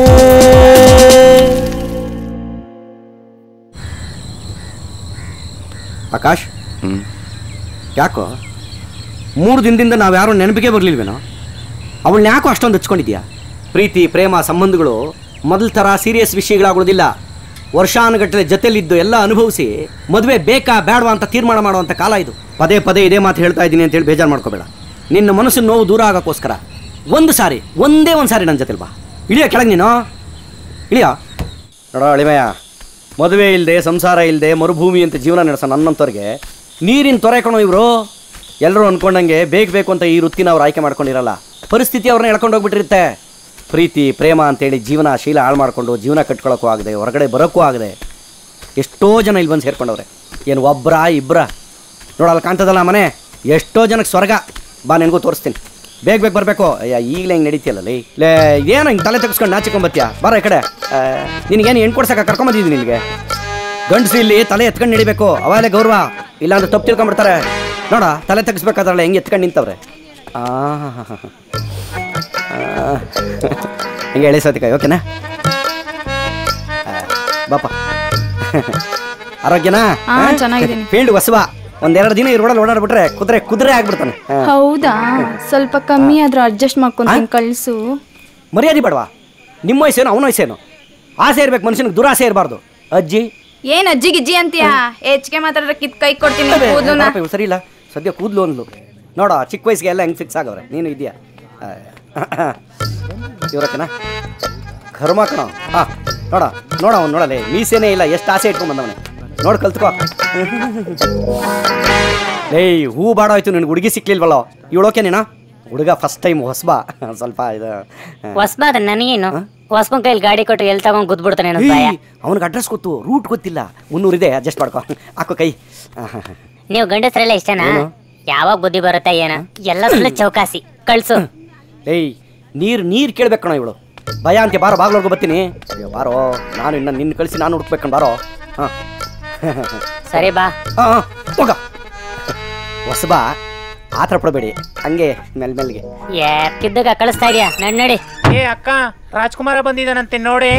ಆಕಾಶ್, ಯಾಕೋ ಮೂರು ದಿನದಿಂದ ನಾವು ಯಾರೋ ನೆನಪಿಗೆ ಬರಲಿಲ್ವೇನೋ? ಅವಳನ್ನ ಯಾಕೋ ಅಷ್ಟೊಂದು ಹಚ್ಕೊಂಡಿದ್ಯಾ? ಪ್ರೀತಿ ಪ್ರೇಮ ಸಂಬಂಧಗಳು ಮೊದಲ ಥರ ಸೀರಿಯಸ್ ವಿಷಯಗಳಾಗೋದಿಲ್ಲ. ವರ್ಷಾನುಗಟ್ಟಲೆ ಜೊತೆಲಿದ್ದು ಎಲ್ಲ ಅನುಭವಿಸಿ ಮದುವೆ ಬೇಕಾ ಬೇಡವಾ ಅಂತ ತೀರ್ಮಾನ ಮಾಡುವಂಥ ಕಾಲ ಇದು. ಪದೇ ಪದೇ ಇದೇ ಮಾತು ಹೇಳ್ತಾ ಇದ್ದೀನಿ ಅಂತೇಳಿ ಬೇಜಾರು ಮಾಡ್ಕೋಬೇಡ. ನಿನ್ನ ಮನಸ್ಸಿನ ನೋವು ದೂರ ಆಗೋಕ್ಕೋಸ್ಕರ ಒಂದು ಸಾರಿ, ಒಂದೇ ಒಂದು ಸಾರಿ ನನ್ನ ಜೊತೆಲಿ ಬಾ. ಇಳಿಯೋ ಕೆಳಗೆ ನೀನು ಇಳಿಯೋ. ನೋಡೋ ಅಳಿಮಯ್ಯ, ಮದುವೆ ಇಲ್ಲದೆ ಸಂಸಾರ ಇಲ್ಲದೆ ಮರುಭೂಮಿ ಅಂತ ಜೀವನ ನಡೆಸೋ ನನ್ನಂಥವ್ರಿಗೆ ನೀರಿನ ತೊರೆ ಕಣೋ ಇವರು. ಎಲ್ಲರೂ ಅಂದ್ಕೊಂಡಂಗೆ ಬೇಕು ಬೇಕು ಅಂತ ಈ ವೃತ್ತಿನ ಅವ್ರು ಆಯ್ಕೆ ಮಾಡ್ಕೊಂಡಿರಲ್ಲ. ಪರಿಸ್ಥಿತಿ ಅವ್ರನ್ನ ಎಳ್ಕೊಂಡು ಹೋಗ್ಬಿಟ್ಟಿರುತ್ತೆ. ಪ್ರೀತಿ ಪ್ರೇಮ ಅಂತೇಳಿ ಜೀವನ ಶೀಲ ಹಾಳು ಮಾಡಿಕೊಂಡು ಜೀವನ ಕಟ್ಕೊಳ್ಳೋಕ್ಕೂ ಆಗದೆ, ಹೊರಗಡೆ ಬರೋಕ್ಕೂ ಆಗದೆ ಎಷ್ಟೋ ಜನ ಇಲ್ಲಿ ಬಂದು ಸೇರ್ಕೊಂಡವ್ರೆ. ಏನು ಒಬ್ಬರ ಇಬ್ಬರ ನೋಡಲ್ಲ ಕಾಣ್ತದಲ್ಲ ಮನೆ, ಎಷ್ಟೋ ಜನಕ್ಕೆ ಸ್ವರ್ಗ. ಬಾ ನಿನಗೂ ತೋರಿಸ್ತೀನಿ, ಬೇಗ ಬೇಗ ಬರಬೇಕು. ಅಯ್ಯ ಈಗಲೇ ಹಿಂಗೆ ನಡೀತಿಯಲ್ಲ ಲೇ ಲೇ ಏನು ಹಿಂಗೆ ತಲೆ ತೆಗೆಸ್ಕೊಂಡು ನಾಚಿಕೊಂಬತ್ತೀಯ? ಬರ ಈ ಕಡೆ. ನಿನಗೇನು ಹೆಣ್ಣು ಕೊಡ್ಸಕ್ಕೆ ಕರ್ಕೊಂಬಂದಿದ್ದೀನಿ ನಿನಗೆ. ಗಂಡಸು ಇಲ್ಲಿ ತಲೆ ಎತ್ಕೊಂಡು ನಡಿಬೇಕು, ಅವಾಗಲೇ ಗೌರವ. ಇಲ್ಲಾಂದ್ರೆ ತಪ್ಪು ತಿಳ್ಕೊಂಬಿಡ್ತಾರೆ. ನೋಡ ತಲೆ ತೆಗಿಸ್ಬೇಕಾದ್ರಲ್ಲ ಹೆಂಗೆ ಎತ್ಕೊಂಡು ನಿಂತವ್ರೆ. ಹಾಂ ಹಾಂ ಹಾಂ ಹಿಂಗೆ ಎಳೆ ಸತಿಕಾಯಿ ಓಕೆನಾ? ಬಾಪ ಆರೋಗ್ಯನಾ? ಚೆನ್ನಾಗಿದ್ದೀನಿ. ಫೀಲ್ಡ್ ಹೊಸವ, ಒಂದೆರಡು ದಿನ ಈ ರೋಡಲ್ಲಿ ಓಡಾಡ್ಬಿಟ್ರೆ ಕುದುರೆ ಕುದುರೆ ಆಗ್ಬಿಡ್ತಾನೆ. ಹೌದಾ? ಸ್ವಲ್ಪ ಕಮ್ಮಿ ಆದ್ರೂ ಅಡ್ಜಸ್ಟ್ ಮಾಡ್ಕೊಂಡು ಕಳಿಸು. ಮರ್ಯಾದೆ ಬೇಡವಾ? ನಿಮ್ಮ ವಯಸ್ಸೇನು ಅವನ ವಯಸ್ಸೇನು? ಆಸೆ ಇರ್ಬೇಕು ಮನುಷ್ಯನಿಗೆ, ದುರಾಸೆ ಇರಬಾರ್ದು. ಅಜ್ಜಿ ಏನ್ ಅಜ್ಜಿ ಗಿಜ್ಜಿ ಅಂತೀಯಾ? ಹೆಚ್ಚಿಗೆ ಮಾತಾಡ್ರೆ ಕಿತ್ ಕೈ ಕೊಡ್ತೀನಿ ಕೂದಲುನ. ಸರಿ ಇಲ್ಲ ಸದ್ಯ ಕೂದಲು ಅಂದ್ಲು ನೋಡ, ಚಿಕ್ಕ ವಯಸ್ಸಿಗೆ ಎಲ್ಲ ಹೆಂಗೆ ಫಿಕ್ಸ್ ಆಗವ್ರೆ. ನೀನು ಇದೆಯಾ ಇವ್ರಕ್ಕನ ಕರ್ಮ ಕಣ. ಹಾಂ ನೋಡ ನೋಡ ಅವ್ನು ನೋಡಲೇ ಮೀಸೇನೇ ಇಲ್ಲ, ಎಷ್ಟು ಆಸೆ ಇಟ್ಕೊಂಡ್ ಬಂದವನೇ. ನೋಡಿ ಕಲ್ತ್ಕೋ. ಏಯ್ ಹೂ ಬಾಡೋಯ್ತು, ನಿನ್ಗೆ ಹುಡುಗಿ ಸಿಕ್ಲಿಲ್ವಲ್ಲ? ಇವಳೋಕೆ ನೀನಾ? ಹುಡುಗ ಫಸ್ಟ್ ಟೈಮ್ ಹೊಸಬಾ, ಸ್ವಲ್ಪ ಇದು ಹೊಸಬಾ. ಅದ ನನಗೇನು ಹೊಸಬನ್ ಕೈಲಿ ಗಾಡಿ ಕೊಟ್ಟು ಎಲ್ಲಿ ತಗೊಂಡ್ ಕೂತ್ಬಿಡ್ತಾನೆ. ಅವನಿಗೆ ಅಡ್ರೆಸ್ ಗೊತ್ತು, ರೂಟ್ ಗೊತ್ತಿಲ್ಲ. ಮುನ್ನೂರು ಇದೆ, ಅಡ್ಜಸ್ಟ್ ಮಾಡ್ಕೊ. ಹಾಕೋ ಕೈ. ನೀವು ಗಂಡಸ್ರೆಲ್ಲ ಇಷ್ಟನಾ? ಯಾವಾಗ ಬುದ್ಧಿ ಬರುತ್ತೆ ಏನ? ಎಲ್ಲ ಚೌಕಾಸಿ ಕಳ್ಸು. ಏಯ್ ನೀರು ನೀರು ಕೇಳ್ಬೇಕು ಕಣ ಇವಳು. ಭಯ ಅಂತೆ, ಬಾರೋ ಬಾಗ್ಲೋರ್ಗು ಬರ್ತೀನಿ. ಬಾರೋ, ನಾನು ಇನ್ನ ನಿನ್ನ ಕಳಿಸಿ ನಾನು ಹುಡುಕ್ಬೇಕಂಡು ಬಾರೋ. ಹಾಂ ಸರಿ ಬಾ. ಹಾಂ ಹೋಗ. ಹೊಸಬಾ ಆತರ ಪಡಬೇಡಿ, ಹಂಗೆ ಮೇಲ್ ಮೇಲ್ಗೆ ಯಾಕಿದ್ದಾಗ ಕಳಿಸ್ತಾ ಇದೆಯಾ? ನಡ್ ನಡಿ. ಏ ಅಕ್ಕ, ರಾಜ್ಕುಮಾರ ಬಂದಿದ್ದಾನಂತೆ ನೋಡಿ.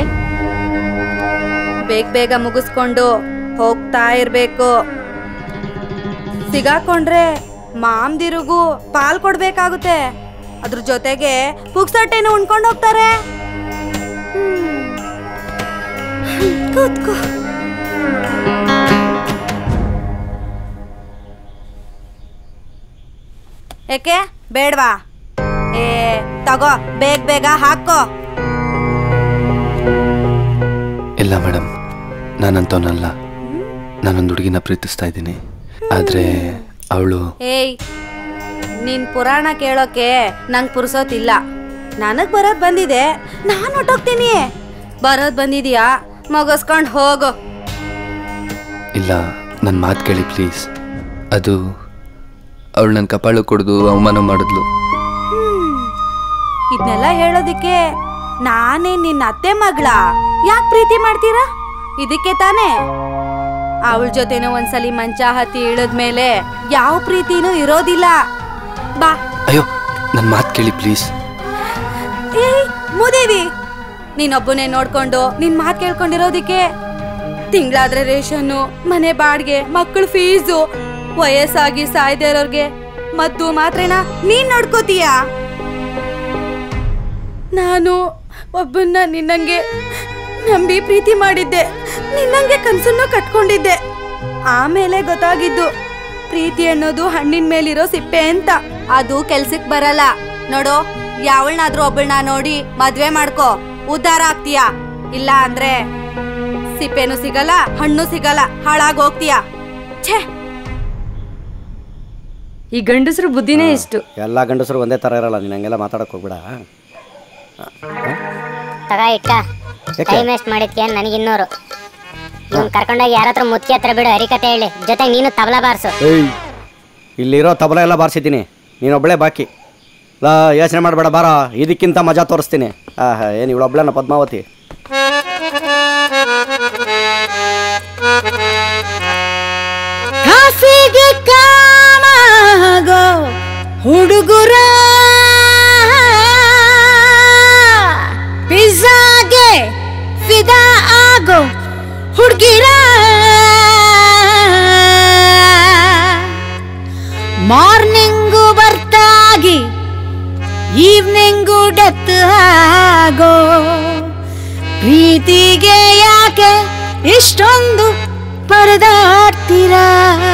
ಬೇಗ ಬೇಗ ಮುಗಿಸ್ಕೊಂಡು ಹೋಗ್ತಾ ಇರ್ಬೇಕು. ಸಿಗಾಕೊಂಡ್ರೆ ಮಾಮ್ದಿರಿಗೂ ಪಾಲ್ ಕೊಡ್ಬೇಕಾಗುತ್ತೆ. ಅದ್ರ ಜೊತೆಗೆ ಪುಕ್ಸಟ್ಟೆನು ಉಣ್ಕೊಂಡು ಹೋಗ್ತಾರೆ. ಕೂತ್ಕೋ. ಏಕೆ ಬೇಡವಾ? ಏ ತಗೋ, ಬೇಗ ಬೇಗ ಹಾಕೋ. ಇಲ್ಲ ಮೇಡಮ್, ನಾನಂತವನಲ್ಲ. ನಾನೊಂದು ಹುಡುಗಿನ ಪ್ರೀತಿಸ್ತಾ ಇದ್ದೀನಿ. ಆದ್ರೆ ಅವಳು ಏಯ್, ನಿನ್ ಪುರಾಣ ಕೇಳೋಕೆ ನಂಗೆ ಪುರ್ಸೋತಿಲ್ಲ. ನನಗ್ ಬರೋದ್ ಬಂದಿದೆ, ನಾನು ಹೊಟ್ಟೋಗ್ತೀನಿ. ಬರೋದ್ ಬಂದಿದ್ಯಾ, ಮುಗಿಸ್ಕೊಂಡು ಹೋಗು. ಇಲ್ಲ, ನನ್ನ ಮಾತು ಕೇಳಿ ಪ್ಲೀಸ್. ಅದು ಅವಳು ನನ್ನ ಕಪಾಳು ಕೊಡ್ದು ಅವಮಾನ ಮಾಡಿದ್ಲು. ಇದನ್ನೆಲ್ಲ ಹೇಳೋದಿಕ್ಕೆ ನಾನೇ ನಿನ್ನ ಅತ್ತೆ ಮಗಳ? ಯಾಕೆ ಪ್ರೀತಿ ಮಾಡ್ತೀರಾ? ಇದಕ್ಕೆ ತಾನೇ. ಅವಳ ಜೊತೆನೂ ಒಂದ್ಸಲಿ ಮಂಚ ಹತ್ತಿ ಇಳಿದ್ಮೇಲೆ ಯಾವ ಪ್ರೀತಿನೂ ಇರೋದಿಲ್ಲ. ಬಾ. ಅಯ್ಯೋ, ನನ್ನ ಮಾತು ಕೇಳಿ ಪ್ಲೀಸ್. ಏಯ್ ಮೂದೇವಿ, ನೀನೊಬ್ಬನೇ ನೋಡ್ಕೊಂಡು ನಿನ್ ಮಾತು ಕೇಳ್ಕೊಂಡಿರೋದಿಕ್ಕೆ ತಿಂಗಳಾದ್ರೆ ರೇಷನ್ನು, ಮನೆ ಬಾಡ್ಗೆ, ಮಕ್ಕಳ ಫೀಸು, ವಯಸ್ಸಾಗಿ ಸಾಯ್ದೇ ಇರೋರ್ಗೆ ಮದ್ದು ಮಾತ್ರೆನ ನೀನ್ ನೋಡ್ಕೋತೀಯ? ನಾನು ಒಬ್ಬನ್ನ ನಿನ್ನಂಗೆ ನಂಬಿ ಪ್ರೀತಿ ಮಾಡಿದ್ದೆ, ನಿನ್ನಂಗೆ ಕನ್ಸನ್ನು ಕಟ್ಕೊಂಡಿದ್ದೆ. ಆಮೇಲೆ ಗೊತ್ತಾಗಿದ್ದು ಪ್ರೀತಿ ಅನ್ನೋದು ಹಣ್ಣಿನ ಮೇಲಿರೋ ಸಿಪ್ಪೆ ಅಂತ. ಅದು ಕೆಲ್ಸಕ್ ಬರಲ್ಲ. ನೋಡು, ಯಾವಳನಾದ್ರೂ ಒಬ್ಬಳನ್ನ ನೋಡಿ ಮದ್ವೆ ಮಾಡ್ಕೋ, ಉದ್ಧಾರ ಆಗ್ತೀಯ. ಇಲ್ಲ ಅಂದ್ರೆ ಸಿಪ್ಪೆನೂ ಸಿಗಲ್ಲ, ಹಣ್ಣು ಸಿಗಲ್ಲ, ಹಾಳಾಗ್ ಹೋಗ್ತೀಯ. ಛೇ, ಈ ಗಂಡಸರು ಬುದ್ಧಿನೇ ಇಷ್ಟು. ಎಲ್ಲ ಗಂಡಸರು ಒಂದೇ ತರ ಇರಲ್ಲ. ನೀನ್ ಹಂಗೆಲ್ಲ ಮಾತಾಡಕ್ ಹೋಗ್ಬೇಡ. ತಗ ಇಕ್ಕ, ಟೈಮ್ ವೇಸ್ಟ್ ಮಾಡಿದ್ಕೆ ನನಗೆ ಇನ್ನೂರು. ಇವ್ನು ಕರ್ಕೊಂಡೋಗಿ ಯಾರ ಹತ್ರ ಮುತ್ಕಿ ಹತ್ರ ಬಿಡು, ಹರಿಕತೆ ಹೇಳಿ. ಜೊತೆಗೆ ನೀನು ತಬಲಾ ಬಾರ್ಸು. ಇಲ್ಲಿರೋ ತಬಲ ಎಲ್ಲ ಬಾರಿಸಿದ್ದೀನಿ, ನೀನೊಬ್ಬಳೇ ಬಾಕಿ. ಲಾ ಯೋಚನೆ ಮಾಡಬೇಡ, ಬಾರ, ಇದಕ್ಕಿಂತ ಮಜಾ ತೋರಿಸ್ತೀನಿ. ಆಹಾ, ಏನು ಇವಳೊಬ್ಳನ್ನ ಪದ್ಮಾವತಿ. ಕಾಫಿಗೆ ಕಾಮಾಗೋ ಹುಡುಗುರ, ಪಿಜ್ಜಾಗೆ ಫಿದಾ ಆಗೋ ಹುಡುಗಿರ, ಮಾರ್ನಿಂಗು ಬರ್ತಾಗಿ ಈವ್ನಿಂಗು ಡೆತ್ ಆಗೋ ಪ್ರೀತಿಗೆ ಯಾಕೆ ಇಷ್ಟೊಂದು ಪರದಾಡ್ತೀರಾ?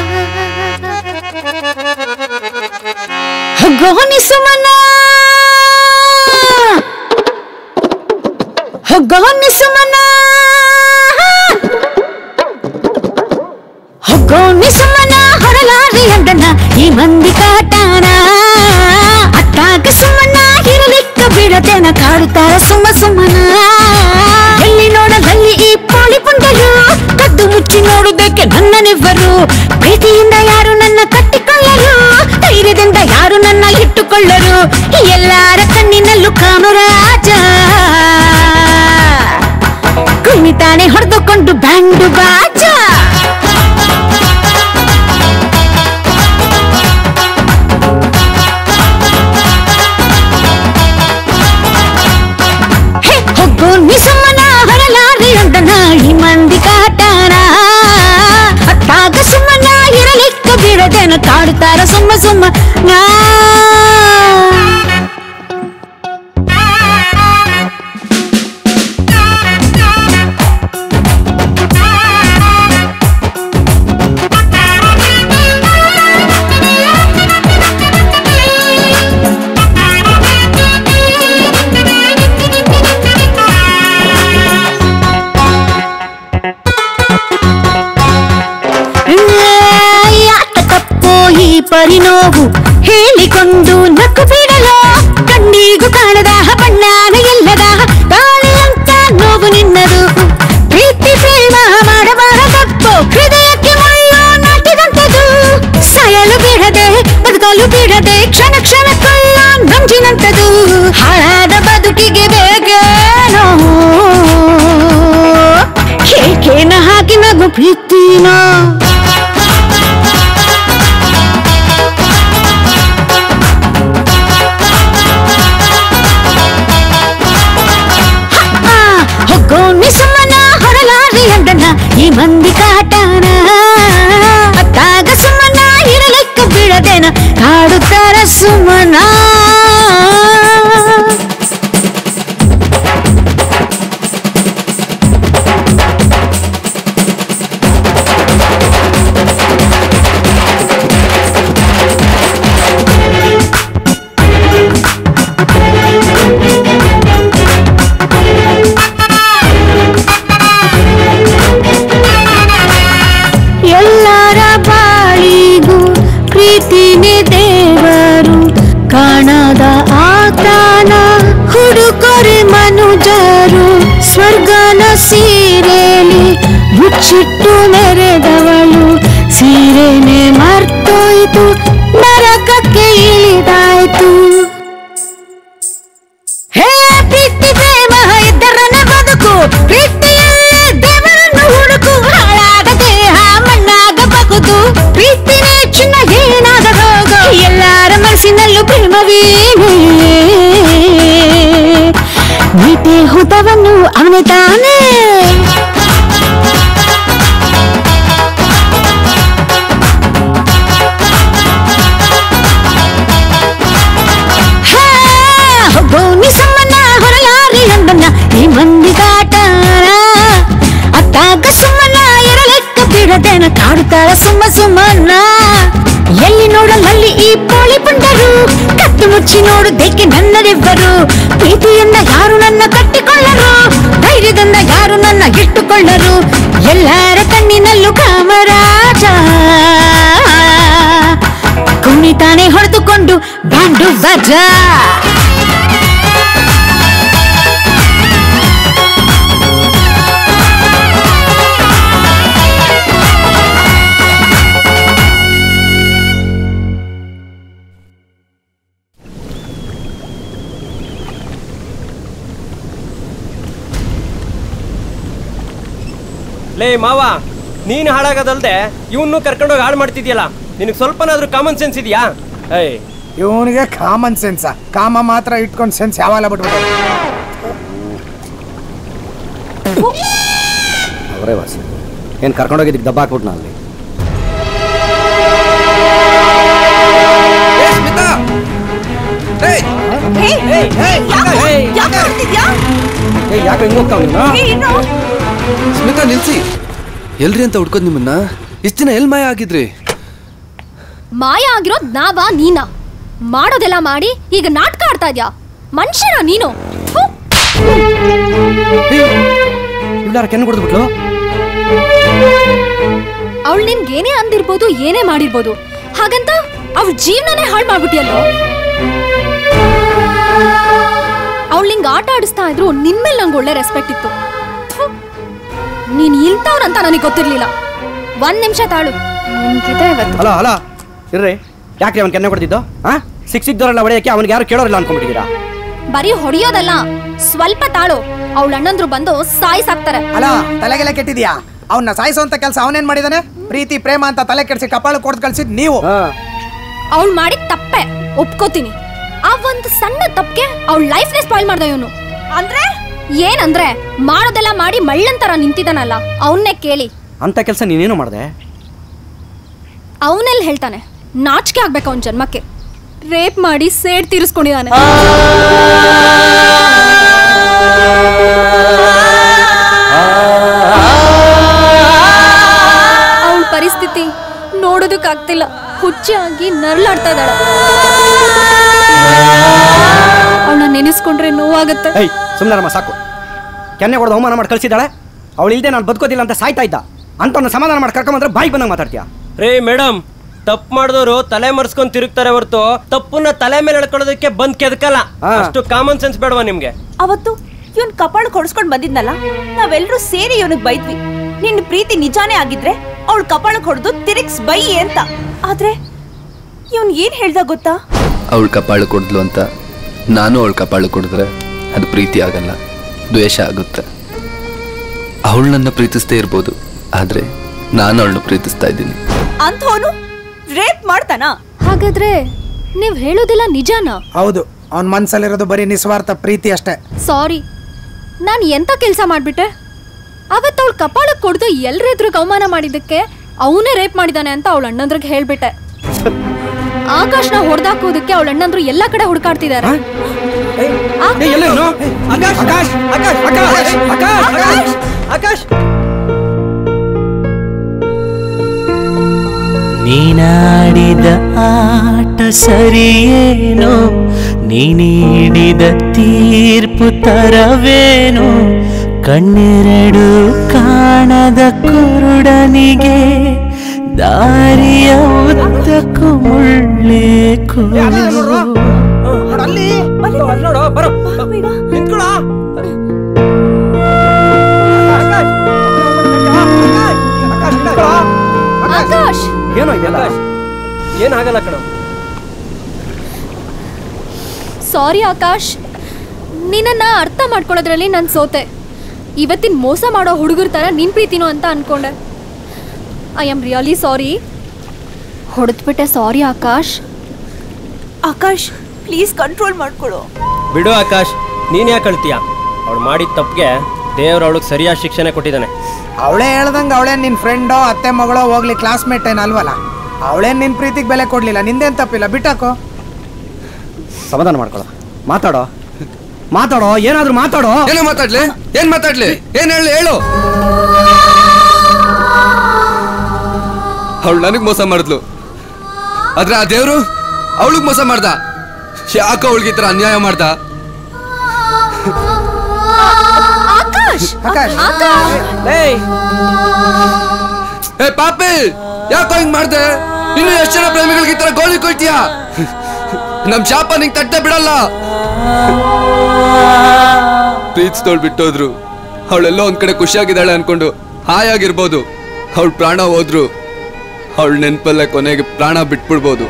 ಹೋಗೋನಿ ಸುಮನ, ಹೋಗೋನಿ ಸುಮನ, ಹೋಗೋನಿ ಸುಮನ, ಹೊರಲಾರಿ ಅಂದನ ಈ ಮಂದಿ ಕಾಟಾನ. ಅಟ್ಟಾಗ ಸುಮನ ಇರಲಿಕ್ಕ ಬಿಡತೇನ, ಕಾಡುತ್ತಾರ ಸುಮ್ಮ ಸುಮನ. ಎಲ್ಲಿ ನೋಡದಲ್ಲಿ ಈ ಪಾಳಿ ಪುಂಡರು ಕದ್ದು ಮುಚ್ಚಿ ನನ್ನರಿವರು. ಪ್ರೀತಿಯಿಂದ ಯಾರು ನನ್ನ ಕಟ್ಟಿಕೊಳ್ಳರು, ಧೈರ್ಯದಿಂದ ಯಾರು ನನ್ನ ಇಟ್ಟುಕೊಳ್ಳರು. ಎಲ್ಲಾರ ಕಣ್ಣಿನಲ್ಲೂ ಕಾಮರಾಜ ಕುಣಿತಾನೆ ಹೊಡೆದುಕೊಂಡು ಬ್ಯಾಂಡು ಬಾಜ. ಹೊಗ್ಗು ನಿಸುಮ್ಮನ ಹೊರಲಾರಿ ಅಂದನ ಈ ಮಂದಿ ಕಾಟನ. ಅತ್ತಾಗ ಸುಮ್ಮನ ಇರಲಿಕ್ಕ ಬಿಡದೇನ ಕಾಡುತ್ತಾರ ಸುಮ್ಮ ಸುಮ್ಮ ನಾ. ಪರಿನೋವು ಹೇಳಿಕೊಂಡು ನಕ್ಕು ಬಿಡಲು. ಕಣ್ಣಿಗೂ ಕಾಣದ ಬಣ್ಣಾನ ಎಲ್ಲದ ತಾಳಿ ಅಂತ ನೋವು ನಿನ್ನದು. ಪ್ರೀತಿ ಪ್ರೇಮ ಮಾಡಬಾರದಪ್ಪೋ ಹೃದಯಕ್ಕೆ ಮುಳ್ಳು ನಾಟಿದಂಥದು. ಸಾಯಲು ಬಿಡದೆ ಬದುಕಲು ಬಿಡದೆ ಕ್ಷಣ ಕ್ಷಣಕ್ಕಲ್ಲ ನಂಜಿನಂಥದು. ಹಾಳಾದ ಬದುಕಿಗೆ ಬೇಗೇನೋ ಕೇಕೇನ ಹಾಕಿ ನಗು ಪ್ರೀತಿನ. ಸುಮ್ಮನ ಹೊರಲಾರಿ ಅಂದನ ಈ ಮಂದಿ ಕಾಟನ. ಅತ್ತಾಗ ಸುಮ್ಮನ ಇರಲಿಕ್ಕ ಬಿಡದೇನ ಕಾಡುತ್ತಾರ ಸುಮ್ಮನ. ಎಲ್ಲರ ಬಾಳಿಗೂ ಪ್ರೀತಿನೇ ದೇವರು, ಕಾಣದ ಆತನ ಹುಡುಕರೆ ಮನುಜರು. ಸ್ವರ್ಗನ ಸೀರೆಲಿ ಮುಚ್ಚಿಟ್ಟು ಮೆರೆದವಳು ಸೀರೆನೆ ಮರ್ತೋಯ್ತು, ನರಕಕ್ಕೆ ಇಳಿದಾಯ್ತು. ಹೇ ಪ್ರೀತಿ ಪ್ರೇಮ ಇದ್ದರನ ಬದುಕು, ಪ್ರೀತಿಯಲ್ಲೇ ದೇವರನ್ನು ಹುಡುಕು. ಹಾಳಾದ ದೇಹ ಮಣ್ಣಾಗಬಹುದು, ಪ್ರೀತಿನೇ ಚಿನ್ನ ಏನಾದ ರೋಗ. ಎಲ್ಲರ ಮನಸ್ಸಿನಲ್ಲೂ ಪ್ರೇಮವೀನೇ, ನೀತಿ ಹುತವನ್ನು ಅವನೇ ತಾನೇ. ಹೊರಲಾರಿ ಅಂದನ ಈ ಮಂದಿ ಕಾಟನ. ಅತ್ತಾಗ ಸುಮ್ಮನ ಇರಲಿಕ್ಕ ಬಿಡದೇನ ಕಾಡುತ್ತಾಳ ಸುಮ್ಮ ಸುಮ್ಮನ. ಎಲ್ಲಿ ನೋಡಲಲ್ಲಿ ಈ ಪೋಳಿ ಪುಂಡರು, ಕತ್ತು ಮುಚ್ಚಿ ನೋಡುದೇಕೆ ನನ್ನರಿವರು. ಪ್ರೀತಿಯಿಂದ ಯಾರು ನನ್ನ ಕಟ್ಟಿಕೊಳ್ಳರು, ಧೈರ್ಯದಿಂದ ಯಾರು ನನ್ನ ಇಟ್ಟುಕೊಳ್ಳರು. ಎಲ್ಲರ ಕಣ್ಣಿನಲ್ಲೂ ಕಾಮರಾಜ ಕುಣಿತಾನೆ ಹೊಡೆದುಕೊಂಡು ಬ್ಯಾಂಡು ಬಾಜ. ಲೇ ಮಾವ, ನೀನು ಹಾಳಾಗೋದಲ್ದೆ ಇವನು ಕರ್ಕೊಂಡೋಗಿ ಹಾಳು ಮಾಡ್ತಿದ್ಯಲ್ಲ, ನಿನಗೆ ಸ್ವಲ್ಪನಾದ್ರೂ ಕಾಮನ್ ಸೆನ್ಸ್ ಇದೆಯಾ? ಏಯ್, ಇವನಿಗೆ ಕಾಮನ್ ಸೆನ್ಸ್, ಕಾಮ ಮಾತ್ರ ಇಟ್ಕೊಂಡು ಸೆನ್ಸ್ ಯಾವಾಗ ಬಿಟ್ಬಿಟ್ಟು ಅವರೇ ವಾಸಿ ಏನು ಕರ್ಕೊಂಡೋಗಿದ್ದಕ್ಕೆ ದಬ್ಬ ಹಾಕ್ಬಿಟ್ನ ಅಲ್ಲಿ. ಯಾಕೆ ಹಿಂಗ್ ಹೋಗ್ತಾವ ನೀನು? ಸ್ಮಿತಾ ನಿಲ್ಸಿ, ಎಲ್ರಿ ಅಂತ ಹುಡ್ಕೋದ್ ನಿಮ್ಮನ್ನ? ಇಷ್ಟ ದಿನ ಎಲ್ ಮಾಯ ಆಗಿದ್ರಿ? ಮಾಯ ಆಗಿರೋದ್ ನಾವಾ ನೀನಾ? ಮಾಡೋದೆಲ್ಲ ಮಾಡಿ ಈಗ ನಾಟಕ ಆಡ್ತಾ ಇದ್ಯಾ? ಮನುಷ್ಯನ ನೀನು? ಇವಳಾರ ಕೆನ್ ಕೊಡ್ಬಿಟ್ಲು. ಅವಳು ನಿನ್ಗೇನೇ ಅಂದಿರ್ಬೋದು, ಏನೇ ಮಾಡಿರ್ಬೋದು, ಹಾಗಂತ ಅವಳ ಜೀವನನೇ ಹಾಳು ಮಾಡ್ಬಿಟ್ಟಿಯಲ್ಲೋ. ಅವಳು ನಿಂಗೆ ಆಟ ಆಡಿಸ್ತಾ ಇದ್ರು ನಿನ್ಮೇಲೆ ನಂಗೆ ಒಳ್ಳೆ ರೆಸ್ಪೆಕ್ಟ್ ಇತ್ತು. ನೀನ್ ಇಂಥವ್ರಂತ ನನಗೆ ಗೊತ್ತಿರ್ಲಿಲ್ಲ. ಒಂದ್ ನಿಮಿಷ ತಾಳು ನಿನ್ಗಿದೆ ಇವತ್ತು. ಹಲೋ ಹಲೋ ಇರ್ರಿ, ಯಾಕ್ರಿ ಅವ್ನು ಕೆನ್ನೆ ಕೊಡ್ತಿದ್ದು? ಹಾ ಸಿಕ್ ಸಿಕ್ದವರೆಲ್ಲ ಹೊಡೆಯಕ್ಕೆ ಅವ್ನಿಗೆ ಯಾರು ಕೇಳೋರಿಲ್ಲ ಅನ್ಕೊಂಡ್ಬಿಟ್ಟಿದ್ದೀರಾ? ಬರೀ ಹೊಡಿಯೋದಲ್ಲ, ಸ್ವಲ್ಪ ತಾಳು. ಅವಳ ಅಣ್ಣಂದ್ರು ಬಂದು ಸಾಯಿಸಾಕ್ತಾರೆ. ಅಲ್ಲ ತಲೆಗೆಲ್ಲ ಕೆಟ್ಟಿದ್ಯಾ? ಅವನ್ನ ಸಾಯಿಸುವಂತ ಕೆಲಸ ಅವನೇನ್ ಮಾಡಿದಾನೆ? ಪ್ರೀತಿ ಪ್ರೇಮ ಅಂತ ತಲೆ ಕೆಡಿಸಿ ಕಪಾಳ ಕೊಡ್ದು ಕಳ್ಸಿದ್ ನೀವು. ಅವಳು ಮಾಡಿದ ತಪ್ಪೆ ಒಪ್ಕೋತೀನಿ. ಆ ಒಂದು ಸಣ್ಣ ತಪ್ಪಿಗೆ ಅವಳ ಲೈಫ್ ನೇ ಸ್ಪಾಯ್ಲ್ ಮಾಡ್ದ ಇವನು. ಅಂದ್ರೆ ಏನಂದ್ರೆ ಮಾಡೋದೆಲ್ಲ ಮಾಡಿ ಮಳ್ಳಂತರ ನಿಂತಿದ್ದಾನಲ್ಲ, ಅವನ್ನೇ ಕೇಳಿ. ಅಂತ ಕೆಲಸ ನೀನೇನು ಮಾಡ್ದೆ? ಅವನೆಲ್ಲಿ ಹೇಳ್ತಾನೆ? ನಾಚಿಕೆ ಆಗ್ಬೇಕು ಅವನ ಜನ್ಮಕ್ಕೆ. ರೇಪ್ ಮಾಡಿ ಸೇಡ್ ತೀರಿಸ್ಕೊಂಡಿದ್ದಾನೆ. ಅವಳ ಪರಿಸ್ಥಿತಿ ನೋಡೋದಕ್ಕಾಗ್ತಿಲ್ಲ. ಹುಚ್ಚಾಗಿ ನರಳಾಡ್ತಾ ಇದ್ದಾಳೆ. ಅವಳನ್ನ ನೆನೆಸ್ಕೊಂಡ್ರೆ ನೋವಾಗುತ್ತೆ. ಏಯ್ ಸುಮ್ಮನೆ ಸಾಕು. ಕೆನ್ನೆ ಹೊಡೆದು ಅವಮಾನ ಮಾಡಿ ಕಳ್ಸಿದ್ದಾಳೆ. ಅವಳು ಇಲ್ದೆ ನಾನು ಬದುಕೋದಿಲ್ಲ ಅಂತ ಸಾಯ್ತಾ ಇದ್ದ ಅಂತ ಸಮಾಧಾನ ಮಾಡಿ ಕರ್ಕೊಂಬಂದ್ರೆ ಬಾಯಿ ಬಂದಂಗೆ ಮಾತಾಡ್ತೀಯ? ರೇ ಮೇಡಮ್, ತಪ್ಪು ಮಾಡಿದವರು ತಲೆ ಮರ್ಸ್ಕೊಂಡ್ ತಿರುಗ್ತಾರೆ ಹೊರತು ತಪ್ಪನ್ನ ತಲೆ ಮೇಲೆ ಎಳ್ಕೊಳ್ಳೋದಕ್ಕೆ ಬಂದ್ ಕೆದಕಲ್ಲ. ಅಷ್ಟು ಕಾಮನ್ ಸೆನ್ಸ್ ಬೇಡವಾ ನಿಮ್ಗೆ? ಅವತ್ತು ಇವನ್ ಕಪಾಳ ಕೊಡ್ಸ್ಕೊಂಡ್ ಬಂದಿದ್ನಲ್ಲ, ನಾವೆಲ್ಲರೂ ಸೇರಿ ಇವನಿಗೆ ಬೈದ್ವಿ. ನಿನ್ನ ಪ್ರೀತಿ ನಿಜಾನೇ ಆಗಿದ್ರೆ ಅವಳು ಕಪಾಳಕ್ ಹೊಡೆದು ತಿರುಗ್ಸ್ ಬೈ ಅಂತ. ಆದ್ರೆ ಇವನ್ ಏನ್ ಹೇಳ್ದ ಗೊತ್ತಾ? ಅವಳು ಕಪಾಳು ಕೊಡ್ದ್ಲು ಅಂತ ನಾನು ಅವಳು ಕಪಾಳು ಕೊಡಿದ್ರೆ ಅದು ಪ್ರೀತಿ ಆಗಲ್ಲ, ದ್ವೇಷ ಆಗುತ್ತೆ. ಅವಳು ನನ್ನ ಪ್ರೀತಿಸ್ತೇ ಇರ್ಬೋದು, ಆದ್ರೆ ನಾನು ಅವಳನ್ನು ಪ್ರೀತಿಸ್ತಾ ಇದ್ದೀನಿ. ಅಂಥವನು ರೇಪ್ ಮಾಡ್ತಾನ? ಹಾಗಾದ್ರೆ ನೀವ್ ಹೇಳೋದಿಲ್ಲ ನಿಜಾನಾ? ಹೌದು, ಅವನ್ ಮನ್ಸಲ್ಲಿರೋದು ಬರೀ ನಿಸ್ವಾರ್ಥ ಪ್ರೀತಿ ಅಷ್ಟೇ. ಸಾರಿ, ನಾನು ಎಂತ ಕೆಲಸ ಮಾಡ್ಬಿಟ್ಟೆ? ಅವತ್ತು ಅವಳು ಕಪಾಳಕ್ಕೆ ಕೊಡ್ದು ಎಲ್ರೆದ್ರು ಅವಮಾನ ಮಾಡಿದ್ದಕ್ಕೆ ಅವನೇ ರೇಪ್ ಮಾಡಿದಾನೆ ಅಂತ ಅವಳ ಅಣ್ಣಂದ್ರಿಗೆ ಹೇಳ್ಬಿಟ್ಟೆ. ಆಕಾಶ್ನ ಹೊಡೆದಾಕೋದಕ್ಕೆ ಅವಳ ಅಣ್ಣಂದ್ರು ಎಲ್ಲಾ ಕಡೆ ಹುಡುಕಾಡ್ತಿದ್ದಾರೆ. ನೀನಾಡಿದ ಆಟ ಸರಿಯೇನೋ, ನೀ ನೀಡಿದ ತೀರ್ಪು ತರವೇನೋ, ಕಣ್ಣೆರಡು ಕಾಣದ ಕುರುಡನಿಗೆ ದಾರಿಯ ಉದ್ದಕ್ಕೂ ಮುಳ್ಳೇಕು. ಆಕಾಶ್ ಏನೋ ಇದೆಲ್ಲ? ಏನಾಗಲ್ಲ ಕಣ. ಸಾರಿ ಆಕಾಶ್, ನಿನ್ನನ್ನ ಅರ್ಥ ಮಾಡ್ಕೊಳ್ಳೋದ್ರಲ್ಲಿ ನಾನು ಸೋತೆ. ಇವತ್ತಿನ ಮೋಸ ಮಾಡೋ ಹುಡುಗರ ತರ ನಿನ್ ಪ್ರೀತಿನೋ ಅಂತ ಅನ್ಕೊಂಡೆ. I am really sorry. ಹೊಡೆದ್ಬಿಟ್ಟೆ. Sorry Akash. Akash please control ಮಾಡ್ಕೊಳ್ಳೋ. ಬಿಡು ಆಕಾಶ್, ನೀನ್ ಯಾಕೆ ಅಳ್ತೀಯ? ಅವಳು ಮಾಡಿದ ತಪ್ಪಿಗೆ ದೇವ್ರ ಅವಳಿಗೆ ಸರಿಯಾದ ಶಿಕ್ಷಣೆ ಕೊಟ್ಟಿದ್ದಾನೆ. ಅವಳೇ ಹೇಳ್ದಂಗೆ ಅವಳೇನ್ ನಿನ್ ಫ್ರೆಂಡೋ ಅತ್ತೆ ಮಗಳೋ ಹೋಗ್ಲಿ ಕ್ಲಾಸ್ಮೇಟ್ ಏನ್ ಅಲ್ವಲ್ಲ. ಅವಳೇನ್ ನಿನ್ ಪ್ರೀತಿಗೆ ಬೆಲೆ ಕೊಡ್ಲಿಲ್ಲ, ನಿಂದೇನ್ ತಪ್ಪಿಲ್ಲ, ಬಿಟ್ಟಾಕೋ. ಸಮಾಧಾನ ಮಾಡ್ಕೊಳ್ಳೋ, ಮಾತಾಡೋ ಮಾತಾಡೋ ಏನಾದ್ರೂ ಮಾತಾಡೋ. ಏನೋ ಮಾತಾಡ್ಲಿ? ಏನ್ ಮಾತಾಡ್ಲಿ? ಏನ್ ಹೇಳಿ ಹೇಳು. ಅವಳು ನನಗ್ ಮೋಸ ಮಾಡಿದ್ಲು, ಆದ್ರೆ ಆ ದೇವ್ರು ಅವಳಿಗೆ ಮೋಸ ಮಾಡ್ದ. ಯಾಕ ಅವಳಿಗೆ ಈ ತರ ಅನ್ಯಾಯ ಮಾಡ್ದ? ಏ ಪಾಪಿ, ಯಾಕೋ ಹಿಂಗ್ ಮಾಡ್ದೆ? ಇನ್ನು ಎಷ್ಟು ಜನ ಪ್ರೇಮಿಗಳಿಗೆ ಈ ತರ ಗೋಲಿ ಕೊಳ್ತೀಯ? ನಮ್ ಶಾಪ ನಿಂಗೆ ತಟ್ಟೆ ಬಿಡಲ್ಲ. ಪ್ರೀತಿಸ್ತೋಳ್ ಬಿಟ್ಟೋದ್ರು, ಅವಳೆಲ್ಲೋ ಒಂದ್ ಕಡೆ ಖುಷಿಯಾಗಿದ್ದಾಳೆ ಅನ್ಕೊಂಡು ಹಾಯಾಗಿರ್ಬೋದು. ಅವಳು ಪ್ರಾಣ ಹೋದ್ರು, ಅವಳ ನೆನ್ಪಲ್ಲೇ ಕೊನೆಗೆ ಪ್ರಾಣ ಬಿಟ್ಬಿಡ್ಬೋದು.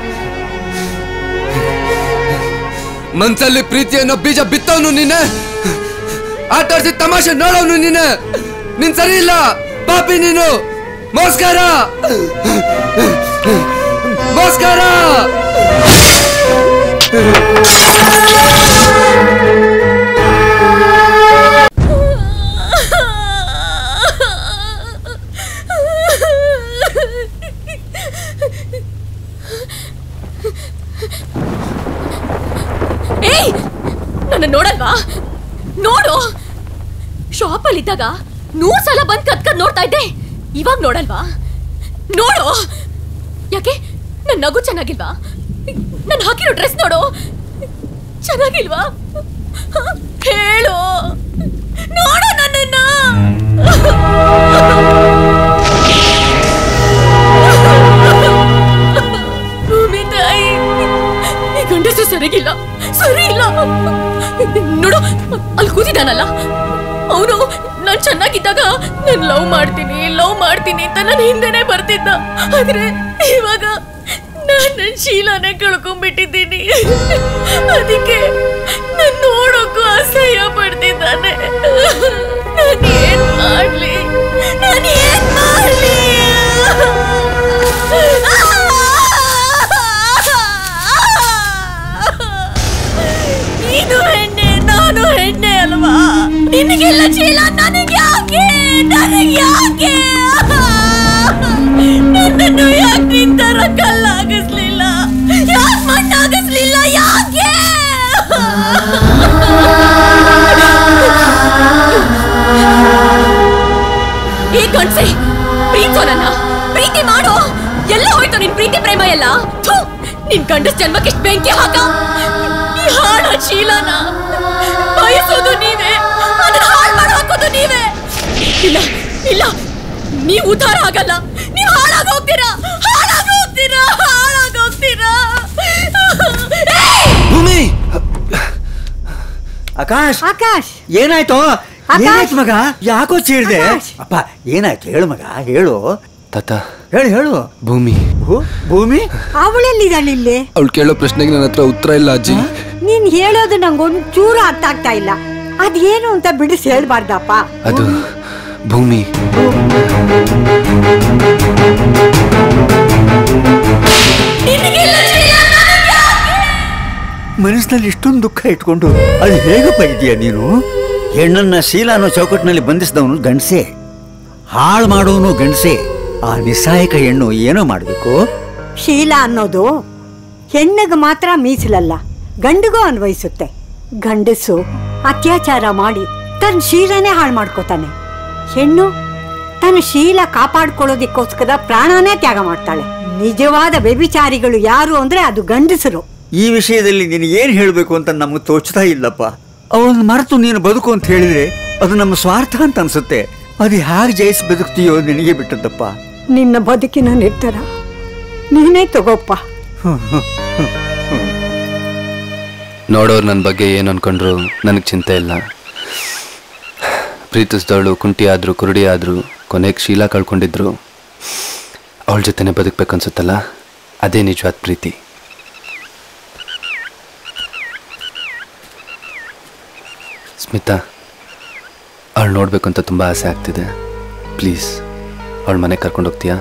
ಮನ್ಸಲ್ಲಿ ಪ್ರೀತಿಯನ್ನೋ ಬೀಜ ಬಿತ್ತವನು ನೀನೆ, ಆಟ ಆಡ್ಸಿ ತಮಾಷೆ ನೋಡೋನು ನೀನೆ. ನೀನ್ ಸರಿ ಇಲ್ಲ ಪಾಪಿ, ನೀನು ಮೋಸ್ಕಾರ ಮೋಸ್ಕಾರ. ಏಯ್, ನನ್ನ ನೋಡಲ್ವಾ? ನೋಡು, ಶಾಪಲ್ಲಿ ಇದ್ದಾಗ ನೂರ್ ಸಲ ಬಂದ್ ಕತ್ಕದ್ ನೋಡ್ತಾ ಇದ್ದೆ, ಇವಾಗ ನೋಡಲ್ವಾ? ನೋಡು, ಯಾಕೆ ನನ್ನ ನಗು ಚೆನ್ನಾಗಿಲ್ವಾ? ನಾನು ಹಾಕಿರೋ ಡ್ರೆಸ್ ನೋಡು, ಚೆನ್ನಾಗಿಲ್ವಾ? ಹೇಳು, ನೋಡು ನನ್ನನ್ನ. ಭೂಮಿ ತಾಯಿ, ಈ ಗಂಡಸು ಸರಿಗಿಲ್ಲ, ಸರಿ ಇಲ್ಲ. ನೋಡು, ಅಲ್ಲಿ ಕೂತಿದ್ದಾನಲ್ಲ ಅವನು ನಾನ್ ಚೆನ್ನಾಗಿದ್ದಾಗ ನಾನು ಲವ್ ಮಾಡ್ತೀನಿ ಲವ್ ಮಾಡ್ತೀನಿ ಅಂತ ನಾನು ಹಿಂದೆನೆ ಬರ್ತಿದ್ದ. ಆದ್ರೆ ಇವಾಗ ನಾನ್ ನನ್ ಶೀಲಾನೇ ಕಳ್ಕೊಂಡ್ಬಿಟ್ಟಿದ್ದೀನಿ. ಅದಕ್ಕೆ ನಾನ್ ನೋಡೋಕ್ಕೂ ಅಸಹ್ಯ ಪಡ್ತಿದ್ದಾನೆ. ನಾನು ಏನ್ ಮಾಡ್ಲಿ ನಾನು ಏನ್ ಮಾಡ್ಲಿ? ನೀನು ಹೆಣ್ಣೆ ನಾನು ಹೆಣ್ಣೆ ಅಲ್ವಾ? ನಿನಗೆಲ್ಲ ಚೀಲ ನನಗೆ ಯಾಕೆ ನನಗೆ ಯಾಕೆ? ನನ್ನನ್ನು ಯಾಕೆ ನಿನ್ ತರ ಕಲ್ಲಾಗಿಸ್ಲಿಲ್ಲ? ಯಾಕೆ ಮಣ್ಣಾಗಿಸ್ಲಿಲ್ಲ? ಯಾಕೆ? ಈ ಕಣ್ಸಿ ಪ್ರೀತಿಸೋ ನನ್ನ ಪ್ರೀತಿ ಮಾಡೋ. ಎಲ್ಲ ಹೋಯ್ತು ನಿನ್ ಪ್ರೀತಿ ಪ್ರೇಮ ಎಲ್ಲ. ಥು, ನಿನ್ ಗಂಡಸ್ ಜನ್ಮಕ್ಕೆ ಇಷ್ಟು ಬೆಂಕಿ ಹಾಕ. ಹಾಳ ಶೀಲನ ಬಯಸೋದು ನೀವೇ, ಅದನ್ನ ಹಾಳು ಮಾಡಿ ಹಾಕೋದು ನೀವೇ. ಇಲ್ಲ ಇಲ್ಲ, ನೀವು ಉದ್ಧಾರ ಆಗಲ್ಲ. ನೀವು ಹಾಳಾಗಿ ಹೋಗ್ತೀರಾ ಹಾಳಾಗಿ ಹೋಗ್ತೀರಾ ಹಾಳಾಗಿ ಹೋಗ್ತೀರಾ. ಭೂಮಿ, ಆಕಾಶ್ ಆಕಾಶ್ ಏನಾಯ್ತು? ಏನಾಯ್ತು ಮಗ? ಯಾಕೋ ಚೀಳ್ದೆ? ಅಪ್ಪ ಏನಾಯ್ತು ಹೇಳು ಮಗ, ಹೇಳು. ತಾತ ಹೇಳು ಹೇಳು. ಭೂಮಿ ಭೂಮಿ ಅವಳೆಲ್ಲಿದ್ದಾಳೆ ಇಲ್ಲಿ? ಅವಳು ಕೇಳೋ ಪ್ರಶ್ನೆಗೆ ನನ್ನ ಹತ್ರ ಉತ್ತರ ಇಲ್ಲ ಅಜ್ಜಿ. ನೀನ್ ಹೇಳೋದು ನಂಗೆ ಒಂಚೂರು ಅರ್ಥ ಆಗ್ತಾ ಇಲ್ಲ. ಅದೇನು ಅಂತ ಬಿಡಿಸಿ ಹೇಳ್ಬಾರ್ದಪ್ಪ. ಅದು ಭೂಮಿ ಮನಸ್ಸಿನಲ್ಲಿ ಇಷ್ಟೊಂದು ದುಃಖ ಇಟ್ಕೊಂಡು ಅದು ಹೇಗಪ್ಪ ಇದೆಯಾ ನೀನು? ಹೆಣ್ಣನ್ನ ಶೀಲ ಅನ್ನೋ ಚೌಕಟ್ಟಿನಲ್ಲಿ ಬಂಧಿಸಿದವನು ಗಂಡಸೆ, ಹಾಳು ಮಾಡೋನು ಗಂಡಸೆ. ಆ ನಿಸ್ಸಹಾಯಕ ಹೆಣ್ಣು ಏನೋ ಮಾಡಬೇಕು. ಶೀಲ ಅನ್ನೋದು ಹೆಣ್ಣಿಗೆ ಮಾತ್ರ ಮೀಸಲಲ್ಲ, ಗಂಡಿಗೂ ಅನ್ವಯಿಸುತ್ತೆ. ಗಂಡಸು ಅತ್ಯಾಚಾರ ಮಾಡಿ ತನ್ನ ಶೀಲನೇ ಹಾಳು ಮಾಡ್ಕೋತಾನೆ. ಹೆಣ್ಣು ತನ್ನ ಶೀಲ ಕಾಪಾಡ್ಕೊಳ್ಳೋದಕ್ಕೋಸ್ಕರ ಪ್ರಾಣನೇ ತ್ಯಾಗ ಮಾಡ್ತಾಳೆ. ನಿಜವಾದ ವ್ಯಭಿಚಾರಿಗಳು ಯಾರು ಅಂದ್ರೆ ಅದು ಗಂಡಸರು. ಈ ವಿಷಯದಲ್ಲಿ ನೀನು ಏನು ಹೇಳಬೇಕು ಅಂತ ನಮಗೆ ತೋಚ್ತಾ ಇಲ್ಲಪ್ಪ. ಅವಳನ್ನು ಮರೆತು ನೀನು ಬದುಕು ಅಂತ ಹೇಳಿದ್ರೆ ಅದು ನಮ್ಮ ಸ್ವಾರ್ಥ ಅಂತ ಅನ್ಸುತ್ತೆ. ಅದು ಹೇಗೆ ಜಯಿಸಿ ಬದುಕ್ತೀಯೋ ನಿನಗೆ ಬಿಟ್ಟದ್ದಪ್ಪ. ನಿನ್ನ ಬದುಕಿನ ನಿರ್ಧಾರ ನೀನೇ ತಗೋಪ್ಪ. ನೋಡೋರು ನನ್ನ ಬಗ್ಗೆ ಏನು ಅನ್ಕೊಂಡ್ರು ನನಗೆ ಚಿಂತೆ ಇಲ್ಲ. ಪ್ರೀತಿಸಿದವಳು ಕುಂಟಿ ಆದರೂ ಕುರುಡಿ ಆದರೂ ಕೊನೆಗೆ ಶೀಲ ಕಳ್ಕೊಂಡಿದ್ರು. ಅವಳ ಜೊತೆನೆ ಬದುಕಬೇಕನ್ಸುತ್ತಲ್ಲ, ಅದೇ ನಿಜವಾದ ಪ್ರೀತಿ. ಸ್ಮಿತಾ, ಅವಳು ನೋಡಬೇಕು ಅಂತ ತುಂಬ ಆಸೆ ಆಗ್ತಿದೆ. ಪ್ಲೀಸ್ ಅವಳ ಮನೆಗೆ ಕರ್ಕೊಂಡು ಹೋಗ್ತೀಯಾ?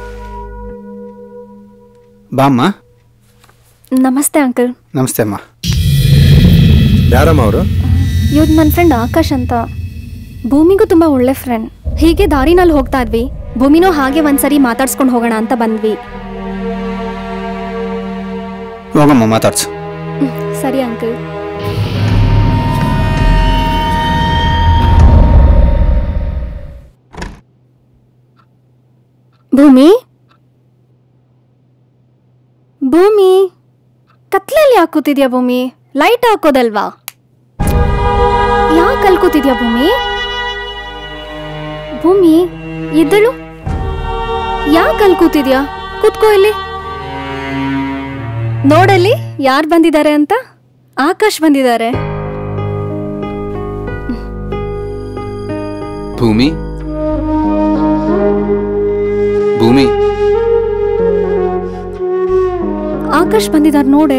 ಬಾಮ್ಮ. ನಮಸ್ತೆ ಅಂಕಲ್. ನಮಸ್ತೆ ಅಮ್ಮ. ಯಾರಮ್ಮ ಅವರು? ಇವ್ರು ನನ್ನ ಫ್ರೆಂಡ್ ಆಕಾಶ್ ಅಂತ. ಭೂಮಿಗೂ ತುಂಬ ಒಳ್ಳೆ ಫ್ರೆಂಡ್. ಹೀಗೆ ದಾರಿನಲ್ಲಿ ಹೋಗ್ತಾ ಇದ್ವಿ, ಭೂಮಿನೂ ಹಾಗೆ ಒಂದ್ಸರಿ ಮಾತಾಡ್ಸ್ಕೊಂಡು ಹೋಗೋಣ ಅಂತ ಬಂದ್ವಿ. ಹೋಗಮ್ಮ ಮಾತಾಡ್ಸು. ಸರಿ ಅಂಕಲ್. ಭೂಮಿ ಭೂಮಿ ಕತ್ಲಲ್ಲಿ ಯಾಕೆ ಕೂತಿದ್ಯಾ ಭೂಮಿ? ಲೈಟ್ ಹಾಕೋದಲ್ವಾ? ಯಾಕೆ ಅಲ್ಲಿ ಕೂತಿದ್ಯಾ ಭೂಮಿ? ಭೂಮಿ ಇದ್ದಳು ಯಾಕೆ ಅಲ್ಲಿ ಕೂತಿದ್ಯಾ? ಕೂತ್ಕೋ ಇಲ್ಲಿ. ನೋಡಲ್ಲಿ ಯಾರು ಬಂದಿದ್ದಾರೆ ಅಂತ. ಆಕಾಶ್ ಬಂದಿದ್ದಾರೆ. ಭೂಮಿ ಭೂಮಿ ಆಕಾಶ್ ಬಂದಿದ್ದಾರೆ ನೋಡೆ.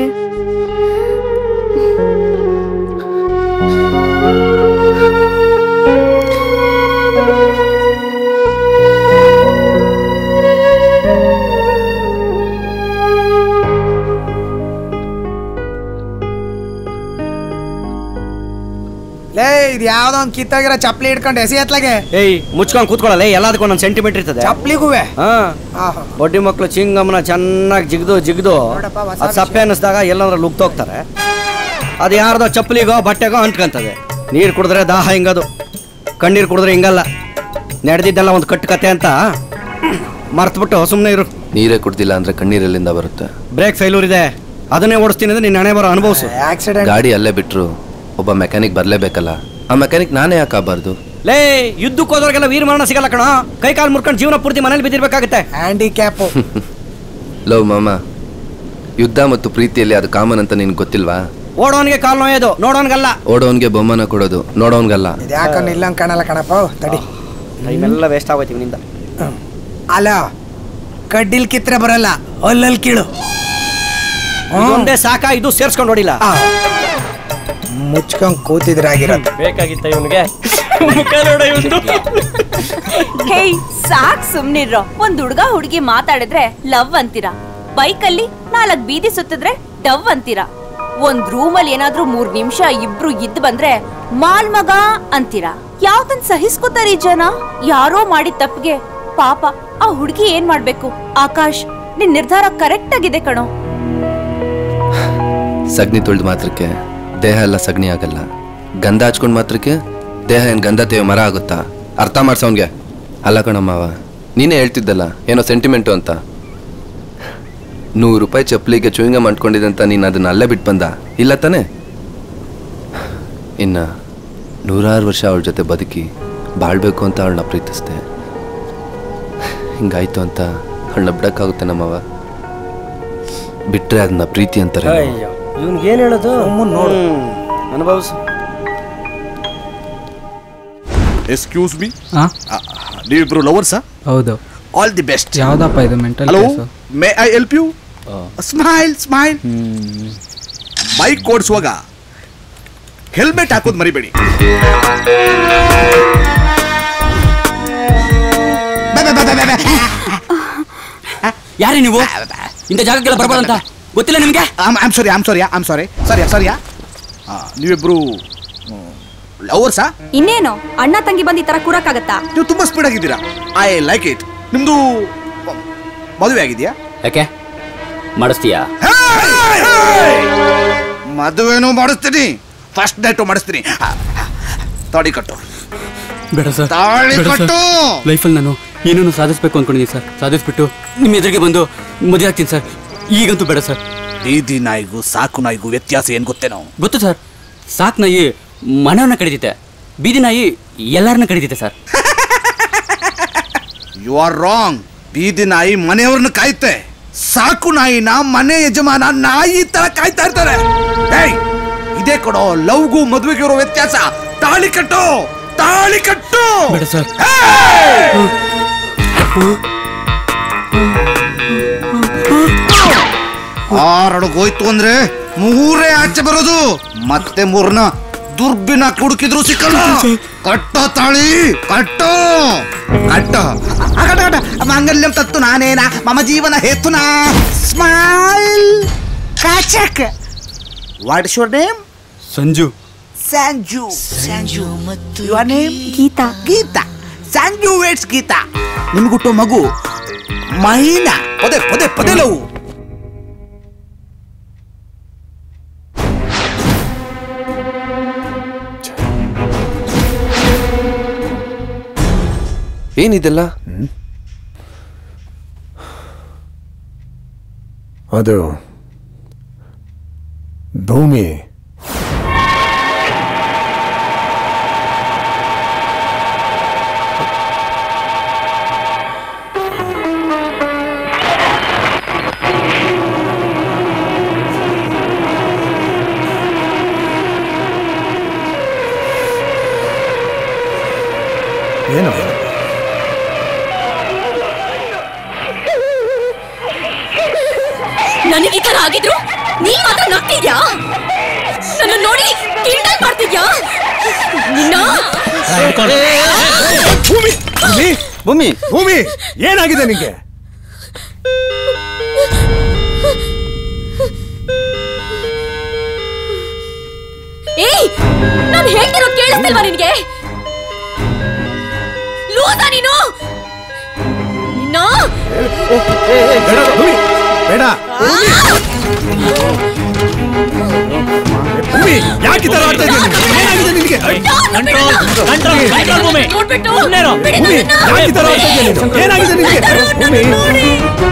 ಲೇ ಇದು ಯಾವ್ದೋ ಒಂದ್ ಕಿತ್ತಾಗಿರೋ ಚಪ್ಲಿ ಹಿಡ್ಕೊಂಡು ಎಸಿ ಎತ್ಲಾಗೆ. ಏಯ್ ಮುಚ್ಕೊಂಡ್ ಕೂತ್ಕೊಳ್ಳಲ್ಲ, ಎಲ್ಲದಕ್ಕೂ ಒಂದೊಂದು ಸೆಂಟಿಮೀಟರ್ ಇರ್ತದೆ. ಚಪ್ಲಿಗೂವೆ ಹಾ ಬಡ್ಡಿ ಮಕ್ಳು ಚಿಂಗಮ್ಮನ ಚೆನ್ನಾಗಿ ಜಿಗ್ದು ಜಿಗ್ದು ಅದು ಸಪ್ಪೆ ಅನ್ನಿಸ್ದಾಗ ಎಲ್ಲಂದ್ರೆ ಲುಕ್ತೋಗ್ತಾರೆ. ಅದು ಯಾರ್ದೋ ಚಪ್ಪಲಿಗೋ ಬಟ್ಟೆಗೋ ಅಂಟ್ಕಂತದೆ. ನೀರು ಕುಡಿದ್ರೆ ದಾಹ ಹಿಂಗದು, ಕಣ್ಣೀರು ಕುಡಿದ್ರೆ ಹಿಂಗಲ್ಲ. ನಡೆದಿದ್ದೆಲ್ಲ ಒಂದು ಕಟ್ಟು ಕತೆ ಅಂತ ಮರ್ತ್ಬಿಟ್ಟು ಸುಮ್ಮನೆ ಇರು. ನೀರೇ ಕುಡ್ದಿಲ್ಲ ಅಂದ್ರೆ ಕಣ್ಣೀರಲ್ಲಿಂದ ಬರುತ್ತೆ. ಬ್ರೇಕ್ ಫೇಲ್ಯೂರ್ ಇದೆ, ಅದನ್ನೇ ಓಡಿಸ್ತೀನಿ ಅಂದ್ರೆ ನಿನ್ನ ಹಣೆ ಬರೋ ಅನುಭವಿಸು. ಗಾಡಿ ಅಲ್ಲೇ ಬಿಟ್ರು ಒಬ್ಬ ಮೆಕ್ಯಾನಿಕ್ ಬರ್ಲೇಬೇಕಲ್ಲ, ಆ ಮೆಕ್ಯಾನಿಕ್ ನಾನೇ ಯಾಕಾಗಬಾರ್ದು? ಲೇ ಯುದ್ಧಕ್ಕೆ ಹೋದವ್ರಿಗೆಲ್ಲ ವೀರ ಮರಣ ಸಿಗಲ್ಲ ಕಣ. ಕೈ ಕಾಲು ಮುರ್ಕೊಂಡು ಜೀವನ ಪೂರ್ತಿ ಮನೇಲಿ ಬಿದ್ದಿರ್ಬೇಕಾಗತ್ತೆ. ಹ್ಯಾಂಡಿಕ್ಯಾಪ್. ಲವ್ ಮಾಮ, ಯುದ್ಧ ಮತ್ತು ಪ್ರೀತಿಯಲ್ಲಿ ಅದು ಕಾಮನ್ ಅಂತ ನಿನ್ಗೆ ಗೊತ್ತಿಲ್ವಾ? ಓಡೋನ್ಗೆ ಕಾಲ್ ನೋಯೋದು ನೋಡೋನ್ಗಲ್ಲ. ಓಡೋನ್ಗೆ ಬಹುಮಾನ ಕೊಡೋದು ನೋಡೋನ್ಗಲ್ಲ. ಯಾಕಂದ್ರೆ ಇಲ್ಲ ಅಂತ ಕಾಣಲ್ಲ ಕಣಪ್ಪ. ತಡಿ ಟೈಮೆಲ್ಲ ವೇಸ್ಟ್ ಆಗೋಯ್ತು ನಿಂದ. ಅಲ್ಲ ಕಡ್ಡಿಲ್ ಕಿತ್ರೆ ಬರಲ್ಲ, ಅಲ್ಲಲ್ಲಿ ಕೀಳು. ಒಂದೇ ಸಾಕ, ಇದು ಸೇರ್ಸ್ಕೊಂಡು ಹೊಡಿಲ್ಲ. ಮುಚ್ಕೊಂಡ್ ಕೂತಿದ್ರಾಗಿರೋದು ಬೇಕಾಗಿತ್ತ ಇವನ್ಗೆ. ಹೇಯ್ ಸಾಕ್ ಸುಮ್ನಿರ್ರೋ. ಒಂದ್ ಹುಡ್ಗ ಹುಡ್ಗಿ ಮಾತಾಡಿದ್ರೆ ಲವ್ ಅಂತೀರಾ, ಬೈಕಲ್ಲಿ ನಾಲ್ಕ್ ಬೀದಿ ಸುತ್ತಿದ್ರೆ ಡವ್ ಅಂತೀರಾ, ಒಂದ್ ರೂಮಲ್ಲಿ ಏನಾದ್ರೂ ಮೂರ್ ನಿಮಿಷ ಇಬ್ರು ಇದ್ ಬಂದ್ರೆ ಮಾಲ್ ಮಗ ಅಂತೀರಾ. ಯಾವ್ದನ್ ಸಹಿಸ್ಕೋತಾರಿ ಜನ? ಯಾರೋ ಮಾಡಿದ ತಪ್ಪಿಗೆ ಪಾಪ ಆ ಹುಡ್ಗಿ ಏನ್ ಮಾಡ್ಬೇಕು? ಆಕಾಶ್, ನಿನ್ ನಿರ್ಧಾರ ಕರೆಕ್ಟ್ ಆಗಿದೆ ಕಣೋ. ಸಗಣಿ ತುಳಿದ ಮಾತ್ರಕ್ಕೆ ದೇಹ ಎಲ್ಲ ಸಗಣಿ ಆಗಲ್ಲ. ಗಂಧ ಹಚ್ಕೊಂಡ್ ಮಾತ್ರಕ್ಕೆ ದೇಹ ಏನ್ ಗಂಧ ತೇವ ಮರ ಆಗುತ್ತಾ? ಅರ್ಥ ಮಾಡ್ಸೋನ್ಗೆ. ಅಲ್ಲ ಕಣಮ್ಮವ, ನೀನೇ ಹೇಳ್ತಿದ್ದಲ್ಲ ಏನೋ ಸೆಂಟಿಮೆಂಟು ಅಂತ. ನೂರು ರೂಪಾಯಿ ಚಪ್ಪಲಿಗೆ ಚೂಯಿಂಗ ಮಾಡ್ಕೊಂಡಿದೆ ಅಂತ ನೀನು ಅದನ್ನ ಅಲ್ಲೇ ಬಿಟ್ಟು ಬಂದ ಇಲ್ಲ ತಾನೆ? ಇನ್ನ ನೂರಾರು ವರ್ಷ ಅವಳ ಜೊತೆ ಬದುಕಿ ಬಾಳ್ಬೇಕು ಅಂತ ಅವಳನ್ನ ಪ್ರೀತಿಸ್ದೆ. ಹಿಂಗಾಯ್ತು ಅಂತ ಅವಳನ್ನ ಬಿಡಕ್ಕಾಗುತ್ತೆ ನಮ್ಮವ? ಬಿಟ್ರೆ ಅದನ್ನ ಪ್ರೀತಿ ಅಂತಾರೆ. ಇವ್ನಿಗೆ ಏನ್ ಹೇಳೋದು? ನೋಡು ಅನುಭವಿಸು. ಎಕ್ಸ್ಕ್ಯೂಸ್ ಮೀ, ನೀವಿಬ್ರು ಲವರ್ಸಾ? ಹೌದು. All the best. ಯಾವ್ದಪ್ಪ ಇದು mental? Hello, may I help you? Smile smile. Bike ಓಡಿಸುವಾಗ ಹೆಲ್ಮೆಟ್ ಹಾಕೋದು ಮರಿಬೇಡಿ. ಯಾರೇ ನೀವು? ಇಂಥ ಜಾಗಕ್ಕೆಲ್ಲ ಬರ್ಬಾರ್ದಂತ ಗೊತ್ತಿಲ್ಲ ನಿಮ್ಗೆ? Am sorry am sorry am sorry ಸರಿ ಸರಿಯಾ? ನೀವಿಬ್ರು ಲವರ್ಸಾ? ಇನ್ನೇನು ಅಣ್ಣ ತಂಗಿ ಬಂದು ಈ ತರ ಕೂರಕ್ಕಾಗತ್ತಾ? ನೀವು ತುಂಬಾ ಸ್ಪೀಡ್ ಆಗಿದ್ದೀರಾ. I like it. ನಿಮ್ದು ಮದುವೆ ಆಗಿದೆಯಾ? ಯಾಕೆ ಮಾಡಿಸ್ತೀಯಾ? ಮದುವೆನೂ ಮಾಡಿಸ್ತೀನಿ, ಫಸ್ಟ್ ನೈಟು ಮಾಡಿಸ್ತೀನಿ. ತಾಳಿ ಕಟ್ಟು. ಬೇಡ ಸರ್, ತಾಳಿ ಕಟ್ಟು. ಲೈಫಲ್ಲಿ ನಾನು ಏನೇನು ಸಾಧಿಸ್ಬೇಕು ಅನ್ಕೊಂಡಿದ್ದೀನಿ ಸರ್. ಸಾಧಿಸ್ಬಿಟ್ಟು ನಿಮ್ಮ ಎದುರಿಗೆ ಬಂದು ಮದುವೆ ಆಗ್ತೀನಿ ಸರ್. ಈಗಂತೂ ಬೇಡ ಸರ್. ಬೀದಿ ನಾಯಿಗೂ ಸಾಕು ನಾಯಿಗೂ ವ್ಯತ್ಯಾಸ ಏನು ಗೊತ್ತೇನೋ? ಗೊತ್ತು ಸರ್. ಸಾಕು ನಾಯಿ ಮನೆಯವ್ರನ್ನ ಕಡಿದಿತ್ತೆ, ಬೀದಿ ನಾಯಿ ಎಲ್ಲರನ್ನ ಕಡಿದಿತ್ತೆ ಸರ್. You are wrong. ಬೀದಿ ನಾಯಿ ಮನೆಯವ್ರನ್ನ ಕಾಯುತ್ತೆ, ಸಾಕು ನಾಯಿನ ಮನೆ ಯಜಮಾನ ನಾಯಿ ತರ ಕಾಯ್ತಾ ಇರ್ತಾರೆ. ಇದೇ ಕೊಡೋ ಲವ್ಗೂ ಮದುವೆಗೆ ಇರೋ ವ್ಯತ್ಯಾಸ. ತಾಳಿ ಕಟ್ಟು, ತಾಳಿ ಕಟ್ಟು. ಬೇಡ ಸರ್. ಆರಡುಗೋಯ್ತು ಅಂದ್ರೆ ಮೂರೇ ಆಚೆ ಬರೋದು. ಮತ್ತೆ ಮೂರ್ನ ದುರ್ಬಿನ ಕುಡುಕಿದ್ರು ಸಿಕ್ಕಲ್ಲ. ಕಟ್ಟೋ ತಾಳಿ, ಕಟ್ಟೋ ಕಟ್ಟೋ. ಮಾಂಗಲ್ಯಂ ತತ್ತು ನಾನೇನ ಮಮ ಜೀವನ ಹೇತುನ. ಸ್ಮೈಲ್ ಕಾಚಕ್. What is your name? Sanju. Sanju. Sanju ಮತ್ತು your name? Geetha. Geetha. Sanju waits Geetha. ನಿಮ್ಗುಟ್ಟೋ ಮಗು ಮಹೀನಾ. ಪದೇ ಪದೇ ಪದೇ ಲವ್. ಏನಿದೆಲ್ಲ? ಅದು ಭೂಮಿ. ಏನು ನನಗೆ ಈ ತರ ಆಗಿದ್ರು ನೀನ್ ಮಾತ್ರ ನಗ್ತಿದ್ಯಾ? ನನ್ನ ನೋಡಿ ಕಿಂಡಲ್ ಮಾಡ್ತಿದ್ಯಾ? ನಿನ್ನ ಭೂಮಿ ಭೂಮಿ ಭೂಮಿ ಏನಾಗಿದೆ ನಿಂಗೆ? ಏಯ್, ನಾನು ಹೇಳ್ತಿರೋದು ಕೇಳಿಸ್ತಿಲ್ವಾ ನಿನ್ಗೆ? ಲೂಸಾ ನೀನು? ನಿನ್ನ ಬೇಡ ಭೂಮಿ, ಯಾಕೆ ತರ ಆಡ್ತಾ ಇದೀಯ? ಏನಾಗಿದೆ ನಿನಗೆ? ಭೂಮಿ, ಯಾಕೆ ತರ ಆಡ್ತಾ ಇದೀಯ ನೀನು? ಏನಾಗಿದೆ ನಿನಗೆ? ಭೂಮಿ,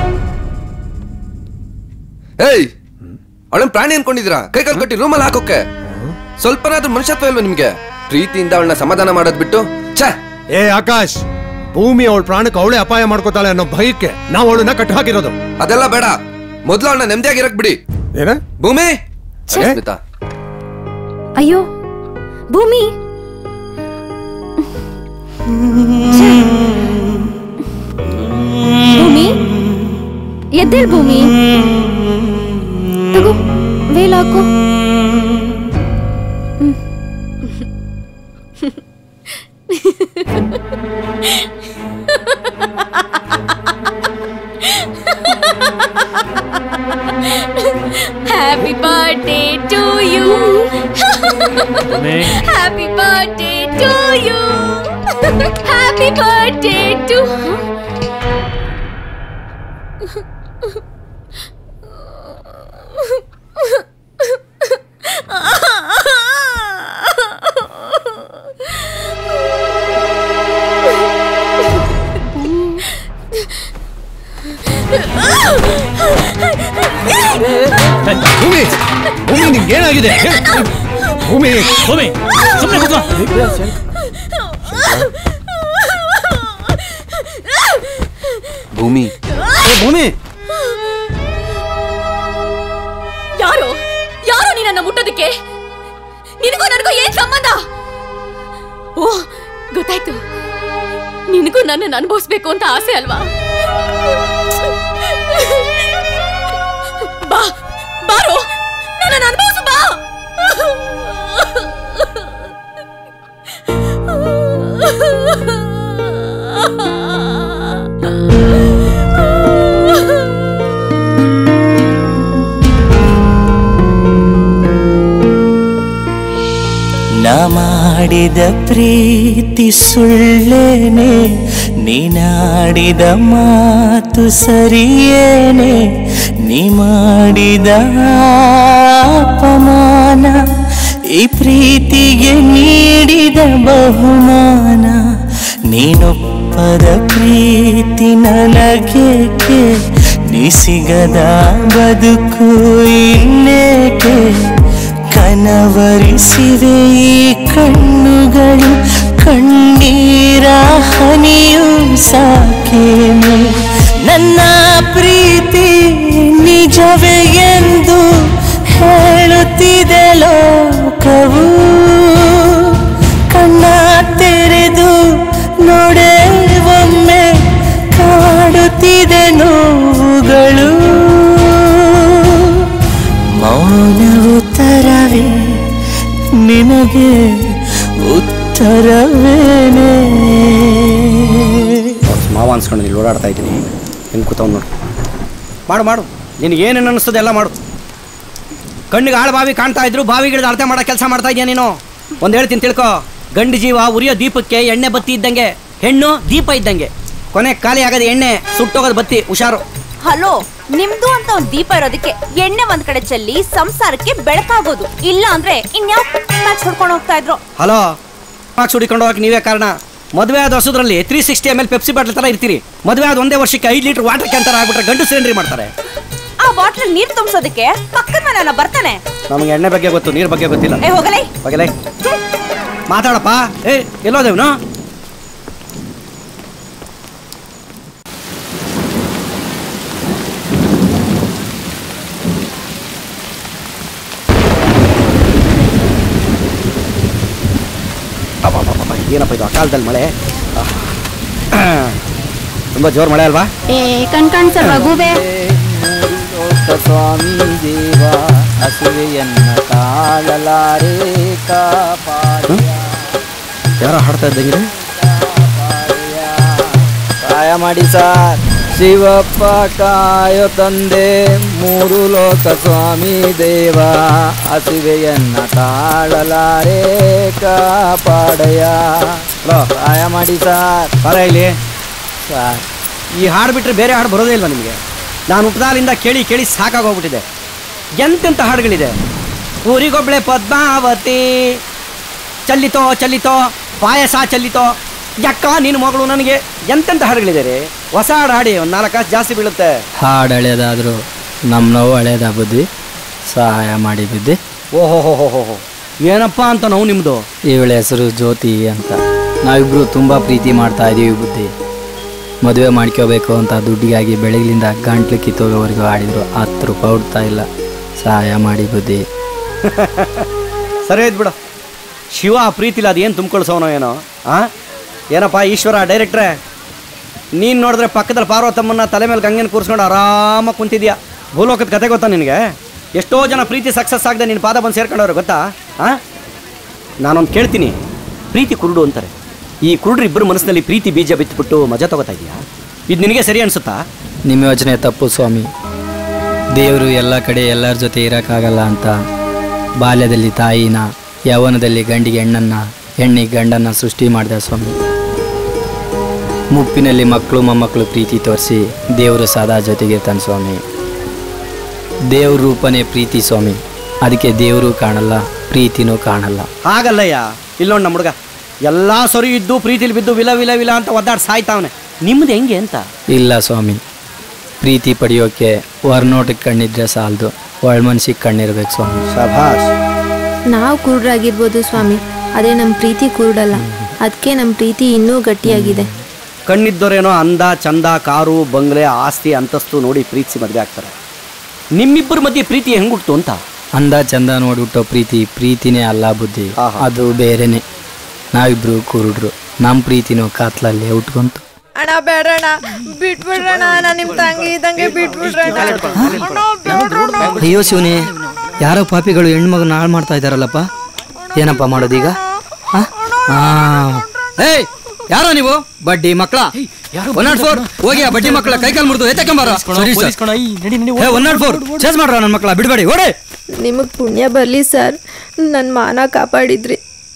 ಏಯ್, ಅವಳನ್ನ ಪ್ರಾಣಿ ಅನ್ಕೊಂಡಿದ್ದೀರಾ? ಕೈ ಕಾಲು ಕಟ್ಟಿ ರೂಮಲ್ಲಿ ಹಾಕೋಕೆ ಸ್ವಲ್ಪನಾದ್ರೂ ಮನುಷ್ಯತ್ವ ಇಲ್ವಾ ನಿಮ್ಗೆ? ಪ್ರೀತಿಯಿಂದ ಅವಳನ್ನ ಸಮಾಧಾನ ಮಾಡೋದ್ ಬಿಟ್ಟು ಛೇ. ಏ ಆಕಾಶ್, ಭೂಮಿ ಅವಳ ಪ್ರಾಣಕ್ಕೆ ಅವಳೇ ಅಪಾಯ ಮಾಡ್ಕೋತಾಳೆ ಅನ್ನೋ ಭಯಕ್ಕೆ ನಾವು ಅವಳನ್ನ ಕಟ್ಟು ಹಾಕಿರೋದು. ಅದೆಲ್ಲ ಬೇಡ, ಮೊದ್ಲು ಅವಳನ್ನ ನೆಮ್ಮದಿಯಾಗಿರಕ್ ಬಿಡಿ. ಏನ ಭೂಮಿ? ಸ್ಮಿತಾ, ಅಯ್ಯೋ ಭೂಮಿ, ಭೂಮಿ ಎದ್ದೇಳ್ ಭೂಮಿ, ತಗೋ ವೇಲ್ ಹಾಕು. Happy birthday to you. Happy birthday to you. Happy birthday to. ಭೂಮಿ ಭೂಮಿ ನಿಮ್ಗೆ ಏನಾಗಿದೆ? ಭೂಮಿ ಭೂಮಿ ಸುಮ್ಮನೆ ಕೂತ್ಕೋ. ಭೂಮಿ ಭೂಮಿ ಯಾರು ಯಾರು ನೀನನ್ನ ಮುಟ್ಟೋದಕ್ಕೆ? ನಿನಗೂ ನನಗೂ ಏನ್ ಸಂಬಂಧ? ಓ ಗೊತ್ತಾಯ್ತು, ನಿನಗೂ ನನ್ನನ್ನು ಅನುಭವಿಸ್ಬೇಕು ಅಂತ ಆಸೆ ಅಲ್ವಾ? ಬಾ ಬಾರೋ, ನನ್ನನ್ನು ಅನುಭವಿಸು ಬಾ. ನಾ ಮಾಡಿದ ಪ್ರೀತಿ ಸುಳ್ಳೇನೆ, ನೀನಾಡಿದ ಮಾತು ಸರಿಯೇನೆ, ನೀ ಮಾಡಿದ ಅಪಮಾನ ಈ ಪ್ರೀತಿಗೆ ನೀಡಿದ ಬಹುಮಾನ. ನೀನೊಪ್ಪದ ಪ್ರೀತಿ ನನಗೇಕೆ, ನೀ ಸಿಗದ ಬದುಕು ಇನ್ನೇಕೆ. ಕನವರಿಸಿವೆ ಈ ಕಣ್ಣುಗಳು, ಕಣ್ಣೀರ ಹನಿಯು ಸಾಕೇನೆ. ನನ್ನ ಪ್ರೀತಿ ನಿಜವೇ ಎಂದು ಹೇಳುತ್ತಿದೆ ಲೋಕವು. ಕಣ್ಣ ತೆರೆದು ನೋಡೆ ಒಮ್ಮೆ, ಕಾಡುತ್ತಿದೆ ನೋವುಗಳು. ಮೌನವು ಉತ್ತರವೇ ನಿನಗೆ ಉತ್ತರವೇನೇ? ಮಾವ ಅನ್ಸ್ಕೊಂಡು ಇಲ್ಲಿ ಓಡಾಡ್ತಾ ಇದ್ದೀನಿ, ಹೆಂಗೆ ಕೂತವ್ ನೋಡು. ಮಾಡು ಮಾಡು, ನಿನಗೇನೇನು ಅನ್ನಿಸ್ತದೆ ಎಲ್ಲ ಮಾಡು. ಕಣ್ಣಿಗೆ ಆಳು ಬಾವಿ ಕಾಣ್ತಾ ಇದ್ರು, ಬಾವಿಗಿಳಿದು ಅಳತೆ ಮಾಡೋ ಕೆಲಸ ಮಾಡ್ತಾ ಇದೆಯಾ ನೀನು? ಒಂದು ಹೇಳ್ತೀನಿ ತಿಳ್ಕೊ, ಗಂಡು ಜೀವ ಉರಿಯೋ ದೀಪಕ್ಕೆ ಎಣ್ಣೆ ಬತ್ತಿ ಇದ್ದಂಗೆ, ಹೆಣ್ಣು ದೀಪ ಇದ್ದಂಗೆ. ಕೊನೆ ಖಾಲಿ ಆಗೋದು ಎಣ್ಣೆ, ಸುಟ್ಟೋಗೋದು ಬತ್ತಿ, ಹುಷಾರು. ಹಲೋ, ನಿಮ್ದು ಅಂತ ಒಂದ್ ದೀಪ ಇರೋದಕ್ಕೆ ಎಣ್ಣೆ ಒಂದ್ ಕಡೆ ಚೆಲ್ಲಿ ಸಂಸಾರಕ್ಕೆ ಬೆಳಕಾಗೋದು. ಇಲ್ಲ ಅಂದ್ರೆ ಇನ್ಯಾವ ಮ್ಯಾಚ್ ಹೊಡ್ಕೊಂಡು ಹೋಗ್ತಾ ಇದ್ರು. ಹಲೋ, ಮಾರ್ಕ್ಸ್ ಹುಡಿಕೊಂಡು ಹೋಗಕ್ಕೆ ನೀವೇ ಕಾರಣ. ಮದುವೆ ಆದ ಹೊಸದ್ರಲ್ಲಿ three sixty M L Pepsi bottle ತರ ಇರ್ತೀರಿ. ಮದುವೆ ಆದ ಒಂದೇ ವರ್ಷಕ್ಕೆ ಐದು ಲೀಟರ್ ವಾಟರ್ ಕ್ಯಾನ್ ತರ ಆಗ್ಬಿಟ್ರೆ ಗಂಡು ಸಿಲಿಂಡ್ರಿ ಮಾಡ್ತಾರೆ. ಆ ಬಾಟ್ಲ್ ನೀರ್ ತುಂಬಿಸೋದಕ್ಕೆ ಪಕ್ಕದ ಮನೆಯಲ್ಲ ಬರ್ತಾನೆ. ನಮಗೆ ಎಣ್ಣೆ ಬಗ್ಗೆ ಗೊತ್ತು, ನೀರ್ ಬಗ್ಗೆ ಗೊತ್ತಿಲ್ಲ. ಏ ಹೋಗಲೇ ಹೋಗಲೇ ಮಾತಾಡಪ್ಪ. ಏ ಎಲ್ಲೋದೇವ್ನು? ಏನಪ್ಪ ಇದು ಅಕಾಲದಲ್ಲಿ ಮಳೆ, ತುಂಬಾ ಜೋರ್ ಮಳೆ ಅಲ್ವಾ? ಏ ಕಣ್ ಕಾಣ್ಸ ರಘುವೆ. ಸ್ವಾಮಿ ದೇವ ಹಸುವೆಯನ್ನ ತಾಳಲಾರೆ ಕಾಪಾಡ. ಯಾರ ಹಾಡ್ತಾ ಇದ್ದಂಗಿದೆ? ಸಹಾಯ ಮಾಡಿ ಸರ್. ಶಿವಪ್ಪ ಕಾಯೋ ತಂದೆ, ಮೂರು ಲೋಕ ಸ್ವಾಮಿ ದೇವ ಹಸುವೆಯನ್ನ ತಾಳಲಾರೆ ಕಾಪಾಡಯ. ಸಹಾಯ ಮಾಡಿ ಸರ್. ಬರ ಇಲ್ಲಿ ಸರ್. ಈ ಹಾಡು ಬಿಟ್ಟರೆ ಬೇರೆ ಹಾಡು ಬರೋದೇ ಇಲ್ವಾ ನಿಮಗೆ? ನಾನು ಉಪದಾಲಿಂದ ಕೇಳಿ ಕೇಳಿ ಸಾಕಾಗೋಗ್ಬಿಟ್ಟಿದೆ. ಎಂತೆಂಥ ಹಾಡುಗಳಿದೆ. ಊರಿಗೊಬ್ಳೆ ಪದ್ಮಾವತಿ, ಚಲ್ಲಿತೋ ಚಲ್ಲಿತೋ ಪಾಯಸ ಚಲ್ಲಿತೋ, ಯಕ್ಕ ನಿನ್ನ ಮಗಳು, ನನಗೆ ಎಂತೆಂಥ ಹಾಡುಗಳಿದೆ ರೀ. ಹೊಸ ಹಾಡು ಹಾಡಿ ಒಂದು ನಾಲ್ಕು ಕಾಸು ಜಾಸ್ತಿ ಬೀಳುತ್ತೆ. ಹಾಡು ಹಳೇದಾದರೂ ನಮ್ಮ ನೋವು ಹಳೇದ ಬುದ್ಧಿ, ಸಹಾಯ ಮಾಡಿ ಬುದ್ಧಿ. ಓಹೋ ಹೋ ಹೋ ಹೋ ಹೋ ಏನಪ್ಪ ಅಂತ ನಾವು ನಿಮ್ಮದು? ಇವಳ ಹೆಸರು ಜ್ಯೋತಿ ಅಂತ. ನಾವಿಬ್ರು ತುಂಬ ಪ್ರೀತಿ ಮಾಡ್ತಾ ಇದ್ದೀವಿ ಬುದ್ಧಿ. ಮದುವೆ ಮಾಡ್ಕೋಬೇಕು ಅಂತ ದುಡ್ಡಿಗಾಗಿ ಬೆಳಗ್ಲಿಂದ ಗಂಟ್ಲು ಕಿತ್ತೋಗೋವರೆಗೂ ಆಡಿದ್ರು, ಹತ್ತು ರೂಪಾಯಿ ಹುಡ್ತಾ ಇಲ್ಲ. ಸಹಾಯ ಮಾಡಿ ಬುದ್ಧಿ. ಸರಿ ಆಯ್ತು ಬಿಡು. ಶಿವ ಆ ಪ್ರೀತಿಲಿ ಅದೇನು ತುಂಬ್ಕೊಳ್ಸೋನೋ ಏನೋ. ಆ ಏನಪ್ಪ ಈಶ್ವರ ಡೈರೆಕ್ಟ್ರೇ, ನೀನು ನೋಡಿದ್ರೆ ಪಕ್ಕದಲ್ಲಿ ಪಾರ್ವತಮ್ಮನ್ನ ತಲೆ ಮೇಲೆ ಗಂಗೆನ ಕೂರಿಸ್ಕೊಂಡು ಆರಾಮಾಗಿ ಕುಂತಿದ್ಯಾ. ಭೂಲೋಕದ ಕತೆ ಗೊತ್ತಾ ನಿನಗೆ? ಎಷ್ಟೋ ಜನ ಪ್ರೀತಿ ಸಕ್ಸಸ್ ಆಗದೆ ನಿನ್ನ ಪಾದ ಬಂದು ಸೇರ್ಕೊಂಡವ್ರು ಗೊತ್ತಾ? ಹಾಂ, ನಾನೊಂದು ಕೇಳ್ತೀನಿ. ಪ್ರೀತಿ ಕುರುಡು ಅಂತಾರೆ. ಈ ಕುರುಡ್ರು ಇಬ್ಬರು ಮನಸ್ಸಿನಲ್ಲಿ ಪ್ರೀತಿ ಬೀಜ ಬಿತ್ತುಬಿಟ್ಟು ಮಜಾ ತಗೋತಾ ಇದೆಯಾ? ಇದು ನಿನಗೆ ಸರಿ ಅನಿಸುತ್ತಾ? ನಿಮ್ಮ ಯೋಚನೆ ತಪ್ಪು ಸ್ವಾಮಿ. ದೇವರು ಎಲ್ಲ ಕಡೆ ಎಲ್ಲರ ಜೊತೆ ಇರೋಕ್ಕಾಗಲ್ಲ ಅಂತ ಬಾಲ್ಯದಲ್ಲಿ ತಾಯಿನ, ಯೌವನದಲ್ಲಿ ಗಂಡಿಗೆ ಹೆಣ್ಣನ್ನು, ಹೆಣ್ಣಿಗೆ ಗಂಡನ್ನು ಸೃಷ್ಟಿ ಮಾಡಿದ ಸ್ವಾಮಿ. ಮುಪ್ಪಿನಲ್ಲಿ ಮಕ್ಕಳು ಮೊಮ್ಮಕ್ಕಳು ಪ್ರೀತಿ ತೋರಿಸಿ ದೇವರು ಸದಾ ಜೊತೆಗಿರ್ತಾನೆ ಸ್ವಾಮಿ. ದೇವ್ರ ರೂಪನೇ ಪ್ರೀತಿ ಸ್ವಾಮಿ. ಅದಕ್ಕೆ ದೇವರು ಕಾಣಲ್ಲ, ಪ್ರೀತಿನೂ ಕಾಣಲ್ಲ. ಹಾಗಲ್ಲಯ್ಯ. ಇಲ್ಲೋಣ ನಮ್ಮ ಹುಡುಗ ಎಲ್ಲ ಸರಿ ಇದ್ದು ಪ್ರೀತಿಲಿ ಬಿದ್ದು ವಿಲ ವಿಲ ವಿಲ ಅಂತ ಒದ್ದಾಡಿ ಸಾಯ್ತಾವನೆ. ನಿಮ್ದು ಹೆಂಗೆ ಅಂತ? ಇಲ್ಲ ಸ್ವಾಮಿ, ಪ್ರೀತಿ ಪಡೆಯೋಕೆ ಹೊರನೋಟಕ್ಕೆ ಕಣ್ಣಿದ್ರೆ ಸಾಲದು, ಒಳಮನ್ಸಿಗೆ ಕಣ್ಣಿರ್ಬೇಕು ಸ್ವಾಮಿ. ಶಭಾಷ್. ನಾವು ಕುರುಡರಾಗಿರ್ಬೋದು ಸ್ವಾಮಿ, ಅದೇ ನಮ್ಮ ಪ್ರೀತಿ ಕುರುಡಲ್ಲ. ಅದಕ್ಕೆ ನಮ್ಮ ಪ್ರೀತಿ ಇನ್ನೂ ಗಟ್ಟಿಯಾಗಿದೆ. ಕಣ್ಣಿದ್ದೋರೇನೋ ಅಂದ ಚಂದ, ಕಾರು ಬಂಗ್ಲೆ, ಆಸ್ತಿ ಅಂತಸ್ತು ನೋಡಿ ಪ್ರೀತಿಸಿ ಮದುವೆ ಆಗ್ತಾರೆ. ನಿಮ್ಮಿಬ್ಬರ ಮಧ್ಯೆ ಪ್ರೀತಿ ಹೆಂಗುಟ್ಟು ಅಂತ? ಅಂದ ಚಂದ ನೋಡ್ಬಿಟ್ಟೋ ಪ್ರೀತಿ ಪ್ರೀತಿನೇ ಅಲ್ಲ ಬುದ್ಧಿ, ಅದು ಬೇರೆನೆ. ನಾವಿಬ್ರು ಕುರುಡ್ರು, ನಮ್ಮ ಪ್ರೀತಿನೂ ಕಾತ್ಲಲ್ಲಿ ಉಟ್ಕೊಂತು. ಅಣ್ಣ ಬೇಡಣ್ಣ, ಬಿಟ್ಬಿಡ್ರಣ್ಣ, ನಾನು ನಿಮ್ಮ ತಂಗಿ ಇದ್ದಂಗೆ ಬಿಟ್ಬಿಡ್ರಣ್ಣ. ಅಯ್ಯೋ ಶಿವನೇ, ಯಾರೋ ಪಾಪಿಗಳು ಹೆಣ್ಮಗನ ಹಾಳು ಮಾಡ್ತಾ ಇದ್ದಾರಲ್ಲಪ್ಪ. ಏನಪ್ಪ ಮಾಡೋದೀಗ? ಏಯ್, ಯಾರೋ ನೀವು ಬಡ್ಡಿ ಮಕ್ಕಳ? ಒನ್ ನಾಟ್ ಫೋರ್ ಹೋಗಿ ಆ ಬಡ್ಡಿ ಮಕ್ಕಳ ಕೈಕಾಲು ಮುರಿದು ಎತ್ತಕೊಂಬಾರ. ಒನ್ ನಾಟ್ ಫೋರ್ ಚೇಸ್ ಮಾಡ್ರ ನನ್ನ ಮಕ್ಕಳ, ಬಿಡಬೇಡಿ, ಓಡೆ. ನಿಮಗೆ ಪುಣ್ಯ ಬರಲಿ ಸರ್, ನನ್ನ ಮಾನ ಕಾಪಾಡಿದ್ರಿ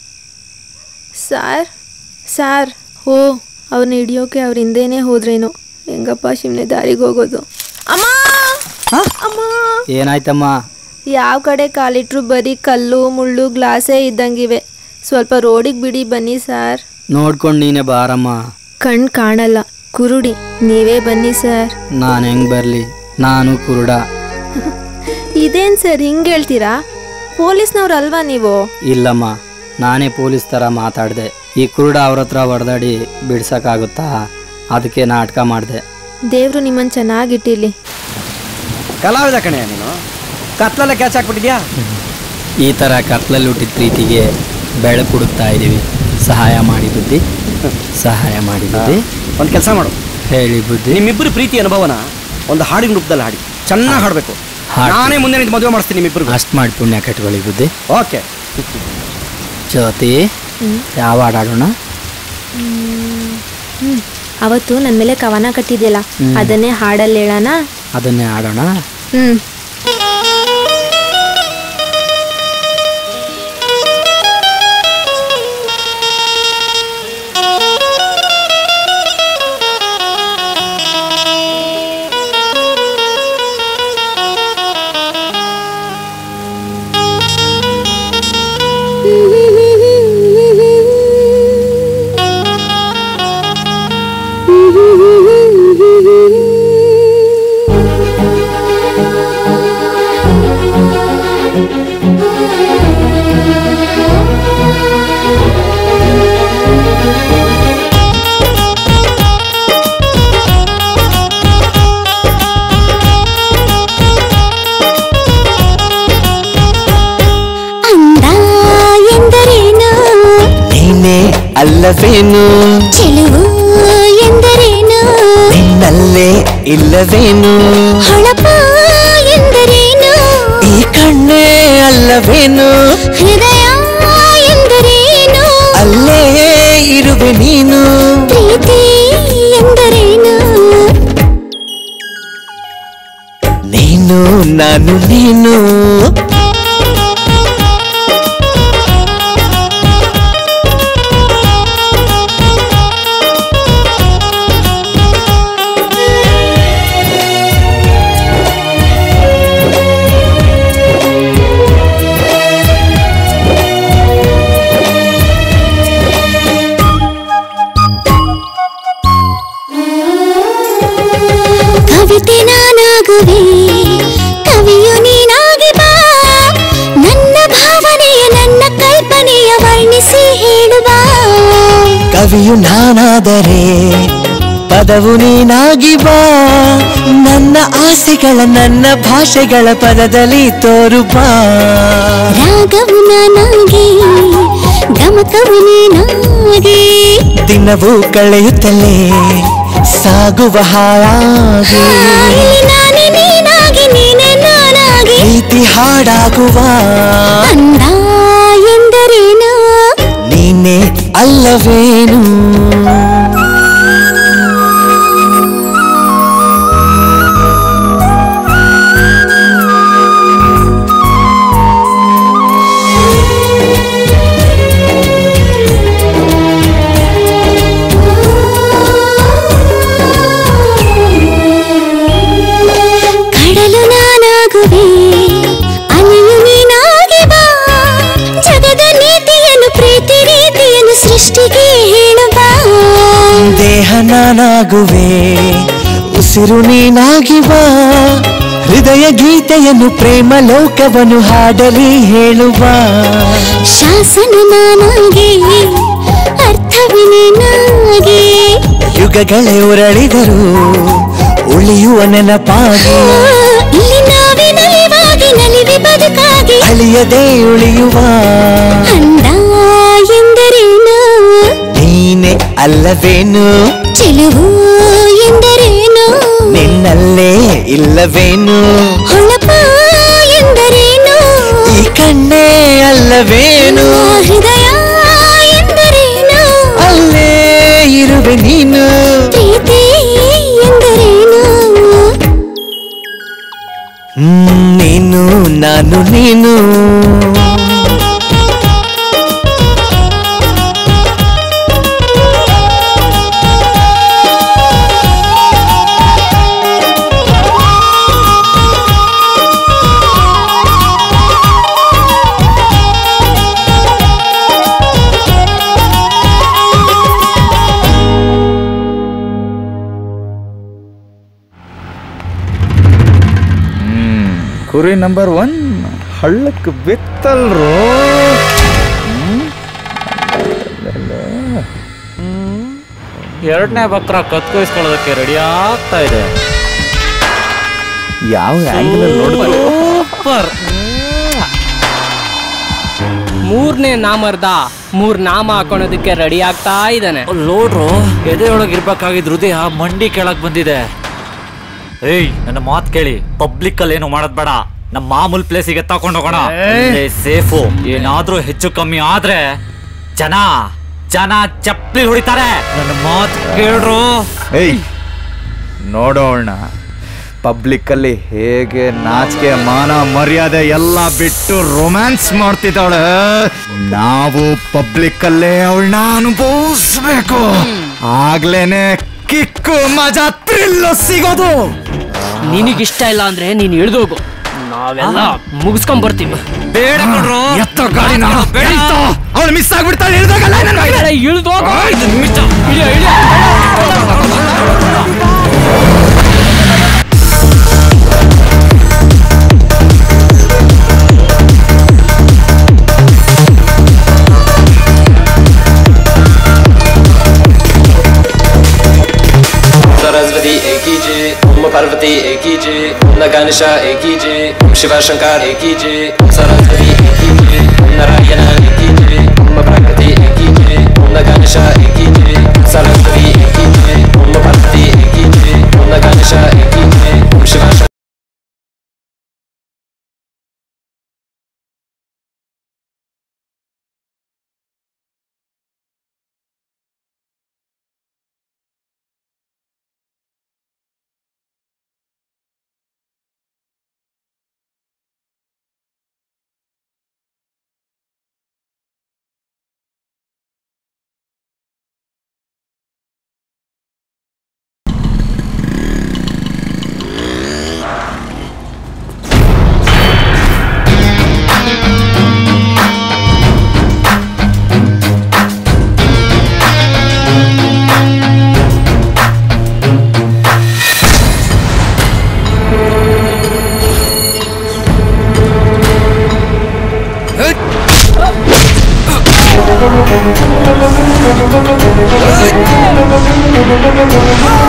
ಸರ್. ಸರ್ ಓ, ಅವ್ರನ್ನ ಹಿಡಿಯೋಕೆ ಅವ್ರ ಹಿಂದೇನೆ ಹೋದ್ರೇನು? ಹೆಂಗಪ್ಪ ಶಿವನೇ ದಾರಿಗೆ ಹೋಗೋದು? ಅಮ್ಮ ಅಮ್ಮ, ಏನಾಯ್ತಮ್ಮ? ಯಾವ ಕಡೆ ಕಾಲಿಟ್ರು ಬರೀ ಕಲ್ಲು ಮುಳ್ಳು ಗ್ಲಾಸೇ ಇದ್ದಂಗಿವೆ. ಸ್ವಲ್ಪ ರೋಡಿಗೆ ಬಿಡಿ ಬನ್ನಿ ಸರ್. ನೋಡ್ಕೊಂಡು ನೀನೇ ಬಾರಮ್ಮ. ಕಣ್ ಕಾಣಲ್ಲ, ಕುರುಡಿ, ನೀವೇ ಬನ್ನಿ ಸರ್. ನಾನು ಹೆಂಗ್ ಬರ್ಲಿ? ನಾನು ಕುರುಡ. ಇದೇನ್ ಸರ್ ಹಿಂಗೆ ಹೇಳ್ತೀರಾ? ಪೊಲೀಸ್ನವ್ರು ಅಲ್ವಾ ನೀವು? ಇಲ್ಲಮ್ಮ, ನಾನೇ ಪೊಲೀಸ್ ಥರ ಮಾತಾಡಿದೆ. ಈ ಕುರುಡ ಅವ್ರ ಹತ್ರ ಹೊಡೆದಾಡಿ ಬಿಡ್ಸಕ್ಕಾಗುತ್ತಾ? ಅದಕ್ಕೆ ನಾಟಕ ಮಾಡಿದೆ. ದೇವ್ರು ನಿಮ್ಮನ್ನು ಚೆನ್ನಾಗಿಟ್ಟಿರ್ಲಿ. ಕಲಾವಿದ ಕಣೆ ನೀನು, ಕತ್ಲಲ್ಲೇ ಕ್ಯಾಚ್ ಹಾಕ್ಬಿಟ್ಟಿದ್ಯಾ? ಈ ಥರ ಕತ್ಲಲ್ಲಿ ಹುಟ್ಟಿದ ಪ್ರೀತಿಗೆ ಬೆಳಕು ಹುಡುಕ್ತಾ ಇದ್ದೀವಿ. ಸಹಾಯ ಮಾಡಿ ಬುದ್ಧಿ, ಸಹಾಯ ಮಾಡಿ ಬುದ್ಧಿ. ಒಂದು ಕೆಲಸ ಮಾಡು, ಹೇಳಿ ಬುದ್ಧಿ. ನಿಮ್ಮಿಬ್ಬರು ಪ್ರೀತಿ ಅನುಭವನ ಒಂದು ಹಾಡಿನ ರೂಪದಲ್ಲಿ ಹಾಡಿ, ಚೆನ್ನಾಗಿ ಹಾಡಬೇಕು. ನಾನೇ ಮುಂದೆ ನಿಂತು ಮದುವೆ ಮಾಡಿಸ್ತೀನಿ ನಿಮ್ಮಿಬ್ಬರು. ಅಷ್ಟು ಮಾಡಿ ಪುಣ್ಯ ಕಟ್ಕೊಳ್ಳಿ ಬುದ್ಧಿ. ಓಕೆ ಜ್ಯೋತಿ, ಯಾವ ಹಾಡು ಹಾಡೋಣ? ಅವತ್ತು ನನ್ನ ಮೇಲೆ ಕವನ ಕಟ್ಟಿದ್ಯಲ್ಲ, ಅದನ್ನೇ ಹಾಡಲ್ಲಿ ಹೇಳೋಣ. ಅದನ್ನೇ ಹಾಡೋಣ. ಹ್ಮ್ ಅಲ್ಲವೇನು? ಚೆಲುವು ಎಂದರೇನು? ನಿನ್ನಲ್ಲೇ ಇಲ್ಲವೇನು? ಹೊಳಪ ಎಂದರೇನು? ಈ ಕಣ್ಣೇ ಅಲ್ಲವೇನು? ಹೃದಯ ಎಂದರೇನು? ಅಲ್ಲೇ ಇರುವೆ ನೀನು. ಪ್ರೀತಿ ಎಂದರೇನು? ನೀನು ನಾನು ನೀನು. ಕವಿತೆ ನಾನಾಗುವೆ, ಕವಿಯು ನೀನಾಗಿ ಬಾ. ನನ್ನ ಭಾವನೆಯ ನನ್ನ ಕಲ್ಪನೆಯ ವರ್ಣಿಸಿ ಹೇಳುವ. ಕವಿಯು ನಾನಾದರೆ ಪದವು ನೀನಾಗಿ ಬಾ ನನ್ನ ಆಸೆಗಳ ನನ್ನ ಭಾಷೆಗಳ ಪದದಲ್ಲಿ ತೋರು ಬಾ ರಾಗವು ನಾನಾಗಿ ಗಮಕವು ನೀನಾಗಿ ದಿನವೂ ಕಳೆಯುತ್ತಲೇ ಸಾಗುವ ಹಾಳಾಗಿ ನಾನೇ ನೀನಾಗಿ ನೀನೆ ನಾನಾಗಿ ಪ್ರೀತಿ ಹಾಡಾಗುವ ಅಂದ ಎಂದರೇನು ನೀನೆ ಅಲ್ಲವೇನು ಕಡಲು ನಾನಾಗುವೆ ಅಲೆಯು ನೀನಾಗಿ ಬಾ ಜಗದ ನೀತಿಯನ್ನು ಪ್ರೀತಿ ರೀತಿಯನ್ನು ಸೃಷ್ಟಿಗೆ ಹೇಳುವ ದೇಹ ನಾನಾಗುವೆ ಉಸಿರು ನೀನಾಗಿ ಬಾ ಹೃದಯ ಗೀತೆಯನ್ನು ಪ್ರೇಮ ಲೋಕವನ್ನು ಹಾಡಲಿ ಹೇಳುವ ಶಾಸನ ನಾನಾಗಿ ಅರ್ಥವಿನೇನಾಗಿ ಯುಗಗಳೇ ಉರಳಿದರು ಉಳಿಯುವ ನೆನಪಾಗಿ ಇಲ್ಲಿ ನಾವೇ ನಲಿವಾಗಿ ನಲಿವಿ ಬದುಕಾಗಿ ಅಳಿಯದೆ ಉಳಿಯುವ ಅಂದ ಎಂದರೇನು ನೀನೆ ಅಲ್ಲವೇನು ಚೆಲುವು ಎಂದರೇನು ನಿನ್ನಲ್ಲೇ ಇಲ್ಲವೇನು ಹೊಳಪ ಎಂದರೇನು ಈ ಕಣ್ಣೇ ಅಲ್ಲವೇನು ಹೃದಯ ಎಂದರೇನು ಅಲ್ಲೇ ಇರುವೆ ನೀನು ಪ್ರೀತಿ ಎಂದರೇನು ಹ್ಮ್, ನೀನು ನಾನು ನೀನು ಕುರಿ ನಂಬರ್ ಒನ್ ಹಳ್ಳಕ್ಕೆ ಬಿತ್ತಲ್ರು ಎರಡನೇ ಬಕ್ರ ಕತ್ಕೊಯಿಸ್ಕೊಳ್ಳೋದಕ್ಕೆ ರೆಡಿ ಆಗ್ತಾ ಇದೆ. ಯಾವ ಆಂಗಲ್ ನೋಡಿದ್ರು ಸೂಪರ್. ಮೂರನೇ ನಾಮರ್ದ ಮೂರ್ ನಾಮ ಹಾಕೊಳೋದಕ್ಕೆ ರೆಡಿ ಆಗ್ತಾ ಇದ್ದಾನೆ. ನೋಡ್ರು ಎದೆಯೊಳಗೆ ಇರ್ಬೇಕಾಗಿದ್ ಹೃದಯ ಮಂಡಿ ಕೆಳಗ್ ಬಂದಿದೆ. ಏಯ್ ನನ್ನ ಮಾತ್ ಕೇಳಿ, ಪಬ್ಲಿಕ್ ಅಲ್ಲಿ ಏನು ಮಾಡೋದ್ ಬೇಡ, ನಮ್ಮ ಮಾಮೂಲ್ ಪ್ಲೇಸಿಗೆ ತಗೊಂಡ್ ಹೋಗೋಣ. ಸೇಫು. ಏನಾದ್ರೂ ಹೆಚ್ಚು ಕಮ್ಮಿ ಆದ್ರೆ ಜನ ಜನ ಚಪ್ಪಲಿ ಹೊಡಿತಾರೆ. ನನ್ನ ಮಾತ್ ಕೇಳ್ರು. ಏಯ್ ನೋಡೋಣ ಪಬ್ಲಿಕ್ ಅಲ್ಲಿ ಹೇಗೆ ನಾಚಿಕೆ ಮಾನ ಮರ್ಯಾದೆ ಎಲ್ಲ ಬಿಟ್ಟು ರೊಮ್ಯಾನ್ಸ್ ಮಾಡ್ತಿದ್ದಾಳೆ. ನಾವು ಪಬ್ಲಿಕ್ ಅಲ್ಲೇ ಅವಳನ್ನ ಅನುಭವಿಸ್ಬೇಕು. ಆಗ್ಲೇನೆ ಕಿಕ್ಕು ಮಜಾ ಥ್ರಿಲ್ ಸಿಗೋದು. ನಿನಗಿಷ್ಟ ಇಲ್ಲ ಅಂದ್ರೆ ನೀನ್ ಇಳ್ದೋಗು, ನಾವೆಲ್ಲ ಮುಗಿಸ್ಕೊಂಡ್ ಬರ್ತೀವಿ. ಬೇಡ ಕಣ್ರು. ಎತ್ತ ಗಾಡಿನ ಅವಳು ಮಿಸ್ ಆಗ್ಬಿಡ್ತಾಳೆ. ಇಳ್ದೋಗಲ್ಲ ಇಳ್ದೋಗ. सरस्वती एक ही जे, ओम पार्वती एक ही जे, ओम गणेशा एक ही जे, ओम शिवा शंकर एक ही जे, ओम सरस्वती एक ही जे, ओम नारायण एक ही जे, ओम प्रकृति एक ही जे, ओम गणेशा एक ही जे, सरस्वती एक ही जे, ओम पार्वती एक ही जे, ओम गणेशा एक ही जे, Om Shiva Shankar Oh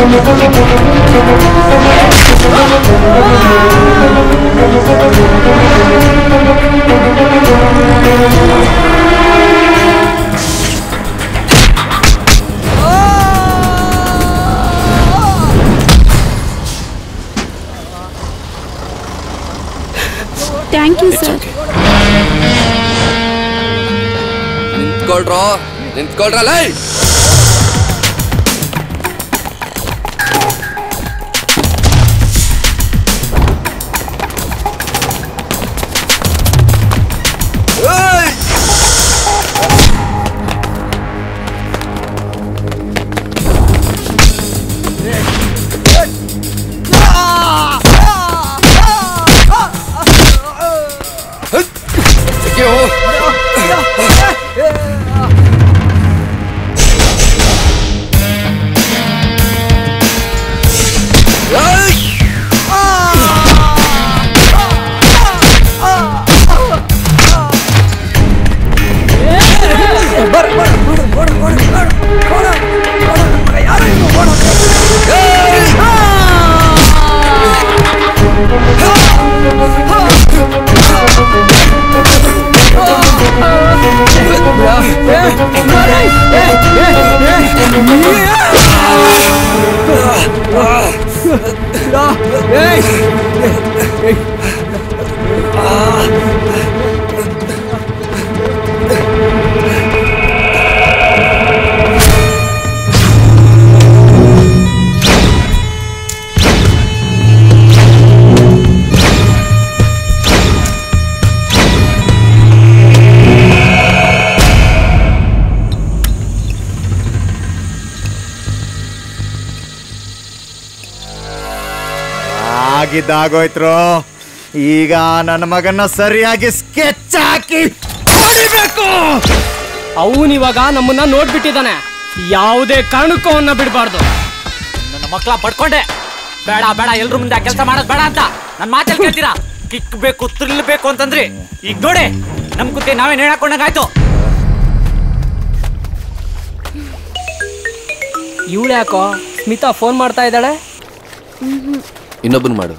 thank you sir. ನಿಂತ್ಕೊಳ್ರೋ ನಿಂತ್ಕೊಳ್ರಲ್ಲ. ಆಗಿದ್ದಾಗೋಯ್ತ್ರು. ಈಗ ನನ್ನ ಮಗನ ಸರಿಯಾಗಿ ಸ್ಕೆಚ್ ಹಾಕಿ ಹೊಡಿಬೇಕು. ಅವನಿವಾಗ ನಮ್ಮನ್ನ ನೋಡ್ಬಿಟ್ಟಿದ್ದಾನೆ. ಯಾವುದೇ ಕಾರಣಕ್ಕೂ ಅವನ್ನ ಬಿಡಬಾರ್ದು. ನನ್ನ ಮಕ್ಕಳ ಪಡ್ಕೊಂಡೆ. ಬೇಡ ಬೇಡ ಎಲ್ರು ಮುಂದೆ ಕೆಲಸ ಮಾಡೋದು ಬೇಡ ಅಂತ ನನ್ನ ಮಾತಲ್ಲಿ ಕೇಳ್ತೀರಾ? ಕಿಕ್ ಬೇಕು ಥ್ರಿಲ್ ಬೇಕು ಅಂತಂದ್ರಿ ಈಗ ನೋಡಿ ನಮ್ ಕುತ್ತೆ ನಾವೇ ನೇಣಾಕೊಂಡಂಗಾಯ್ತು. ಇವಳು ಯಾಕೋ ಸ್ಮಿತಾ ಫೋನ್ ಮಾಡ್ತಾ ಇದ್ದಾಳೆ. ಇನ್ನೊಬ್ಬನ್ ಮಾಡು.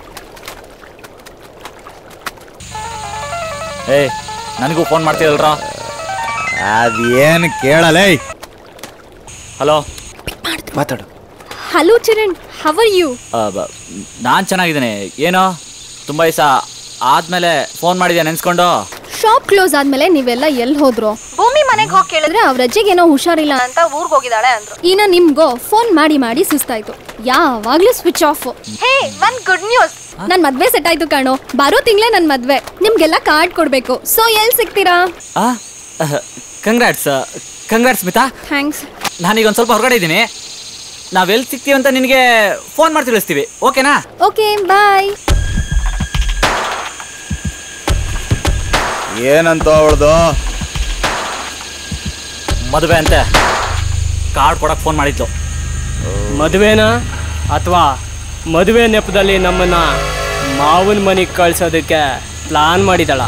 ಏ ನನಗೂ ಫೋನ್ ಮಾಡ್ತೀರಲ್ರ? ಅದೇನು ಕೇಳಲೇ. ಹಲೋ ಮಾತಾಡು. Hello Chiran, how are you? ನಾನು ಚೆನ್ನಾಗಿದ್ದೇನೆ. ಏನೋ ತುಂಬ ದಿವಸ ಆದ್ಮೇಲೆ ಫೋನ್ ಮಾಡಿದ್ಯಾ ನೆನ್ಸ್ಕೊಂಡು? ಶಾಪ್ ಕ್ಲೋಸ್ ಆದ್ಮೇಲೆ ನೀವೆಲ್ಲ ಎಲ್ಲಿ ಹೋದ್ರು? ಭೂಮಿ ಮನೆಗೆ ಹೋಗಿ ಕೇಳಿದ್ರೆ ಅವ್ರ ಅಜ್ಜಿಗೆ ಏನೋ ಹುಷಾರಿಲ್ಲ ಅಂತ ಊರ್ಗ್ ಹೋಗಿದ್ದಾಳೆ ಅಂದ್ರು. ಇನ್ನ ನಿಮ್ಗೋ ಫೋನ್ ಮಾಡಿ ಮಾಡಿ ಸುಸ್ತಾಯ್ತು. ಯಾವಾಗ್ಲೂ ಸ್ವಿಚ್ ಆಫ್. ಹೇ, ಒನ್ ಗುಡ್ ನ್ಯೂಸ್, ನನ್ ಮದ್ವೆ ಸೆಟ್ ಆಯ್ತು ಕಾಣೋ. ಬಾರೋ ತಿಂಗ್ಳೇ ನನ್ ಮದ್ವೆ. ನಿಮ್ಗೆಲ್ಲ ಕಾರ್ಡ್ ಕೊಡ್ಬೇಕು. ಸೊ ಎಲ್ ಸಿಗ್ತೀರಾ? Congrats congrats Smitha. ಥ್ಯಾಂಕ್ಸ್. ನಾನೀಗ ಒಂದು ಸ್ವಲ್ಪ ಹೊರಗಡೆ ಇದ್ದೀನಿ. ನಾವೆಲ್ಲಿ ಸಿಗ್ತೀವಿ ಅಂತ ನಿನಗೆ ಫೋನ್ ಮಾಡಿ ತಿಳಿಸ್ತೀವಿ, ಓಕೆನಾ? Okay, bye. ಏನಂತ ಅವಳ್ದು? ಮದುವೆ ಅಂತೆ. ಕಾರ್ಡ್ ಕೊಡಕ್ಕೆ ಫೋನ್ ಮಾಡಿದ್ದು. ಮದುವೆನಾ ಅಥವಾ ಮದುವೆ ನೆಪದಲ್ಲಿ ನಮ್ಮನ್ನ ಮಾವನ ಮನೆಗೆ ಕಳ್ಸೋದಕ್ಕೆ ಪ್ಲಾನ್ ಮಾಡಿದಳ?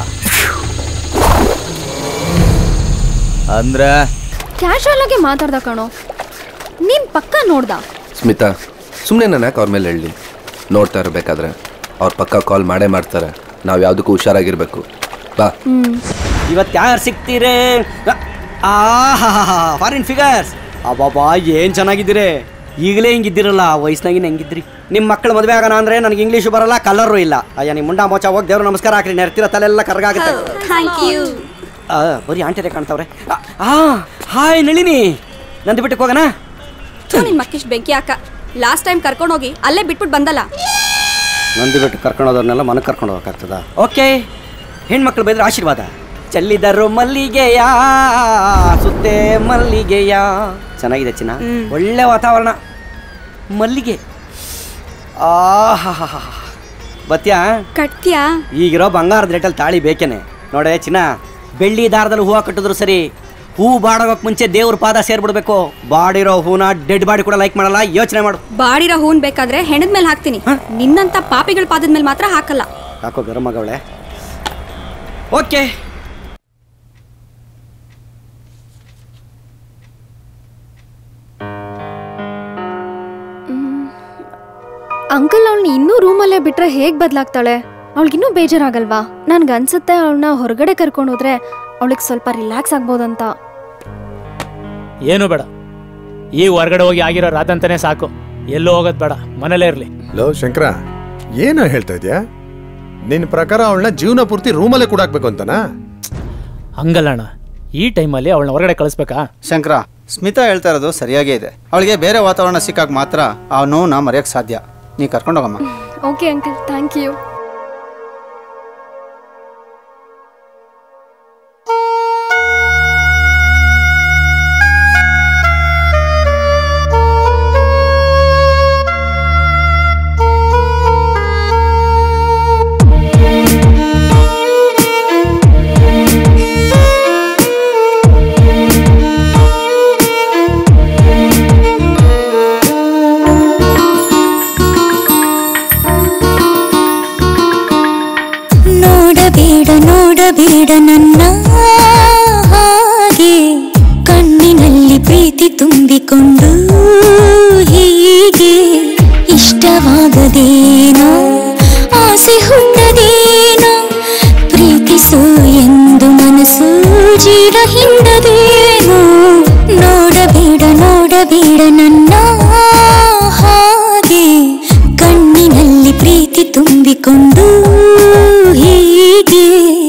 ಅಂದ್ರೆ ಕ್ಯಾಶುವಲ್ ಆಗಿ ಮಾತಾಡ್ದ ಕಣೋ. ನೀನ್ ಪಕ್ಕ ನೋಡ್ದ? ಸ್ಮಿತಾ, ಸುಮ್ಮನೆ ನಾನು ಯಾಕೆ ಅವ್ರ ಮೇಲೆ ಹೇಳಿ? ನೋಡ್ತಾ ಇರಬೇಕಾದ್ರೆ ಅವ್ರ ಪಕ್ಕ ಕಾಲ್ ಮಾಡೇ ಮಾಡ್ತಾರೆ. ನಾವು ಯಾವುದಕ್ಕೂ ಹುಷಾರಾಗಿರ್ಬೇಕು. ಬಾ. ಇವತ್ತು ಯಾರು ಸಿಗ್ತೀರೇ? ಆಹಾ, ಫಾರಿನ್ ಫಿಗರ್ಸ್. ಅಬ್ಬಾಬಾ, ಏನು ಚೆನ್ನಾಗಿದ್ದೀರಿ. ಈಗಲೇ ಹಿಂಗಿದ್ದೀರಲ್ಲ, ವಯಸ್ಸಿನಾಗಿನ ಹೆಂಗಿದ್ರಿ. ನಿಮ್ಮ ಮಕ್ಕಳು ಮದುವೆ ಆಗೋಣ ಅಂದರೆ ನನಗೆ ಇಂಗ್ಲೀಷು ಬರಲ್ಲ, ಕಲರು ಇಲ್ಲ. ಅಯ್ಯ, ನಿಮ್ಮ ಮುಂಡ ಮೋಚ ಹೋಗಿ ದೇವ್ರು ನಮಸ್ಕಾರ ಹಾಕ್ರಿ. ನೆರ್ತಿರೋ ತಲೆಲ್ಲ ಕರ್ಗಾಗುತ್ತೆ. ಬರೀ ಆಂಟಿರೇ ಕಾಣ್ತಾವ್ರೆ. ಹಾಯ್ ನಳಿನಿ, ನಂದು ಬಿಟ್ಟಕ್ಕೆ ಹೋಗೋಣ. ನಿನ್ ಮಕ್ಕಿಶ್ ಬೆಂಕಿ ಹಾಕ. ಲಾಸ್ಟ್ ಟೈಮ್ ಕರ್ಕೊಂಡು ಹೋಗಿ ಅಲ್ಲೇ ಬಿಟ್ಬಿಟ್ಟು ಬಂದಲ್ಲ. ನಂದು ಬಿಟ್ಟು ಕರ್ಕೊಂಡು ಹೋದವ್ರನ್ನೆಲ್ಲ ಮನಕ್ಕೆ ಕರ್ಕೊಂಡು ಹೋಗಕ್ಕಾಗ್ತದ? ಓಕೆ, ಹೆಣ್ಮಕ್ಳು ಬೈದ್ರೆ ಆಶೀರ್ವಾದ. ಚೆಲ್ಲಿದರು ಮಲ್ಲಿಗೆಯ ಸುತ್ತೆ ಮಲ್ಲಿಗೆಯ. ಚೆನ್ನಾಗಿದೆ ಚಿನ್ನ, ಒಳ್ಳೆ ವಾತಾವರಣ. ಮಲ್ಲಿಗೆ ಆಹಾ, ಬತ್ಯಾ ಕಟ್ತ್ಯಾ? ಈಗಿರೋ ಬಂಗಾರದ ರೇಟಲ್ಲಿ ತಾಳಿ ಬೇಕೇನೆ. ನೋಡೆ ಚಿನ್ನ, ಬೆಳ್ಳಿ ದಾರದಲ್ಲಿ ಹೂವು ಕಟ್ಟಿದ್ರು ಸರಿ, ಹೂ ಬಾಡೋಗಕ್ಕೆ ಮುಂಚೆ ದೇವ್ರ ಪಾದ ಸೇರ್ಬಿಡ್ಬೇಕು. ಬಾಡಿರೋ ಹೂನ ಡೆಡ್ ಬಾಡಿ ಕೂಡ ಲೈಕ್ ಮಾಡಲ್ಲ, ಯೋಚನೆ ಮಾಡು. ಬಾಡಿರೋ ಹೂನ್ ಬೇಕಾದ್ರೆ ಹೆಣದ ಮೇಲೆ ಹಾಕ್ತೀನಿ, ನಿನ್ನಂತ ಪಾಪಿಗಳ ಪಾದದ ಮೇಲೆ ಮಾತ್ರ ಹಾಕಲ್ಲ. ಹಾಕೋ ಗರಂ ಮಗಳೇ. ಓಕೆ, ಅಂಕಲ್ ಅವಳನ್ನ ಇನ್ನೂ ರೂಮಲ್ಲೇ ಬಿಟ್ರೆ ಹೇಗ್ ಬದಲಾಗ್ತಾಳೆ? ಅವಳಿಗಿನ್ನೂ ಬೇಜಾರಾಗಲ್ವಾ? ನನ್ಗನ್ಸುತ್ತೆ ಅವಳನ್ನ ಹೊರಗಡೆ ಕರ್ಕೊಂಡು ಹೋದ್ರೆ ಅವಳಿಗೆ ಸ್ವಲ್ಪ ರಿಲ್ಯಾಕ್ಸ್ ಆಗ್ಬೋದಂತ. ಏನು ಬೇಡ, ಈ ಹೊರಗಡೆ ಹೋಗಿ ಆಗಿರೋ ರಾತಂತಾನೆ ಸಾಕು. ಎಲ್ಲೂ ಹೋಗೋದು ಬೇಡ, ಮನೇಲೇ ಇರ್ಲಿ. ಲೋ ಶಂಕರ, ಏನೋ ಹೇಳ್ತಾ ಇದ್ಯಾ? ನಿನ್ನ ಪ್ರಕಾರ ಅವಳನ್ನ ಜೀವನ ಪೂರ್ತಿ ರೂಮಲ್ಲೇ ಕೂಡಾಕ್ಬೇಕು ಅಂತನಾ? ಹಂಗಲ್ಲಣ್ಣ, ಈ ಟೈಮಲ್ಲಿ ಅವಳನ್ನ ಹೊರಗಡೆ ಕಳಿಸ್ಬೇಕಾ? ಶಂಕರ, ಸ್ಮಿತಾ ಹೇಳ್ತಾ ಇರೋದು ಸರಿಯಾಗೇ ಇದೆ. ಅವಳಿಗೆ ಬೇರೆ ವಾತಾವರಣ ಸಿಕ್ಕಾಗ ಮಾತ್ರ ಆ ನೋವನ್ನ ಮರೆಯೋಕ್ಕೆ ಸಾಧ್ಯ. ನೀ ಕರ್ಕೊಂಡೋಗಮ್ಮ. Okay uncle, thank you. ನೋಡಬೇಡ ನನ್ನ ಹಾಗೆ, ಕಣ್ಣಿನಲ್ಲಿ ಪ್ರೀತಿ ತುಂಬಿಕೊಂಡು ಹೀಗೆ ಇಷ್ಟವಾಗದೇನೋ, ಆಸೆ ಹುಟ್ಟದೇನೋ, ಪ್ರೀತಿಸು ಎಂದು ಮನಸ್ಸು ಜೀವ ಹಿಂಡದೇನೋ. ನೋಡಬೇಡ ನೋಡಬೇಡ ನನ್ನ ಹಾಗೆ, ಕಣ್ಣಿನಲ್ಲಿ ಪ್ರೀತಿ ತುಂಬಿಕೊಂಡು ಹೀಗೆ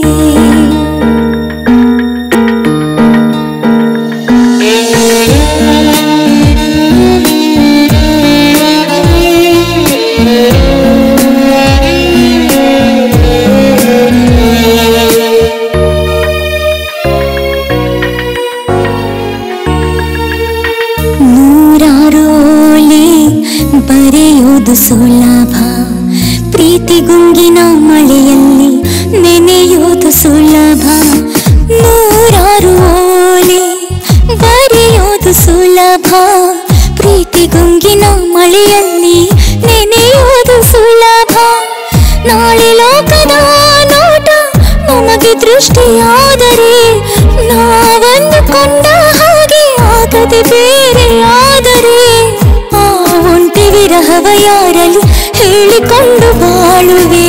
ನೂರಾರೋಲೆ ಬರೆಯೋದು ಸುಲಭ, ಪ್ರೀತಿ ಗುಂಗಿನ ಮಳೆಯಲ್ಲಿ ನೆನೆಯೋದು ಸುಲಭ. ನೂರಾರು ಓಲೆ ಬರೆಯೋದು ಸುಲಭ, ಪ್ರೀತಿ ಗುಂಗಿನ ಮಳೆಯಲ್ಲಿ ನೆನೆಯೋದು ಸುಲಭ. ನಾಳೆ ಲೋಕದ ನೋಟ ನಮಗೆ ದೃಷ್ಟಿಯಾದರೆ, ನಾವಂದುಕೊಂಡ ಹಾಗೆ ಆಗದೆ ಬೇರೆ ಆದರೆ, ಆ ಒಂಟಿ ವಿರಹವ ಯಾರಲ್ಲಿ ಹೇಳಿಕೊಂಡು ಬಾಳುವೆ.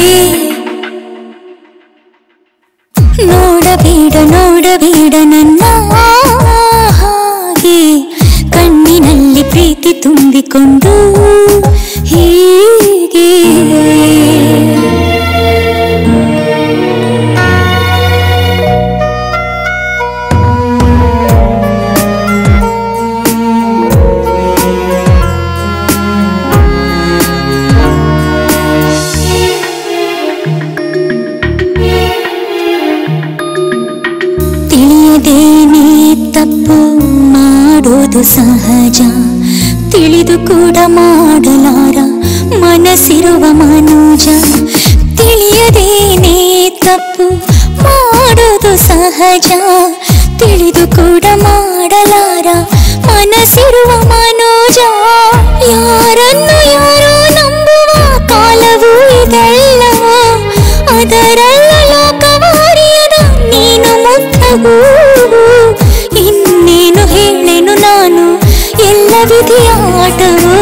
ನೋಡಬೇಡ ನೋಡಬೇಡ ನನ್ನ ಹಾಗೆ, ಕಣ್ಣಿನಲ್ಲಿ ಪ್ರೀತಿ ತುಂಬಿಕೊಂಡು ಹೀಗೆ. ತಿಳಿಯದೇನೆ ತಪ್ಪು ಮಾಡೋದು ಸಹಜ, ತಿಳಿದು ಕೂಡ ಮಾಡಲಾರ ಮನಸ್ಸಿರುವ ಮನುಜ. ತಿಳಿಯದೇನೆ ತಪ್ಪು ಮಾಡೋದು ಸಹಜ, ತಿಳಿದು ಕೂಡ ಮಾಡಲಾರ ಮನಸ್ಸಿರುವ ಮನುಜ. ಯಾರನ್ನು ಯಾರೋ ನಂಬುವ ಕಾಲವೂ ಇದೆಲ್ಲವ, ಅದರಲ್ಲ ಲೋಕವಾರಿಯದ ನೀನು ಮುತ್ತಗೂ. ಇನ್ನೇನು ಹೇಳೆನು ನಾನು, ಎಲ್ಲ ವಿಧಿಯ ಆಟವು.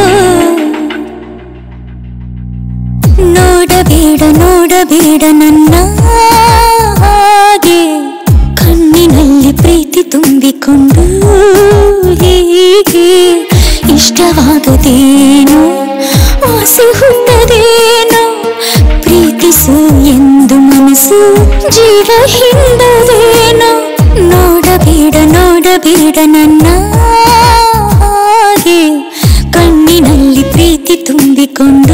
ನೋಡಬೇಡ ನೋಡಬೇಡ ನನ್ನ ಹಾಗೆ, ಕಣ್ಣಿನಲ್ಲಿ ಪ್ರೀತಿ ತುಂಬಿಕೊಂಡು ಹೀಗೆ ಇಷ್ಟವಾಗದೇನೋ, ಆಸೆ ಹುಟ್ಟದೇನೋ, ಪ್ರೀತಿಸು ಎಂದು ಮನಸ್ಸು ಜೀವ ಹಿಂಡದೇನೋ. ನೋಡಬೇಡ ನೋಡಬೇಡ ನನ್ನ ಹಾಗೆ, ಕಣ್ಣಿನಲ್ಲಿ ಪ್ರೀತಿ ತುಂಬಿಕೊಂಡು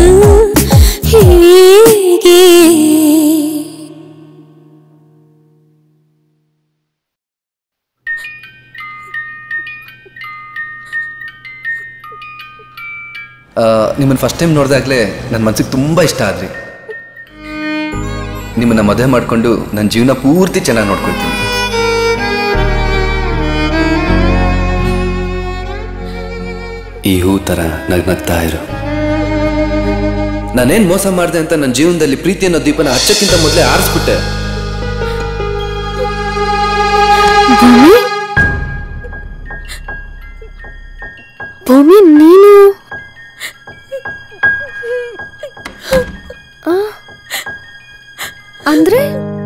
ಹೀಗೆ. ನಿಮ್ಮನ್ನು ಫಸ್ಟ್ ಟೈಮ್ ನೋಡಿದಾಗಲೇ ನನ್ನ ಮನಸ್ಸಿಗೆ ತುಂಬ ಇಷ್ಟ ಆದ್ರಿ. ನಿಮ್ಮನ್ನು ಮದುವೆ ಮಾಡಿಕೊಂಡು ನನ್ನ ಜೀವನ ಪೂರ್ತಿ ಚೆನ್ನಾಗಿ ನೋಡ್ಕೊಳ್ತೀನಿ. ಈ ಹೂ ಥರ ನಗ್ನಗ್ತಾ ಇರು. ನಾನೇನು ಮೋಸ ಮಾಡಿದೆ ಅಂತ ನನ್ನ ಜೀವನದಲ್ಲಿ ಪ್ರೀತಿ ಅನ್ನೋ ದೀಪನ ಹಚ್ಚಕ್ಕಿಂತ ಮೊದಲೇ ಆರಿಸ್ಬಿಟ್ಟೆ. ಭೂಮಿ, ನೀನು ಅಂದ್ರೆ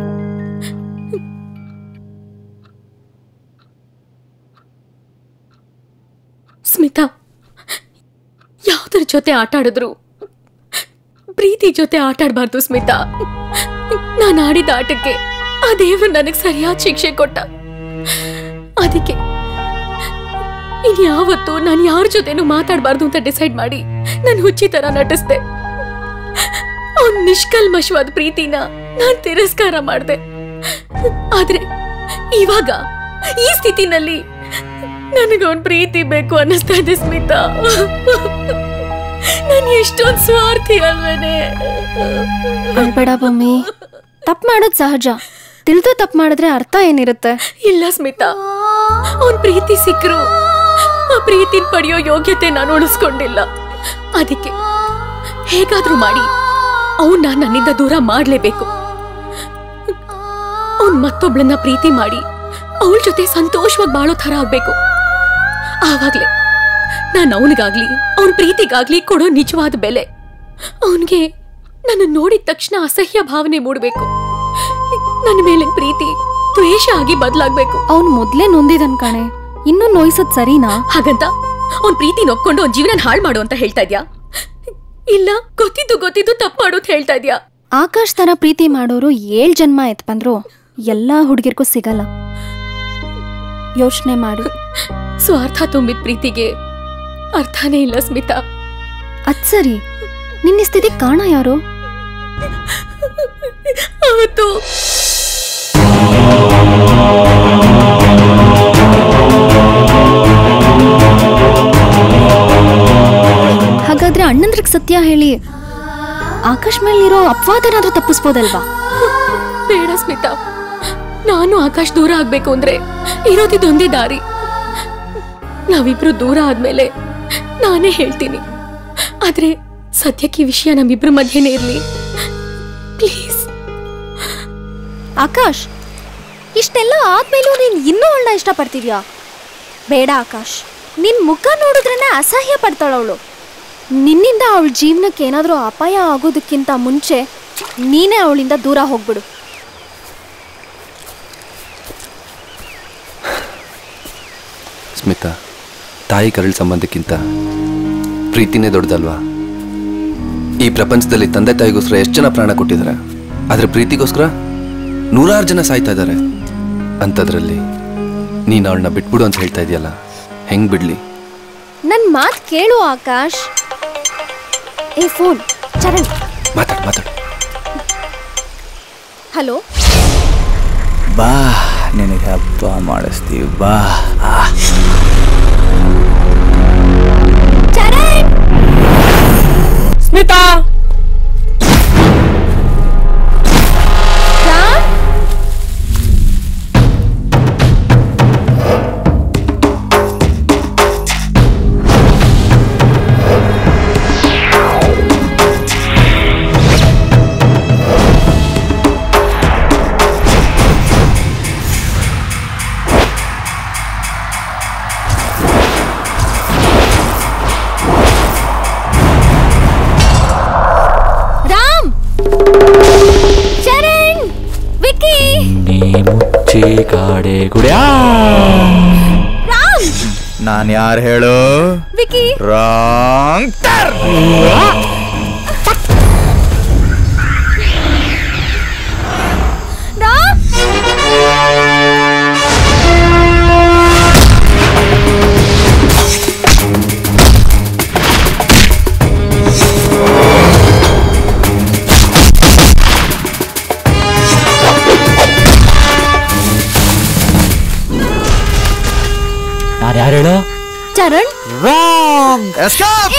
ಸ್ಮಿತಾ ಯಾವ್ದ್ರ ಜೊತೆ ಆಟ ಆಡಿದ್ರು ಪ್ರೀತಿ ಜೊತೆ ಆಟ ಆಡಬಾರ್ದು ಸ್ಮಿತಾ. ನಾನು ಆಡಿದ ಆಟಕ್ಕೆ ಆ ದೇವ್ರು ನನಗೆ ಸರಿಯಾದ ಶಿಕ್ಷೆ ಕೊಟ್ಟ. ಅದಕ್ಕೆ ಇನ್ಯಾವತ್ತೂ ನಾನು ಯಾರ ಜೊತೆನೂ ಮಾತಾಡಬಾರ್ದು ಅಂತ ಡಿಸೈಡ್ ಮಾಡಿ ನಾನು ಹುಚ್ಚಿ ತರ ನಟಿಸ್ದೆ. ಅವ್ನ್ ನಿಷ್ಕಲ್ಮಶವಾದ ಪ್ರೀತಿನ ನಾನ್ ತಿರಸ್ಕಾರ ಮಾಡ್ದೆ. ಆದ್ರೆ ಇವಾಗ ಈ ಸ್ಥಿತಿನಲ್ಲಿ ನನಗವನ್ ಪ್ರೀತಿ ಬೇಕು ಅನ್ನಿಸ್ತಾ ಇದೆ ಸ್ಮಿತಾ. ನಾನು ಎಷ್ಟೊಂದು ಸ್ವಾರ್ಥಿ ಅಲ್ವೇನೆ. ಅಳ್ಬೇಡ ಬಮ್ಮಿ, ತಪ್ಪು ಮಾಡೋದು ಸಹಜ. ತಿಳಿದು ತಪ್ಪು ಮಾಡಿದ್ರೆ ಅರ್ಥ ಏನಿರುತ್ತೆ? ಇಲ್ಲ ಸ್ಮಿತಾ, ಅವನ್ ಪ್ರೀತಿ ಸಿಕ್ಕರು ಆ ಪ್ರೀತಿನ ಪಡೆಯೋ ಯೋಗ್ಯತೆ ನಾನು ಉಳಿಸ್ಕೊಂಡಿಲ್ಲ. ಅದಕ್ಕೆ ಹೇಗಾದ್ರೂ ಮಾಡಿ ಅವನ್ನ ನನ್ನಿಂದ ದೂರ ಮಾಡ್ಲೇಬೇಕು. ಅವನ್ ಮತ್ತೊಬ್ಳನ್ನ ಪ್ರೀತಿ ಮಾಡಿ ಅವಳ ಜೊತೆ ಸಂತೋಷವಾಗಿ ಬಾಳೋ ತರ ಆಗ್ಬೇಕು. ಆವಾಗ್ಲೇ ನಾನು ಅವನಿಗಾಗ್ಲಿ ಅವನ್ ಪ್ರೀತಿಗಾಗ್ಲಿ ಕೊಡೋ ನಿಜವಾದ ಬೆಲೆ. ಅವನ್ಗೆ ನನ್ನ ನೋಡಿದ ತಕ್ಷಣ ಅಸಹ್ಯ ಭಾವನೆ ಮೂಡ್ಬೇಕು. ನನ್ನ ಮೇಲೆ ಪ್ರೀತಿ ದ್ವೇಷ ಆಗಿ ಬದಲಾಗ್ಬೇಕು. ಅವ್ನ್ ಮೊದ್ಲೇ ನೊಂದಿದನ್ ಕಾಣೆ, ಇನ್ನೂ ನೋಯಿಸೋದ್ ಸರಿನಾ? ಹಾಗಂತ ಅವ್ನ್ ಪ್ರೀತಿ ಒಪ್ಕೊಂಡು ಅವ್ನ್ ಜೀವನ ಹಾಳು ಮಾಡು ಅಂತ ಹೇಳ್ತಾ ಇದ್ಯಾ? ಇಲ್ಲ, ಗೊತ್ತಿದ್ದು ಗೊತ್ತಿದ್ದು ತಪ್ಪು ಮಾಡು ಅಂತ ಹೇಳ್ತಾ ಇದ್ಯಾ? ಆಕಾಶ್ ತರ ಪ್ರೀತಿ ಮಾಡೋರು ಏಳ್ ಜನ್ಮ ಎತ್ ಬಂದ್ರು ಎಲ್ಲಾ ಹುಡುಗಿರ್ಗೂ ಸಿಗಲ್ಲ. ಯೋಚನೆ ಮಾಡು. ಸ್ವಾರ್ಥ ತುಂಬಿದ ಪ್ರೀತಿಗೆ ಅರ್ಥನೇ ಇಲ್ಲ ಸ್ಮಿತಾ. ಅದ್ ಸರಿ, ನಿನ್ನ ಸ್ಥಿತಿ ಕಾರಣ ಯಾರು? ಅವತ್ತು ಹಾಗಾದ್ರೆ ಅಣ್ಣಂದ್ರಿಗೆ ಸತ್ಯ ಹೇಳಿ ಆಕಾಶ್ ಮೇಲಿರೋ ಅಪವಾದನಾದ್ರೂ ತಪ್ಪಿಸ್ಬೋದಲ್ವಾ? ಬೇಡ ಸ್ಮಿತಾ, ನಾನು ಆಕಾಶ್ ದೂರ ಆಗ್ಬೇಕು ಅಂದ್ರೆ ಇರೋದಿದೊಂದೇ ದಾರಿ. ನಾವಿಬ್ರು ದೂರ ಆದ್ಮೇಲೆ ನಾನೇ ಹೇಳ್ತೀನಿ. ಆದ್ರೆ ಸದ್ಯಕ್ಕೆ ಈ ವಿಷಯ ನಮ್ಮಿಬ್ರ ಮಧ್ಯೆನೇ ಇರ್ಲಿ ಪ್ಲೀಸ್. ಆಕಾಶ್, ಇಷ್ಟೆಲ್ಲ ಆದ್ಮೇಲೂ ನೀನ್ ಇನ್ನೂ ಅವಳನ್ನ ಇಷ್ಟಪಡ್ತಿದ್ಯಾ? ಬೇಡ ಆಕಾಶ್, ನಿನ್ ಮುಖ ನೋಡಿದ್ರೇನೆ ಅಸಹ್ಯ ಪಡ್ತಾಳವಳು. ನಿನ್ನಿಂದ ಅವಳ ಜೀವನಕ್ಕೆ ಏನಾದ್ರೂ ಅಪಾಯ ಆಗೋದಕ್ಕಿಂತ ಮುಂಚೆ ನೀನೇ ಅವಳಿಂದ ದೂರ ಹೋಗ್ಬಿಡು. ಸ್ಮಿತಾ, ತಾಯಿ ಕರಳ ಸಂಬಂಧಕ್ಕಿಂತ ಪ್ರೀತಿನೇ ದೊಡ್ಡದಲ್ವಾ? ಈ ಪ್ರಪಂಚದಲ್ಲಿ ತಂದೆ ತಾಯಿಗೋಸ್ಕರ ಎಷ್ಟು ಜನ ಪ್ರಾಣ ಕೊಟ್ಟಿದ್ದಾರೆ, ಆದ್ರೆ ಪ್ರೀತಿಗೋಸ್ಕರ ನೂರಾರು ಜನ ಸಾಯ್ತಾ ಇದ್ದಾರೆ. ಅಂಥದ್ರಲ್ಲಿ ನೀನು ಅವಳನ್ನ ಬಿಟ್ಬಿಡು ಅಂತ ಹೇಳ್ತಾ ಇದೆಯಲ್ಲ, ಹೆಂಗ್ ಬಿಡ್ಲಿ? ನನ್ ಮಾತ್ ಕೇಳು ಆಕಾಶ್. ಏ ಫೋನ್ ಚರಣ್, ಮಾತಾಡು ಮಾತಾಡು. ಹಲೋ, ಬಾ ನಿನಗೆ ಹಬ್ಬ ಮಾಡಿಸ್ತೀವಿ ಬಾ. ಸ್ಮಿತಾ, ಕಾಡೆ ಗುಡ್ಯಾ. ನಾನು ಯಾರು ಹೇಳು? ವಿಕಿ. ರಾಂಗ್ ಟರ್. ಯಾರು ಹೇಳು? Charan. Wrong. Escape.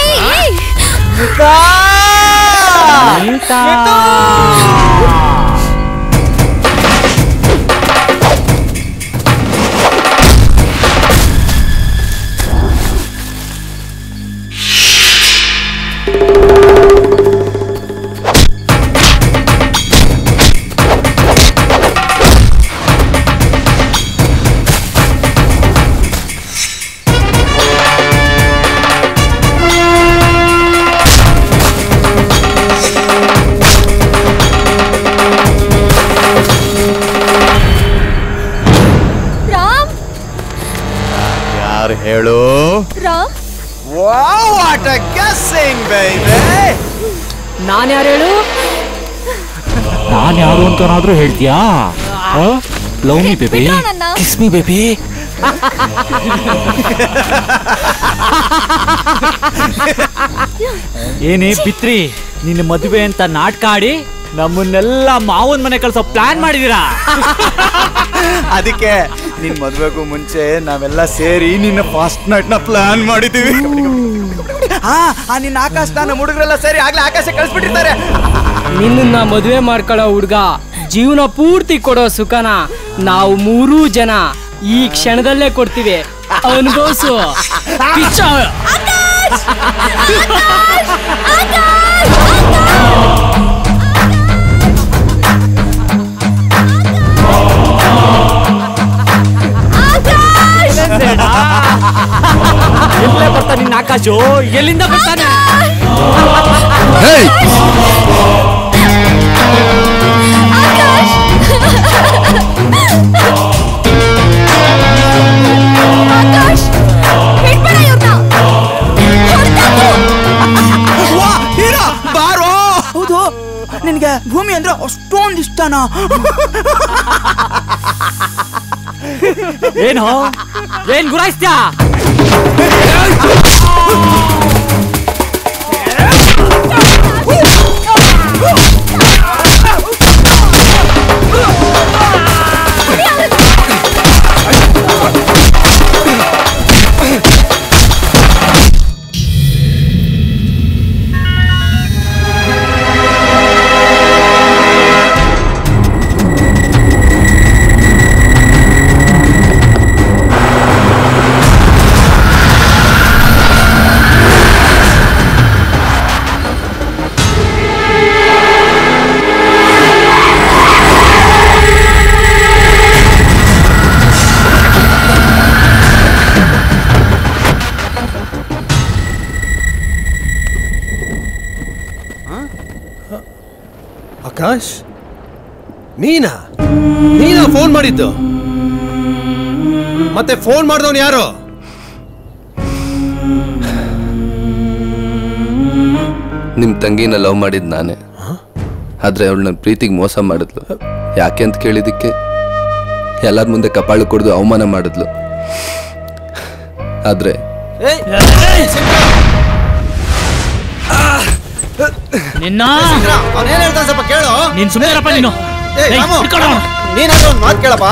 Wow, what a guessing, baby! ನಾನು ಯಾರು ಹೇಳು? ನಾನು ಯಾರು ಅಂತನಾದ್ರೂ ಹೇಳ್ತೀಯಾ? Love me baby, kiss me baby. ಏನೇ ಬಿತ್ರಿ, ನಿನ್ನ ಮದುವೆ ಅಂತ ನಾಟಕ ಆಡಿ ನಮ್ಮನ್ನೆಲ್ಲ ಮಾವನ್ ಮನೆ ಕಳ್ಸೋ ಪ್ಲಾನ್ ಮಾಡಿದೀರಾ? ಅದಕ್ಕೆ ನಿನ್ ಮದ್ವೆಗೂ ಮುಂಚೆ ನಾವೆಲ್ಲ ಸೇರಿ ನಿನ್ನ ಫಾಸ್ಟ್ ನೈಟ್ ನ ಪ್ಲಾನ್ ಮಾಡಿದೀವಿ. ಹಾ ನಿನ್ನ ಆಕಾಶ ನಮ್ಮ ಹುಡುಗರೆಲ್ಲ ಸೇರಿ ಆಗ್ಲೇ ಆಕಾಶ ಕಳ್ಸ್ಬಿಟ್ಟಿರ್ತಾರೆ. ನಿನ್ನ ಮದುವೆ ಮಾಡ್ಕೊಳ್ಳೋ ಹುಡ್ಗ ಜೀವನ ಪೂರ್ತಿ ಕೊಡೋ ಸುಖನ ನಾವು ಮೂರೂ ಜನ ಈ ಕ್ಷಣದಲ್ಲೇ ಕೊಡ್ತೀವಿ, ಅನುಭವಿಸು. ಎಲ್ಲೇ ಬರ್ತಾನೆ ನಿನ್ನ ಆಕಾಶು? ಎಲ್ಲಿಂದ ಬರ್ತಾನೆ? ಹೌದು, ನಿನ್ಗೆ ಭೂಮಿ ಅಂದ್ರೆ ಅಷ್ಟೊಂದು ಇಷ್ಟನಾ? ಏನು ಏನ್ ಗುರಾಯಿಸ್ತ್ಯಾ? ಆಕಾಶ್, ನೀನಾ ನೀನಾ ಫೋನ್ ಮಾಡಿದ್ದು? ಮತ್ತೆ ಫೋನ್ ಮಾಡಿದವನು ಯಾರು? ನಿಮ್ ತಂಗಿನ ಲವ್ ಮಾಡಿದ್ ನಾನೇ, ಆದ್ರೆ ಅವಳು ನನ್ನ ಪ್ರೀತಿಗೆ ಮೋಸ ಮಾಡಿದ್ಲು. ಯಾಕೆ ಅಂತ ಕೇಳಿದಕ್ಕೆ ಎಲ್ಲರ ಮುಂದೆ ಕಪಾಳು ಕೊಡ್ದು ಅವಮಾನ ಮಾಡಿದ್ಲು. ಆದ್ರೆ ನಿನ್ನ ಅವನೇನ್ ಹೇಳ್ತಾನೆ ಸ್ವಲ್ಪ ಕೇಳು. ನೀನ್ ಸುಮ್ಮನೆರಪ್ಪ ನೀನು. ನೀನಾದ್ರೂ ಒಂದು ಮಾತು ಕೇಳಪ್ಪ.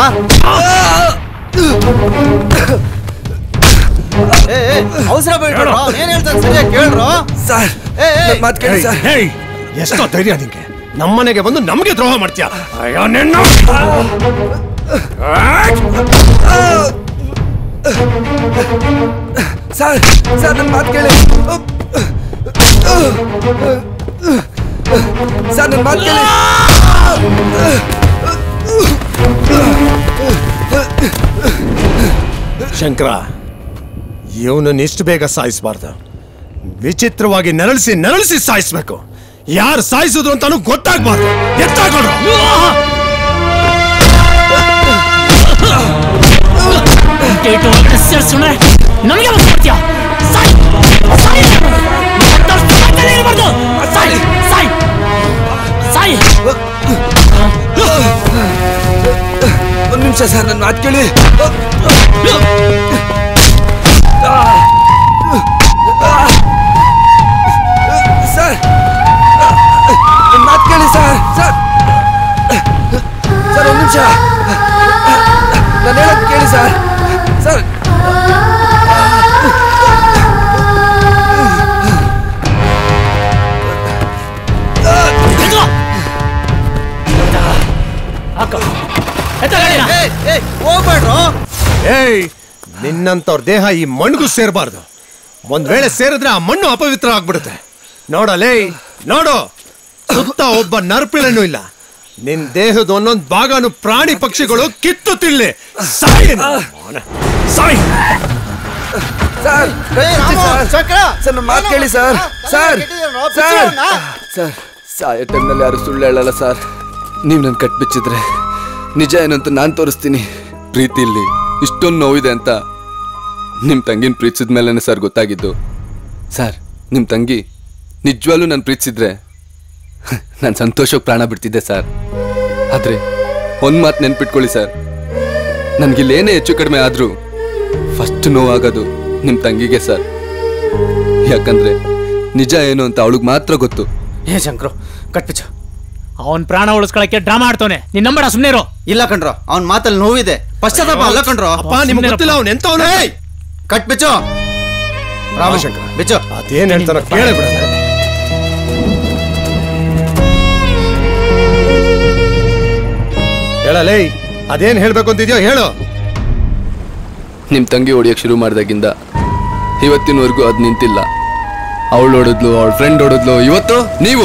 ಅವಸರ ಬೇಡ್ರೋ, ಏನ್ ಹೇಳ್ತಾನೆ ಸರಿಯಾಗಿ ಕೇಳ್ರೋ. ಸರ್ ಮಾತು ಕೇಳಿ ಸರ್. ಎಷ್ಟೋ ಧೈರ್ಯ ನಿಂಗೆ, ನಮ್ಮನೆಗೆ ಬಂದು ನಮಗೆ ದ್ರೋಹ ಮಾಡ್ತೀಯ? ಅಯ್ಯೋ ನಿನ್ನ. ಸರ್ ಸರ್ ನನ್ನ ಮಾತು ಕೇಳಿ ಸರ್, ನನ್ನ ಮಾತು ಕೇಳಿ. ಶಂಕರ, ಇವನನ್ನ ಇಷ್ಟು ಬೇಗ ಸಾಯಿಸಬಾರ್ದು. ವಿಚಿತ್ರವಾಗಿ ನರಳಿಸಿ ನರಳಿಸಿ ಸಾಯಿಸ್ಬೇಕು. ಯಾರು ಸಾಯಿಸಿದ್ರು ಅಂತಾನು ಗೊತ್ತಾಗ್ಬಾರ್ದು. ಎತ್ತಾಕೊಂಡ್ರು ನಮಗೆ ಮಾಡ್ತೀಯ? ಸಾಯ್ ಸಾಯ್ ಇರಬಾರ್ದು. ಸಾಯ್ ಸಾಯ್ ಸಾಯ್. ಒಂದು ನಿಮಿಷ ಸರ್, ನನ್ನ ಮಾತು ಕೇಳಿ. ಸರ್ ನನ್ನ ಮಾತು ಕೇಳಿ ಸರ್. ಸರ್ ಸರ್ ಒಂದು ನಿಮಿಷ, ನಾನು ಹೇಳೋದು ಕೇಳಿ ಸರ್. ಸರ್ ಹೋಗ್ಬೇಡ್ರು. ಏಯ್, ನಿನ್ನಂತವ್ರ ದೇಹ ಈ ಮಣ್ಣಿಗೂ ಸೇರಬಾರ್ದು. ಒಂದ್ ವೇಳೆ ಸೇರಿದ್ರೆ ಆ ಮಣ್ಣು ಅಪವಿತ್ರ ಆಗ್ಬಿಡುತ್ತೆ. ನೋಡಲೇ, ನೋಡು, ಸುತ್ತ ಒಬ್ಬ ನರಪಿಳನು ಇಲ್ಲ. ನಿನ್ ದೇಹದ ಒಂದೊಂದ್ ಭಾಗನು ಪ್ರಾಣಿ ಪಕ್ಷಿಗಳು ಕಿತ್ತು ತಿನ್ಲಿ. ಸಾಯಿ ಸಾಯಿ. ಸರ್ ಸರ್ ನನ್ನ ಮಾತು ಕೇಳಿ ಸರ್. ಸರ್ ಸರ್ ಸರ್ ಸಾಯೋ ಟೈಮ್ನಲ್ಲಿ ಯಾರು ಸುಳ್ಳು ಹೇಳಲ್ಲ ಸರ್. ನೀವು ನನ್ನ ಕಟ್ಬಿಚ್ಚಿದ್ರೆ ನಿಜ ಏನಂತ ನಾನು ತೋರಿಸ್ತೀನಿ. ಪ್ರೀತಿಯಲ್ಲಿ ಇಷ್ಟೊಂದು ನೋವಿದೆ ಅಂತ ನಿಮ್ಮ ತಂಗಿನ ಪ್ರೀತಿಸಿದ ಮೇಲೇ ಸರ್ ಗೊತ್ತಾಗಿದ್ದು. ಸರ್ ನಿಮ್ಮ ತಂಗಿ ನಿಜವಾಗ್ಲೂ ನಾನು ಪ್ರೀತಿಸಿದ್ರೆ ನಾನು ಸಂತೋಷಕ್ಕೆ ಪ್ರಾಣ ಬಿಡ್ತಿದ್ದೆ ಸರ್. ಆದರೆ ಒಂದು ಮಾತು ನೆನ್ಪಿಟ್ಕೊಳ್ಳಿ ಸರ್, ನನಗಿಲ್ಲೇನೇ ಹೆಚ್ಚು ಕಡಿಮೆ ಆದರೂ ಫಸ್ಟ್ ನೋವಾಗೋದು ನಿಮ್ಮ ತಂಗಿಗೆ ಸರ್. ಯಾಕಂದ್ರೆ ನಿಜ ಏನು ಅಂತ ಅವಳಿಗೆ ಮಾತ್ರ ಗೊತ್ತು. ಏ ಶಂಕರು ಕಟ್ಪಿಚ್ಚ, ಅವನ್ ಪ್ರಾಣ ಉಳಿಸ್ಕೊಳಕ್ಕೆ ಡ್ರಾಮಾ ಆಡ್ತವನೆ. ನೀನ್ ನಂಬಡ ಸುಮ್ನೆ ಇರು. ಇಲ್ಲ ಕಣ್ರೋ, ಅವನ್ ಮಾತಲ್ಲಿ ನೋವಿದೆ, ಪಶ್ಚಾತ್ತಾಪ ಅಲ್ಲ ಕಣ್ರೋ. ಅಪ್ಪ ನಿಮ್ಗೆ ಗೊತ್ತಿಲ್ಲ ಅವ್ನು ಎಂತವನು. ಕಟ್ ಬಿಚ್ಚು ರಾಮಶಂಕರ, ಬಿಚ್ಚು. ಅದೇನ್ ಹೇಳ್ತಾರ ಕೇಳೇ ಬಿಡ. ಹೇಳಲೇ, ಅದೇನ್ ಹೇಳ್ಬೇಕು ಅಂತಿದ್ಯೋ ಹೇಳು. ನಿಮ್ಮ ತಂಗಿ ಹೊಡಿಯಕ್ಕೆ ಶುರು ಮಾಡಿದಾಗಿಂದ ಇವತ್ತಿನವರೆಗೂ ಅದು ನಿಂತಿಲ್ಲ. ಅವಳು ಹೊಡೆದ್ಲು, ಅವಳ ಫ್ರೆಂಡ್ ಹೊಡೆದ್ಲು, ಇವತ್ತು ನೀವು.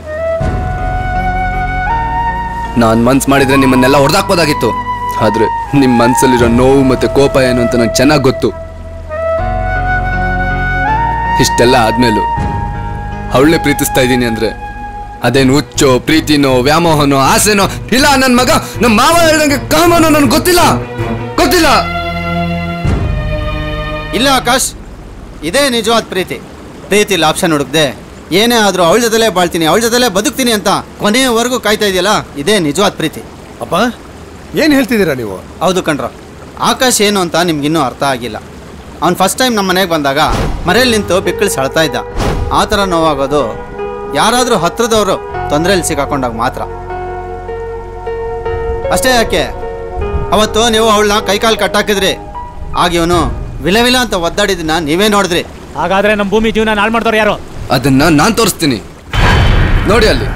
ನಾನು ಮನ್ಸು ಮಾಡಿದ್ರೆ ನಿಮ್ಮನ್ನೆಲ್ಲ ಹೊಡೆದಾಕ್ಬೋದಾಗಿತ್ತು. ಆದ್ರೆ ನಿಮ್ಮ ಮನ್ಸಲ್ಲಿರೋ ನೋವು ಮತ್ತೆ ಕೋಪ ಏನು ಅಂತ ನಂಗೆ ಚೆನ್ನಾಗಿ ಗೊತ್ತು. ಇಷ್ಟೆಲ್ಲ ಆದ್ಮೇಲೂ ಅವಳನ್ನೇ ಪ್ರೀತಿಸ್ತಾ ಇದ್ದೀನಿ ಅಂದ್ರೆ ಅದೇನು ಹುಚ್ಚೋ, ಪ್ರೀತಿನೋ, ವ್ಯಾಮೋಹನೋ, ಆಸೆನೋ ಇಲ್ಲ. ನನ್ನ ಮಗ ನಮ್ಮ ಮಾವ ಹೇಳ್ದಂಗೆ ಕಾಮನೋ ನನ್ಗೆ ಗೊತ್ತಿಲ್ಲ ಗೊತ್ತಿಲ್ಲ ಇಲ್ಲ ಆಕಾಶ್, ಇದೇ ನಿಜವಾದ ಪ್ರೀತಿ. ಪ್ರೀತಿಲಿ ಆಪ್ಷನ್ ಹುಡುಕ್ದೆ ಏನೇ ಆದ್ರೂ ಅವಳ ಜೊತೆಲೇ ಬಾಳ್ತೀನಿ, ಅವಳ ಜೊತೆಲೇ ಬದುಕ್ತೀನಿ ಅಂತ ಕೊನೆಯವರೆಗೂ ಕಾಯ್ತಾ ಇದೆಯಲ್ಲ, ಇದೇ ನಿಜವಾದ ಪ್ರೀತಿ. ಅಪ್ಪ ಏನ್ ಹೇಳ್ತಿದ್ದೀರಾ ನೀವು? ಹೌದು ಕಣ್ರ, ಆಕಾಶ್ ಏನು ಅಂತ ನಿಮ್ಗಿನ್ನೂ ಅರ್ಥ ಆಗಿಲ್ಲ. ಅವ್ನು ಫಸ್ಟ್ ಟೈಮ್ ನಮ್ಮ ಮನೆಗೆ ಬಂದಾಗ ಮರೆಯಲ್ಲಿ ನಿಂತು ಬಿಕ್ಕಳು ಸೆಳ್ತಾ ಇದ್ದ. ಆ ಥರ ನೋವಾಗೋದು ಯಾರಾದರೂ ಹತ್ರದವರು ತೊಂದರೆಯಲ್ಲಿ ಸಿಕ್ಕಾಕೊಂಡಾಗ ಮಾತ್ರ. ಅಷ್ಟೇ ಯಾಕೆ, ಅವತ್ತು ನೀವು ಅವಳನ್ನ ಕೈಕಾಲು ಕಟ್ಟಾಕಿದ್ರಿ, ಆಗ ಇವನು ವಿಲ ವಿಲ ಅಂತ ಒದ್ದಾಡಿದ್ದನ್ನ ನೀವೇ ನೋಡಿದ್ರಿ. ಹಾಗಾದ್ರೆ ನಮ್ಮ ಭೂಮಿ ಜೀವನ ನಾಳು ಮಾಡ್ದವ್ರು ಯಾರು? ಅದನ್ನ ನಾನ್ ತೋರಿಸ್ತೀನಿ, ನೋಡಿ ಅಲ್ಲಿ.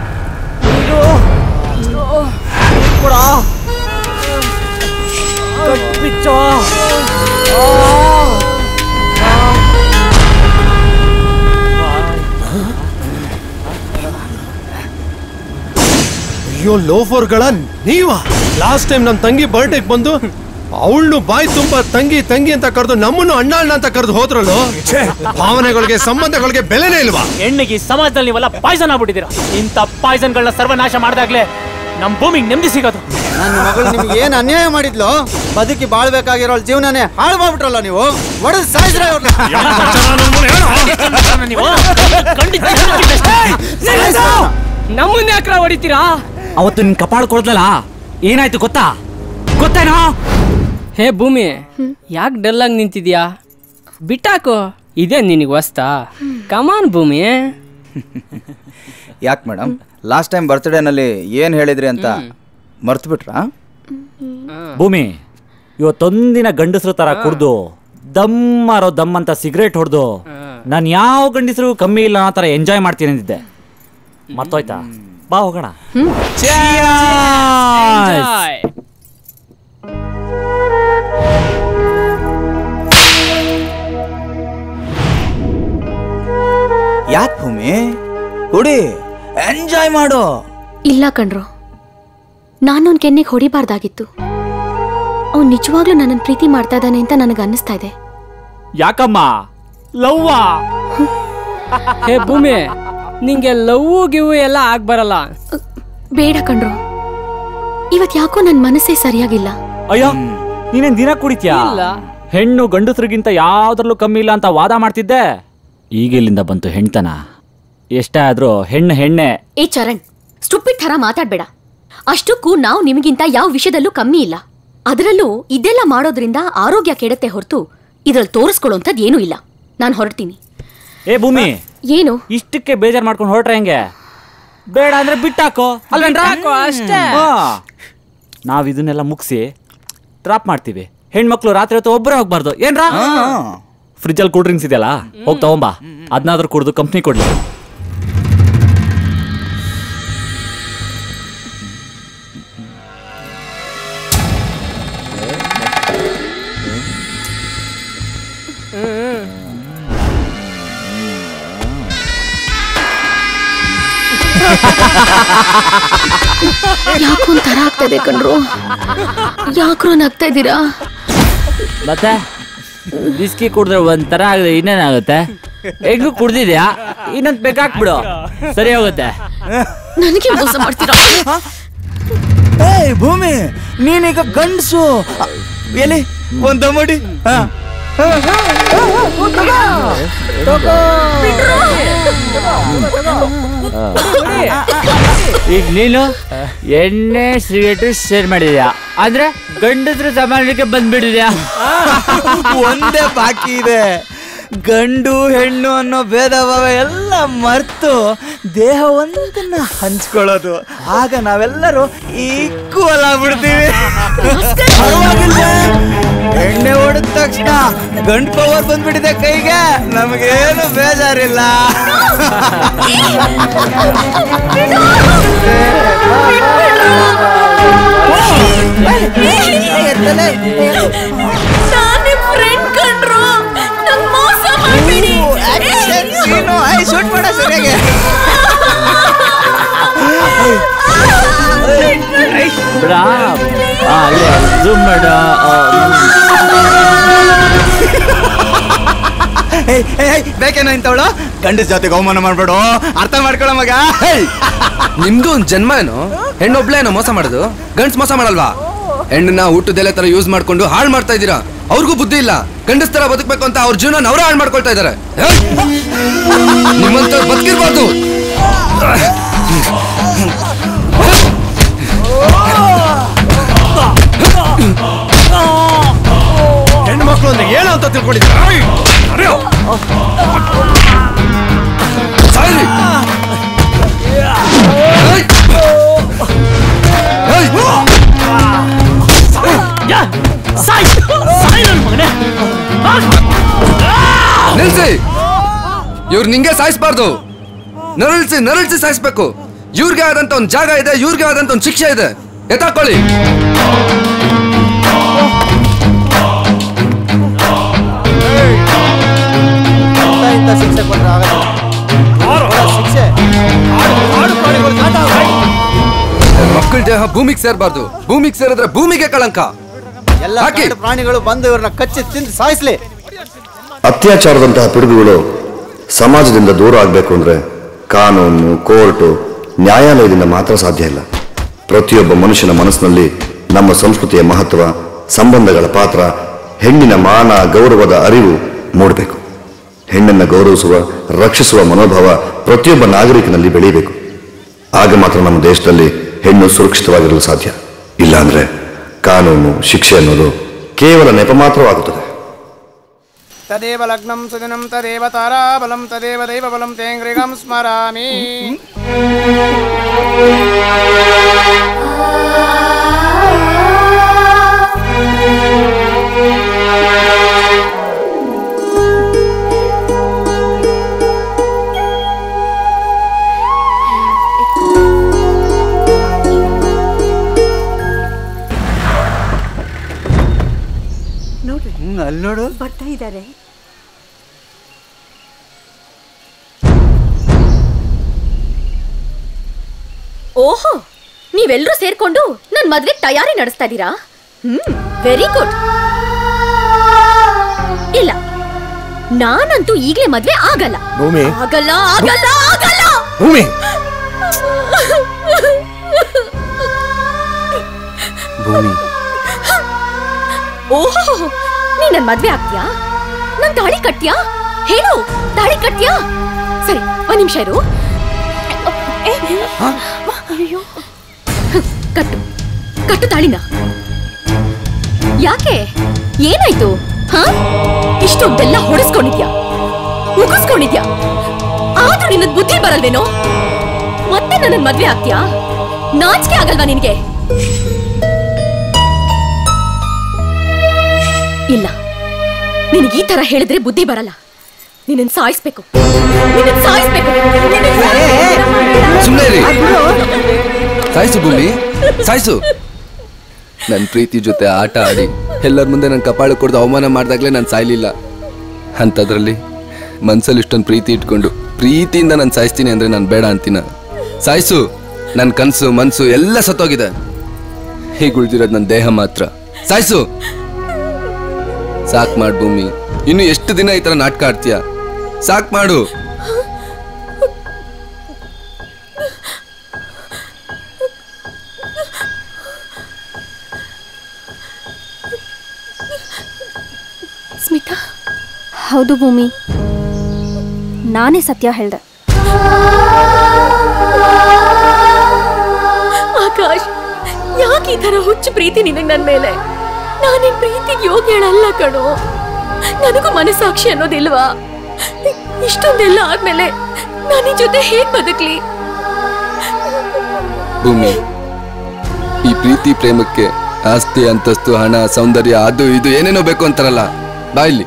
ಅಯ್ಯೋ ಲೋಫರ್ಗಳ ನೀವ ಲಾಸ್ಟ್ ಟೈಮ್ ನಮ್ಮ ತಂಗಿ ಬರ್ಡೇಗೆ ಬಂದು ಅವಳನ್ನು ಬಾಯಿ ತುಂಬಾ ತಂಗಿ ತಂಗಿ ಅಂತ ಕರೆದು ನಮ್ಮನ್ನು ಅಣ್ಣ ಅಣ್ಣ ಅಂತ ಕರೆದು ಹೋದ್ರಲ್ಲೋ. ಭಾವನೆಗಳಿಗೆ ಸಂಬಂಧಗಳಿಗೆ ಬೆಲೆನೇ ಇಲ್ವಾ? ಹೆಣ್ಣಿಗೆ ಸಮಾಜದಲ್ಲಿ ನೀವೆಲ್ಲ ಪಾಯ್ಸನ್ ಆಗ್ಬಿಟ್ಟಿದ್ದೀರಾ. ಇಂಥ ಪಾಯ್ಸನ್ಗಳನ್ನ ಸರ್ವನಾಶ ಮಾಡಿದಾಗ್ಲೇ ನಮ್ಮ ಭೂಮಿಗೆ ನೆಮ್ಮದಿ ಸಿಗೋದು. ನನ್ನ ಮಗಳು ನಿಮ್ಗೆ ಏನು ಅನ್ಯಾಯ ಮಾಡಿದ್ಲು? ಬದುಕಿ ಬಾಳ್ಬೇಕಾಗಿರೋ ಜೀವನನೇ ಹಾಳು ಮಾಡ್ಬಿಟ್ರಲ್ಲ ನೀವು. ಒಡೆದು ಸಾಯಿಸ್ರೆ ನಮ್ಮನ್ನ ಯಾಕ್ರ ಹೊಡಿತೀರಾ? ಅವತ್ತು ನಿನ್ ಕಪಾಳ ಕೊಡ್ದಲ್ಲ, ಏನಾಯ್ತು ಗೊತ್ತಾ? ಗೊತ್ತೇನೋ? ಹೇ ಭೂಮಿ, ಯಾಕೆ ಡಲ್ ಆಗಿ ನಿಂತಿದ್ಯಾ? ಬಿಟ್ಟಾಕು, ಇದೇ ನಿನಗೆ ವಸ್ತಾ? ಕಮಾನ್ ಭೂಮಿ. ಯಾಕೆ ಮೇಡಮ್, ಲಾಸ್ಟ್ ಟೈಮ್ ಬರ್ತ್ಡೇನಲ್ಲಿ ಏನು ಹೇಳಿದ್ರಿ ಅಂತ ಮರ್ತು ಬಿಟ್ರಾ? ಭೂಮಿ, ಇವತ್ತೊಂದಿನ ಗಂಡಸರು ತರ ಕುಡ್ದು ದಮ್ಮಾರೋ ದಮ್ ಅಂತ ಸಿಗರೇಟ್ ಹೊಡೆದು ನಾನು ಯಾವ ಗಂಡಸರು ಕಮ್ಮಿ ಇಲ್ಲ ಆ ಥರ ಎಂಜಾಯ್ ಮಾಡ್ತೀನಿ ಅಂದಿದ್ದೆ. ಮರ್ತೋಯ್ತಾ? ಬಾ ಹೋಗೋಣ. ಯಾಕೆ ಭೂಮಿ, ಕುಡಿ, ಎಂಜಾಯ್ ಮಾಡು. ಇಲ್ಲ ಕಣ್ರೋ, ನಾನೊಂದು ಕೆನ್ನೆಗೆ ಹೊಡಿಬಾರ್ದಾಗಿತ್ತು. ಅವ್ನು ನಿಜವಾಗ್ಲೂ ನನ್ನನ್ನು ಪ್ರೀತಿ ಮಾಡ್ತಾ ಇದ್ದಾನೆ ಅಂತ ನನಗೆ ಅನ್ನಿಸ್ತಾ ಇದೆ. ಯಾಕಮ್ಮ? ಲವ್ವಾ? ಹೇ ಭೂಮಿ, ನಿಂಗೆ ಲವ್ ಗಿವ್ ಎಲ್ಲ ಆಗ್ಬರಲ್ಲ. ಬೇಡ ಕಣ್ರೋ, ಇವತ್ ಯಾಕೋ ನನ್ನ ಮನಸ್ಸೇ ಸರಿಯಾಗಿಲ್ಲ. ಅಯ್ಯೋ, ನೀನೇನ್ ದಿನ ಕುಡಿತ್ಯಾ? ಹೆಣ್ಣು ಗಂಡಸರಿಗಿಂತ ಯಾವ್ದ್ರಲ್ಲೂ ಕಮ್ಮಿ ಇಲ್ಲ ಅಂತ ವಾದ ಮಾಡ್ತಿದ್ದೆ. ಈಗ ಇಲ್ಲಿಂದ ಬಂತು ಹೆಣ್ತನ. ಎಷ್ಟೇ ಆದ್ರೂ ಹೆಣ್ಣು ಹೆಣ್ಣೆ. ಏ ಚರಣ್, ಸ್ಟುಪಿಡ್ ಥರ ಮಾತಾಡ್ಬೇಡ. ಅಷ್ಟಕ್ಕೂ ನಾವು ನಿಮಗಿಂತ ಯಾವ ವಿಷಯದಲ್ಲೂ ಕಮ್ಮಿ ಇಲ್ಲ. ಅದರಲ್ಲೂ ಇದೆಲ್ಲ ಮಾಡೋದ್ರಿಂದ ಆರೋಗ್ಯ ಕೆಡತ್ತೆ ಹೊರತು ಇದ್ರಲ್ಲಿ ತೋರಿಸ್ಕೊಳ್ಳೋಂಥದ್ದು ಏನೂ ಇಲ್ಲ. ನಾನು ಹೊರಡ್ತೀನಿ. ಏ ಭೂಮಿ, ಏನು ಇಷ್ಟಕ್ಕೆ ಬೇಜಾರ್ ಮಾಡ್ಕೊಂಡು ಹೊರಟ್ರೆ ಹೆಂಗೆ? ಬೇಡ ಅಂದ್ರೆ ಬಿಟ್ಟಾಕೋ ಅಲ್ವೇನ್ರಾ? ಅಷ್ಟೇ. ನಾವ್ ಇದನ್ನೆಲ್ಲ ಮುಗಿಸಿ ಡ್ರಾಪ್ ಮಾಡ್ತೀವಿ. ಹೆಣ್ಮಕ್ಳು ರಾತ್ರಿ ಹೊತ್ತು ಒಬ್ಬರೇ ಹೋಗ್ಬಾರ್ದು ಏನ್ರಾ? ಫ್ರಿಜ್ಜಲ್ಲಿ ಕೂಲ್ ಡ್ರಿಂಕ್ಸ್ ಇದೆಯಲ್ಲ, ಹೋಗಿ ತಗೊಂಬಾ. ಅದನ್ನಾದ್ರೂ ಕುಡಿದು ಕಂಪ್ನಿ ಕೊಡ್ಲಿ. ಯಾಕೋ ಒಂಥರ ಆಗ್ತದೆ ಕಣ್ರು. ಯಾಕ್ರೋ ನಗ್ತಾ ಇದ್ದೀರಾ? ಮತ್ತೆ ಬಿಸ್ಕಿ ಕುಡಿದ್ರೆ ಒಂಥರ ಆಗಿದೆ, ಇನ್ನೇನಾಗುತ್ತೆ? ಹೆಂಗು ಕುಡ್ದಿದ್ಯಾ, ಇನ್ನೊಂದು ಬೇಕಾಕ್ಬಿಡು, ಸರಿ ಹೋಗುತ್ತೆ. ನನಗೆ ಮೋಸ ಮಾಡ್ತೀರಾ? ಏಯ್ ಭೂಮಿ, ನೀನೀಗ ಗಂಡಸು. ಎಲ್ಲಿ ಒಂದ ಮಾಡಿ ಈಗ ನೀನು ಎಣ್ಣೆ ಸಿಗರೇಟ್ ಶೇರ್ ಮಾಡಿದ್ಯಾ ಅಂದ್ರೆ ಗಂಡಸ್ರು ಸಮಾನಕ್ಕೆ ಬಂದ್ಬಿಟ್ಟಿದ್ಯಾ? ಒಂದೇ ಬಾಕಿ ಇದೆ, ಗಂಡು ಹೆಣ್ಣು ಅನ್ನೋ ಭೇದ ಭಾವ ಎಲ್ಲ ಮರ್ತು ದೇಹ ಒಂದನ್ನ ಹಂಚ್ಕೊಳ್ಳೋದು. ಆಗ ನಾವೆಲ್ಲರೂ ಈಕ್ವಲ್ ಆಗ್ಬಿಡ್ತೀವಿ. ಎಣ್ಣೆ ಹೊಡೆದ ತಕ್ಷಣ ಗಂಡು ಪವರ್ ಬಂದ್ಬಿಟ್ಟಿದೆ ಕೈಗೆ, ನಮಗೇನು ಬೇಜಾರಿಲ್ಲ. ಶೂಟ್ ಮಾಡ ಸರಿಯಾಗಿ. ಬೇಕೇನೋ ಇಂಥವಳು ಗಂಡಸ ಜೊತೆಗೆ ಅವಮಾನ ಮಾಡ್ಬೇಡು, ಅರ್ಥ ಮಾಡ್ಕೊಳ ಮಗ. ನಿಮ್ದು ಒಂದ್ ಜನ್ಮ ಏನೋ, ಹೆಣ್ಣೊಬ್ಳೇನೋ ಮೋಸ ಮಾಡೋದು, ಗಂಡ್ಸ್ ಮೋಸ ಮಾಡಲ್ವಾ? ಹೆಣ್ಣನ್ನ ಊಟದೆಲೆ ತರ ಯೂಸ್ ಮಾಡ್ಕೊಂಡು ಹಾಳು ಮಾಡ್ತಾ ಇದ್ದೀರಾ. ಅವ್ರಿಗೂ ಬುದ್ಧಿ ಇಲ್ಲ, ಗಂಡಸ್ ತರ ಬದುಕ್ಬೇಕು ಅಂತ ಅವ್ರ ಜೀವನ ಅವರೇ ಹಾಳು ಮಾಡ್ಕೊಳ್ತಾ ಇದಾರೆ. ನಿಮ್ಮಂತ ಬದುಕಿರ್ಬಾರ್ದು. ಹೆಣ್ಣು ಮಕ್ಕಳು ಅಂದ್ರೆ ಏನು ಅಂತ ತಿಳ್ಕೊಂಡಿದ್ದೀರಾ? ನಿಲ್ಸಿ, ಇವ್ರು ನಿಂಗೆ ಸಾಯಿಸ್ಬಾರ್ದು, ನರಳಿಸಿ ನರಳಿಸಿ ಸಾಯಿಸ್ಬೇಕು. ಇವ್ರಿಗೆ ಆದಂತ ಒಂದ್ ಜಾಗ ಇದೆ, ಇವ್ರಿಗೆ ಆದಂತ ಒಂದ್ ಶಿಕ್ಷೆ ಇದೆ, ಎತ್ತಾಕೊಳ್ಳಿ. ಶಿಕ್ಷೆ ಕೊಟ್ಟರೆ ಆಗಲ್ಲ. ಶಿಕ್ಷೆ ಮಕ್ಕಳ ದೇಹ ಭೂಮಿಗೆ ಸೇರ್ಬಾರ್ದು, ಭೂಮಿಗೆ ಸೇರಿದ್ರೆ ಭೂಮಿಗೆ ಕಳಂಕ. ಎಲ್ಲ ಪ್ರಾಣಿಗಳು ಬಂದು ಇವ್ರನ್ನ ಕಚ್ಚಿ ತಿಂದು ಸಾಯಿಸ್ಲಿ. ಅತ್ಯಾಚಾರದಂತಹ ಪಿಡುಗುಗಳು ಸಮಾಜದಿಂದ ದೂರ ಆಗಬೇಕು ಅಂದ್ರೆ ಕಾನೂನು, ಕೋರ್ಟು, ನ್ಯಾಯಾಲಯದಿಂದ ಮಾತ್ರ ಸಾಧ್ಯ ಇಲ್ಲ. ಪ್ರತಿಯೊಬ್ಬ ಮನುಷ್ಯನ ಮನಸ್ಸಿನಲ್ಲಿ ನಮ್ಮ ಸಂಸ್ಕೃತಿಯ ಮಹತ್ವ, ಸಂಬಂಧಗಳ ಪಾತ್ರ, ಹೆಣ್ಣಿನ ಮಾನ ಗೌರವದ ಅರಿವು ಮೂಡಬೇಕು. ಹೆಣ್ಣನ್ನು ಗೌರವಿಸುವ, ರಕ್ಷಿಸುವ ಮನೋಭಾವ ಪ್ರತಿಯೊಬ್ಬ ನಾಗರಿಕನಲ್ಲಿ ಬೆಳೀಬೇಕು. ಆಗ ಮಾತ್ರ ನಮ್ಮ ದೇಶದಲ್ಲಿ ಹೆಣ್ಣು ಸುರಕ್ಷಿತವಾಗಿರಲು ಸಾಧ್ಯ. ಇಲ್ಲಾಂದ್ರೆ ಕಾನೂನು, ಶಿಕ್ಷೆ ಅನ್ನೋದು ಕೇವಲ ನೆಪ ಮಾತ್ರವಾಗುತ್ತದೆ. ತದೇವ ಲಗ್ನಂ ಸುದಿನಂ ತದೇವ ತಾರಾಬಲಂ ತದೇವ ದೈವಬಲಂ ತೇಂಗ್ರಿಗಂ ಸ್ಮರಾಮಿ. ಅಲ್ಲಿ ನೋಡು ಬರ್ತಾ ಇದ್ದಾರೆ. ಓಹೋ, ನೀವೆಲ್ಲರೂ ಸೇರ್ಕೊಂಡು ನನ್ ಮದ್ವೆ ತಯಾರಿ ನಡೆಸ್ತಾ ಇದ್ದೀರಾ? Hmm, very good. ಇಲ್ಲ, ನಾನಂತೂ ಈಗಲೇ ಮದ್ವೆ ಆಗಲ್ಲ. ಭೂಮಿ ಆಗಲ್ಲ ಆಗಲ್ಲ ಆಗಲ್ಲ ಭೂಮಿ ಭೂಮಿ ಓಹೋ, ನೀ ನನ್ ಮದ್ವೆ ಆಗ್ತೀಯಾ? ನನ್ ತಾಳಿ ಕಟ್ತೀಯಾ? ಹೇಳು, ತಾಳಿ ಕಟ್ತೀಯಾ? ಸರಿ, ಒಂದ್ ನಿಮಿಷ ಇರು. ಕಟ್ಟು ಕಟ್ಟು ತಾಳಿನ. ಯಾಕೆ, ಏನಾಯ್ತು? ಹಾ, ಇಷ್ಟೊಂದೆಲ್ಲ ಹೊಡೆಸ್ಕೊಂಡಿದ್ಯಾ, ಮುಗಿಸ್ಕೊಂಡಿದ್ಯಾ, ಆದ್ರೂ ನಿನ್ನ ಬುದ್ಧಿ ಬರಲ್ವೇನೋ? ಮತ್ತೆ ನನ್ನ ಮದ್ವೆ ಆಗ್ತೀಯಾ? ನಾಚಿಕೆ ಆಗಲ್ವಾ ನಿನ್ಗೆ? ಇಲ್ಲ, ನಿನಗೆ ಈ ತರ ಹೇಳಿದ್ರೆ ಬುದ್ಧಿ ಬರಲ್ಲ. ನಿನ್ನ ಸಾಯಿಸ್ಬೇಕು, ನಿನ್ನ ಸಾಯಿಸ್ಬೇಕು. ಸುಮ್ಮನೆ ಇರಿ, ಸಾಯಿಸು ಭೂಮಿ, ಸಾಯಿಸು. ನನ್ನ ಪ್ರೀತಿ ಜೊತೆ ಆಟ ಆಡಿ ಎಲ್ಲರ ಮುಂದೆ ನನ್ನ ಕಪಾಳು ಕೊಡ್ದು ಅವಮಾನ ಮಾಡಿದಾಗಲೇ ನಾನು ಸಾಯ್ಲಿಲ್ಲ. ಅಂಥದ್ರಲ್ಲಿ ಮನ್ಸಲ್ಲಿ ಇಷ್ಟೊಂದು ಪ್ರೀತಿ ಇಟ್ಕೊಂಡು ಪ್ರೀತಿಯಿಂದ ನಾನು ಸಾಯಿಸ್ತೀನಿ ಅಂದರೆ ನಾನು ಬೇಡ ಅಂತೀನ? ಸಾಯಿಸು. ನನ್ನ ಕನಸು ಮನಸ್ಸು ಎಲ್ಲ ಸತ್ತೋಗಿದೆ, ಹೀಗೆ ಉಳಿದಿರೋದು ನನ್ನ ದೇಹ ಮಾತ್ರ. ಸಾಯಿಸು. ಸಾಕ್ ಮಾಡು ಭೂಮಿ, ಇನ್ನು ಎಷ್ಟು ದಿನ ಈ ಥರ ನಾಟಕ ಆಡ್ತೀಯ? ಸಾಕ್ ಮಾಡು. ಸ್ಮಿತಾ. ಹೌದು ಭೂಮಿ, ನಾನೇ ಸತ್ಯ ಹೇಳ್ದೆ. ಆಕಾಶ್, ಯಾಕೆ ಈ ತರ ಹುಚ್ಚು ಪ್ರೀತಿ ನಿನಗೆ ನನ್ನ ಮೇಲೆ? ನಾನಿನ್ ಪ್ರೀತಿಗೆ ಯೋಗ್ಯಳಲ್ಲ ಕಣೋ. ನನಗೂ ಮನಸ್ಸಾಕ್ಷಿ ಅನ್ನೋದಿಲ್ವಾ? ಇಷ್ಟೊಂದೆಲ್ಲ ಆದ್ಮೇಲೆ ನಾನು ನಿನ್ ಜೊತೆ ಹೇಗ್ ಬದುಕ್ಲಿ? ಭೂಮಿ, ಈ ಪ್ರೀತಿ ಪ್ರೇಮಕ್ಕೆ ಆಸ್ತಿ, ಅಂತಸ್ತು, ಹಣ, ಸೌಂದರ್ಯ, ಅದು ಇದು ಏನೇನೋ ಬೇಕು ಅಂತಾರಲ್ಲ, ಬಾ ಇಲ್ಲಿ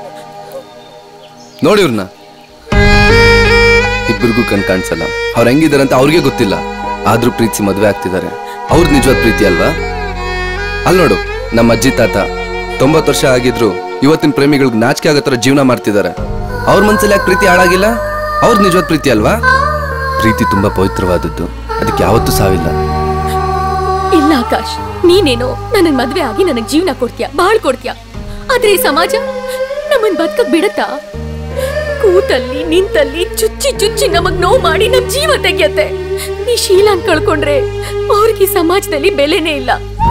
ನೋಡಿ ಇವ್ರನ್ನ. ಇಬ್ಬರಿಗೂ ಕಣ್ ಕಾಣಿಸಲ್ಲ, ಅವ್ರು ಹೆಂಗಿದಾರೆ ಅಂತ ಅವ್ರಿಗೆ ಗೊತ್ತಿಲ್ಲ, ಆದ್ರೂ ಪ್ರೀತಿಸಿ ಮದುವೆ ಆಗ್ತಿದ್ದಾರೆ. ಅವ್ರ ನಿಜವಾದ ಪ್ರೀತಿ ಅಲ್ವಾ? ಅಲ್ಲಿ ನೋಡು, ನಮ್ಮ ಅಜ್ಜಿ ತಾತ ತೊಂಬತ್ತು ವರ್ಷ ಆಗಿದ್ರು ಇವತ್ತಿನ ಪ್ರೇಮಿಗಳಿಗೆ ನಾಚಿಕೆ ಆಗೋ ಥರ ಜೀವನ ಮಾಡ್ತಿದ್ದಾರೆ. ಅವ್ರ ಮನ್ಸಲ್ಲಿ ಯಾಕೆ ಪ್ರೀತಿ ಹಾಳಾಗಿಲ್ಲ? ಅವ್ರ ನಿಜವಾದ ಪ್ರೀತಿ ಅಲ್ವಾ? ಪ್ರೀತಿ ತುಂಬಾ ಪವಿತ್ರವಾದದ್ದು, ಅದಕ್ಕೆ ಯಾವತ್ತೂ ಸಾವಿಲ್ಲ. ಇಲ್ಲ ಆಕಾಶ್, ನೀನೇನೋ ನನ್ನ ಮದ್ವೆ ಆಗಿ ನನಗ್ ಜೀವನ ಕೊಡ್ತೀಯ, ಬಾಳ್ ಕೊಡ್ತೀಯ. ಆದ್ರೆ ಈ ಸಮಾಜ ನಮ್ಮನ್ ಬದುಕಕ್ ಬಿಡತ್ತಾ? ಕೂತಲ್ಲಿ ನಿಂತಲ್ಲಿ ಚುಚ್ಚಿ ಚುಚ್ಚಿ ನಮಗ್ ನೋವು ಮಾಡಿ ನಮ್ ಜೀವ ತೆಗಿಯತ್ತೆ. ನೀ ಶೀಲಾನ್ ಕಳ್ಕೊಂಡ್ರೆ ಅವ್ರಿಗೆ ಸಮಾಜದಲ್ಲಿ ಬೆಲೆನೇ ಇಲ್ಲ.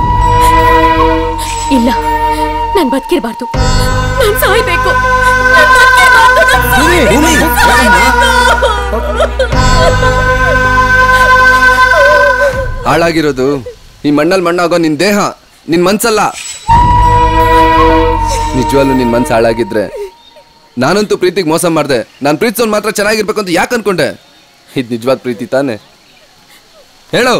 ಇಲ್ಲ, ನಾನ್ ಬದುಕಿರ್ಬಾರ್ದು, ನಾನ್ ಸಾಯ್ಬೇಕು. ಹಾಳಾಗಿರೋದು ಈ ಮಣ್ಣಲ್ಲಿ ಮಣ್ಣಾಗೋ ನಿನ್ ದೇಹ, ನಿನ್ ಮನ್ಸಲ್ಲ. ನಿಜವಾಗ್ಲೂ ನಿನ್ ಮನ್ಸು ಹಾಳಾಗಿದ್ರೆ ನಾನಂತೂ ಪ್ರೀತಿಗೆ ಮೋಸ ಮಾಡ್ದೆ. ನಾನು ಪ್ರೀತಿಸೋನ್ ಮಾತ್ರ ಚೆನ್ನಾಗಿರ್ಬೇಕು ಅಂತ ಯಾಕೆ ಅನ್ಕೊಂಡೆ? ಇದು ನಿಜವಾದ ಪ್ರೀತಿ ತಾನೆ? ಹೇಳು.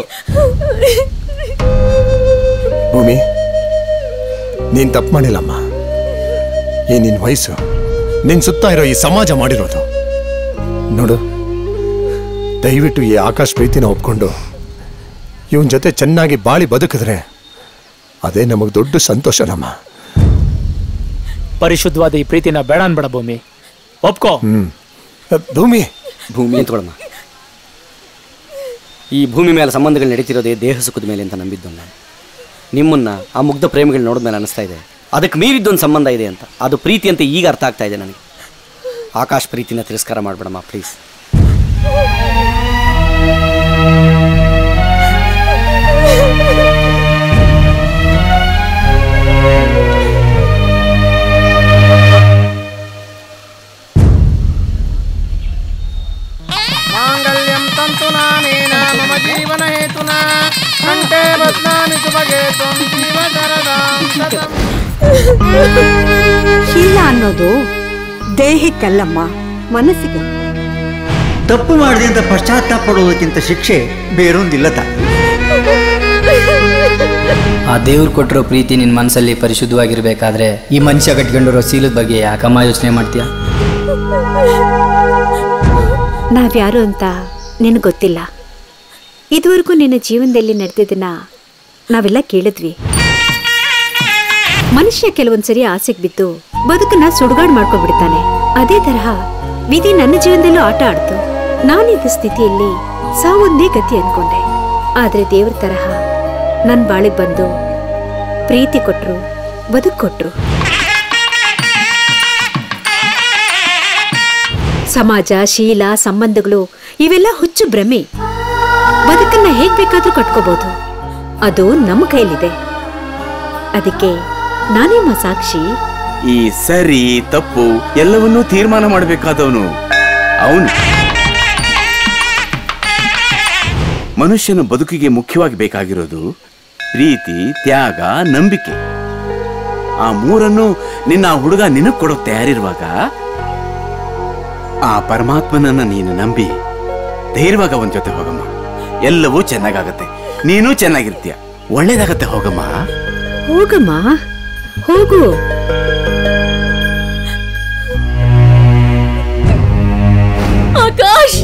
ಭೂಮಿ, ನೀನ್ ತಪ್ಪು ಮಾಡಿಲ್ಲಮ್ಮ. ಈ ನಿನ್ ವಯಸ್ಸು, ನಿನ್ ಸುತ್ತ ಇರೋ ಈ ಸಮಾಜ ಮಾಡಿರೋದು. ನೋಡು, ದಯವಿಟ್ಟು ಈ ಆಕಾಶ್ ಪ್ರೀತಿನ ಒಪ್ಕೊಂಡು ಇವನ್ ಜೊತೆ ಚೆನ್ನಾಗಿ ಬಾಳಿ ಬದುಕಿದ್ರೆ ಅದೇ ನಮಗ್ ದೊಡ್ಡ ಸಂತೋಷ. ನಮ್ಮ ಪರಿಶುದ್ಧವಾದ ಈ ಪ್ರೀತಿನ ಬೇಡ ಅನ್ಬೇಡ ಭೂಮಿ, ಒಪ್ಕೋ. ಹ್ಮ್ ಭೂಮಿ ಭೂಮಿ ನಿಂತ್ಕೊಳ್ಳಮ್ಮ. ಈ ಭೂಮಿ ಮೇಲೆ ಸಂಬಂಧಗಳು ನಡೀತಿರೋದೇ ದೇಹ ಸುಖದ ಮೇಲೆ ಅಂತ ನಂಬಿದ್ದು ನಾನು. ನಿಮ್ಮನ್ನ ಆ ಮುಗ್ಧ ಪ್ರೇಮಿಗಳು ನೋಡಿದ್ಮೇಲೆ ಅನಿಸ್ತಾ ಇದೆ ಅದಕ್ಕೆ ಮೀರಿದ್ದೊಂದು ಸಂಬಂಧ ಇದೆ ಅಂತ. ಅದು ಪ್ರೀತಿ ಅಂತ ಈಗ ಅರ್ಥ ಆಗ್ತಾ ಇದೆ ನನಗೆ. ಆಕಾಶ್ ಪ್ರೀತಿನ ತಿರಸ್ಕಾರ ಮಾಡ್ಬೇಡಮ್ಮ ಪ್ಲೀಸ್. ಮಾಂಗಲ್ಯಂ ತಂತು ನಾನೇನ ಮಮ ಜೀವನ ಹೇತುನಾ ಕಂಠೆ ಬದ್ನಾಮಿ ಶುಭಗೆ ತ್ವಂ ಜೀವ ಶರದಾಂ ಸದಂ. ಶೀಲ ಅನ್ನೋದು ದೇಹಕ್ಕಲ್ಲಮ್ಮ, ಮನಸ್ಸಿಗೆ. ತಪ್ಪು ಮಾಡಿದೆ ಅಂತ ಪಶ್ಚಾತ್ತಾಪ ಪಡೋದಕ್ಕಿಂತ ಶಿಕ್ಷೆ ಬೇರೊಂದಿಲ್ಲ ತಾನೆ. ಆ ದೇವ್ರು ಕೊಟ್ಟಿರೋ ಪ್ರೀತಿ ನಿನ್ನ ಮನಸ್ಸಲ್ಲಿ ಪರಿಶುದ್ಧವಾಗಿರ್ಬೇಕಾದ್ರೆ ಈ ಮನುಷ್ಯ ಕಟ್ಕೊಂಡಿರೋ ಶೀಲದ ಬಗ್ಗೆ ಯಾಕಮ್ಮ ಯೋಚನೆ ಮಾಡ್ತೀಯ? ನಾವ್ಯಾರು ಅಂತ ನಿನಗೆ ಗೊತ್ತಿಲ್ಲ. ಇದುವರೆಗೂ ನಿನ್ನ ಜೀವನದಲ್ಲಿ ನಡೆದಿದ್ದನ್ನ ನಾವೆಲ್ಲ ಕೇಳಿದ್ವಿ. ಮನುಷ್ಯ ಕೆಲವೊಂದ್ಸರಿ ಆಸೆಗೆ ಬಿದ್ದು ಬದುಕನ್ನ ಸುಡುಗಾಡು ಮಾಡ್ಕೊಂಡ್ಬಿಡ್ತಾನೆ. ಅದೇ ತರಹ ವಿಧಿ ನನ್ನ ಜೀವನದಲ್ಲೂ ಆಟ ಆಡ್ತು. ನಾನಿದ್ದ ಸ್ಥಿತಿಯಲ್ಲಿ ಸಾವೊಂದೇ ಗತಿ ಅನ್ಕೊಂಡೆ. ಆದ್ರೆ ದೇವ್ರ ತರಹ ನನ್ ಬಾಳಿಗೆ ಬಂದು ಪ್ರೀತಿ ಕೊಟ್ರು, ಬದುಕು ಕೊಟ್ರು. ಸಮಾಜ, ಶೀಲ, ಸಂಬಂಧಗಳು ಇವೆಲ್ಲ ಹುಚ್ಚು ಭ್ರಮೆ. ಬದುಕನ್ನ ಹೇಗ್ ಬೇಕಾದ್ರೂ ಕಟ್ಕೋಬಹುದು, ಅದು ನಮ್ಮ ಕೈಲಿದೆ. ಅದಕ್ಕೆ ನಾನೇಮ್ಮ ಸಾಕ್ಷಿ. ಈ ಸರಿ ತಪ್ಪು ಎಲ್ಲವನ್ನೂ ತೀರ್ಮಾನ ಮಾಡಬೇಕಾದವನು ಅವನು. ಮನುಷ್ಯನ ಬದುಕಿಗೆ ಮುಖ್ಯವಾಗಿ ಬೇಕಾಗಿರೋದು ಪ್ರೀತಿ, ತ್ಯಾಗ, ನಂಬಿಕೆ. ಆ ಮೂರನ್ನು ನಿನ್ನ ಹುಡುಗ ನಿನಗ್ ಕೊಡೋಕ್ ತಯಾರಿರುವಾಗ ಆ ಪರಮಾತ್ಮನನ್ನ ನೀನು ನಂಬಿ ಧೈರ್ಯವಾಗ ಅವನ ಜೊತೆ ಹೋಗಮ್ಮ. ಎಲ್ಲವೂ ಚೆನ್ನಾಗಾಗತ್ತೆ, ನೀನು ಚೆನ್ನಾಗಿರ್ತೀಯ, ಒಳ್ಳೇದಾಗತ್ತೆ. ಹೋಗಮ್ಮ ಹೋಗಮ್ಮ, ಹೋಗು. ಆಕಾಶ್,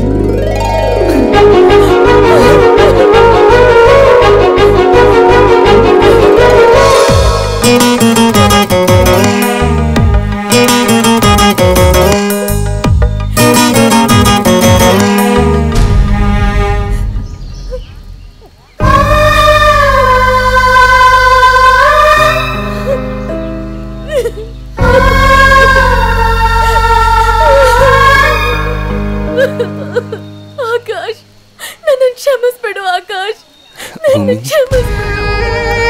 ಆಕಾಶ್, ನನ್ನ ಕ್ಷಮಿಸ್ಬಿಡು ಆಕಾಶ್, ನನ್ನ ಕ್ಷಮಿಸ್ಬಿಡು.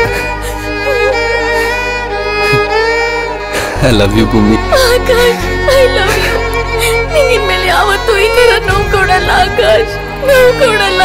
I love you, Bhoomi. Akash, I love you. ನಿಂಗೆ ಇನ್ಮೇಲೆ ಯಾವತ್ತೂ ಈ ತರ ನೋವು ಕೊಡಲ್ಲ ಆಕಾಶ್, ನೋವು ಕೊಡಲ್ಲ.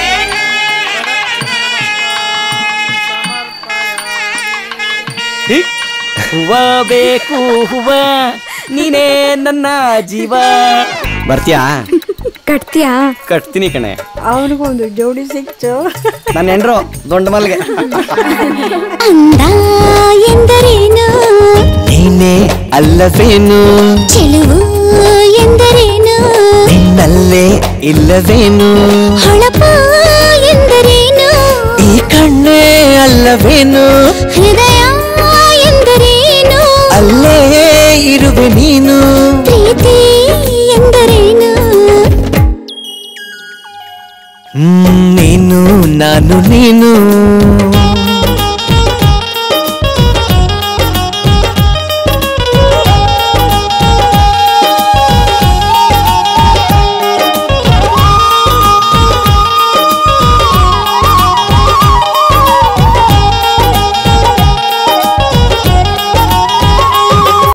ಹೂವ ಬೇಕು ಹೂವ, ನೀನೇ ನನ್ನ ಜೀವ. ಬರ್ತೀಯಾ? ಕಟ್ತೀಯಾ? ಕಟ್ತೀನಿ ಕಣೆ. ಅವನಿಗೊಂದು ಜೋಡಿ ಸಿಕ್ತು. ನನ್ನ ಹೆಂಡ್ರು ದೊಡ್ಡ ಮಲ್ಗೆ. ಅಂದ ಎಂದರೇನು? ನೀನೇ ಅಲ್ಲವೇನು? ಚೆಲುವು ಎಂದರೇನು? ನಿನ್ನಲ್ಲೇ ಇಲ್ಲವೇನು? ಹೊಳಪ ಎಂದರೇನು? ಈ ಕಣ್ಣೇ ಅಲ್ಲವೇನು? ಹೃದಯ ಎಂದರೇನು? ಅಲ್ಲೇ ಇರುವೆ ನೀನು. ಪ್ರೀತಿ ಎಂದರೇನು? ಹ್ಮ್, ನೀನು ನಾನು ನೀನು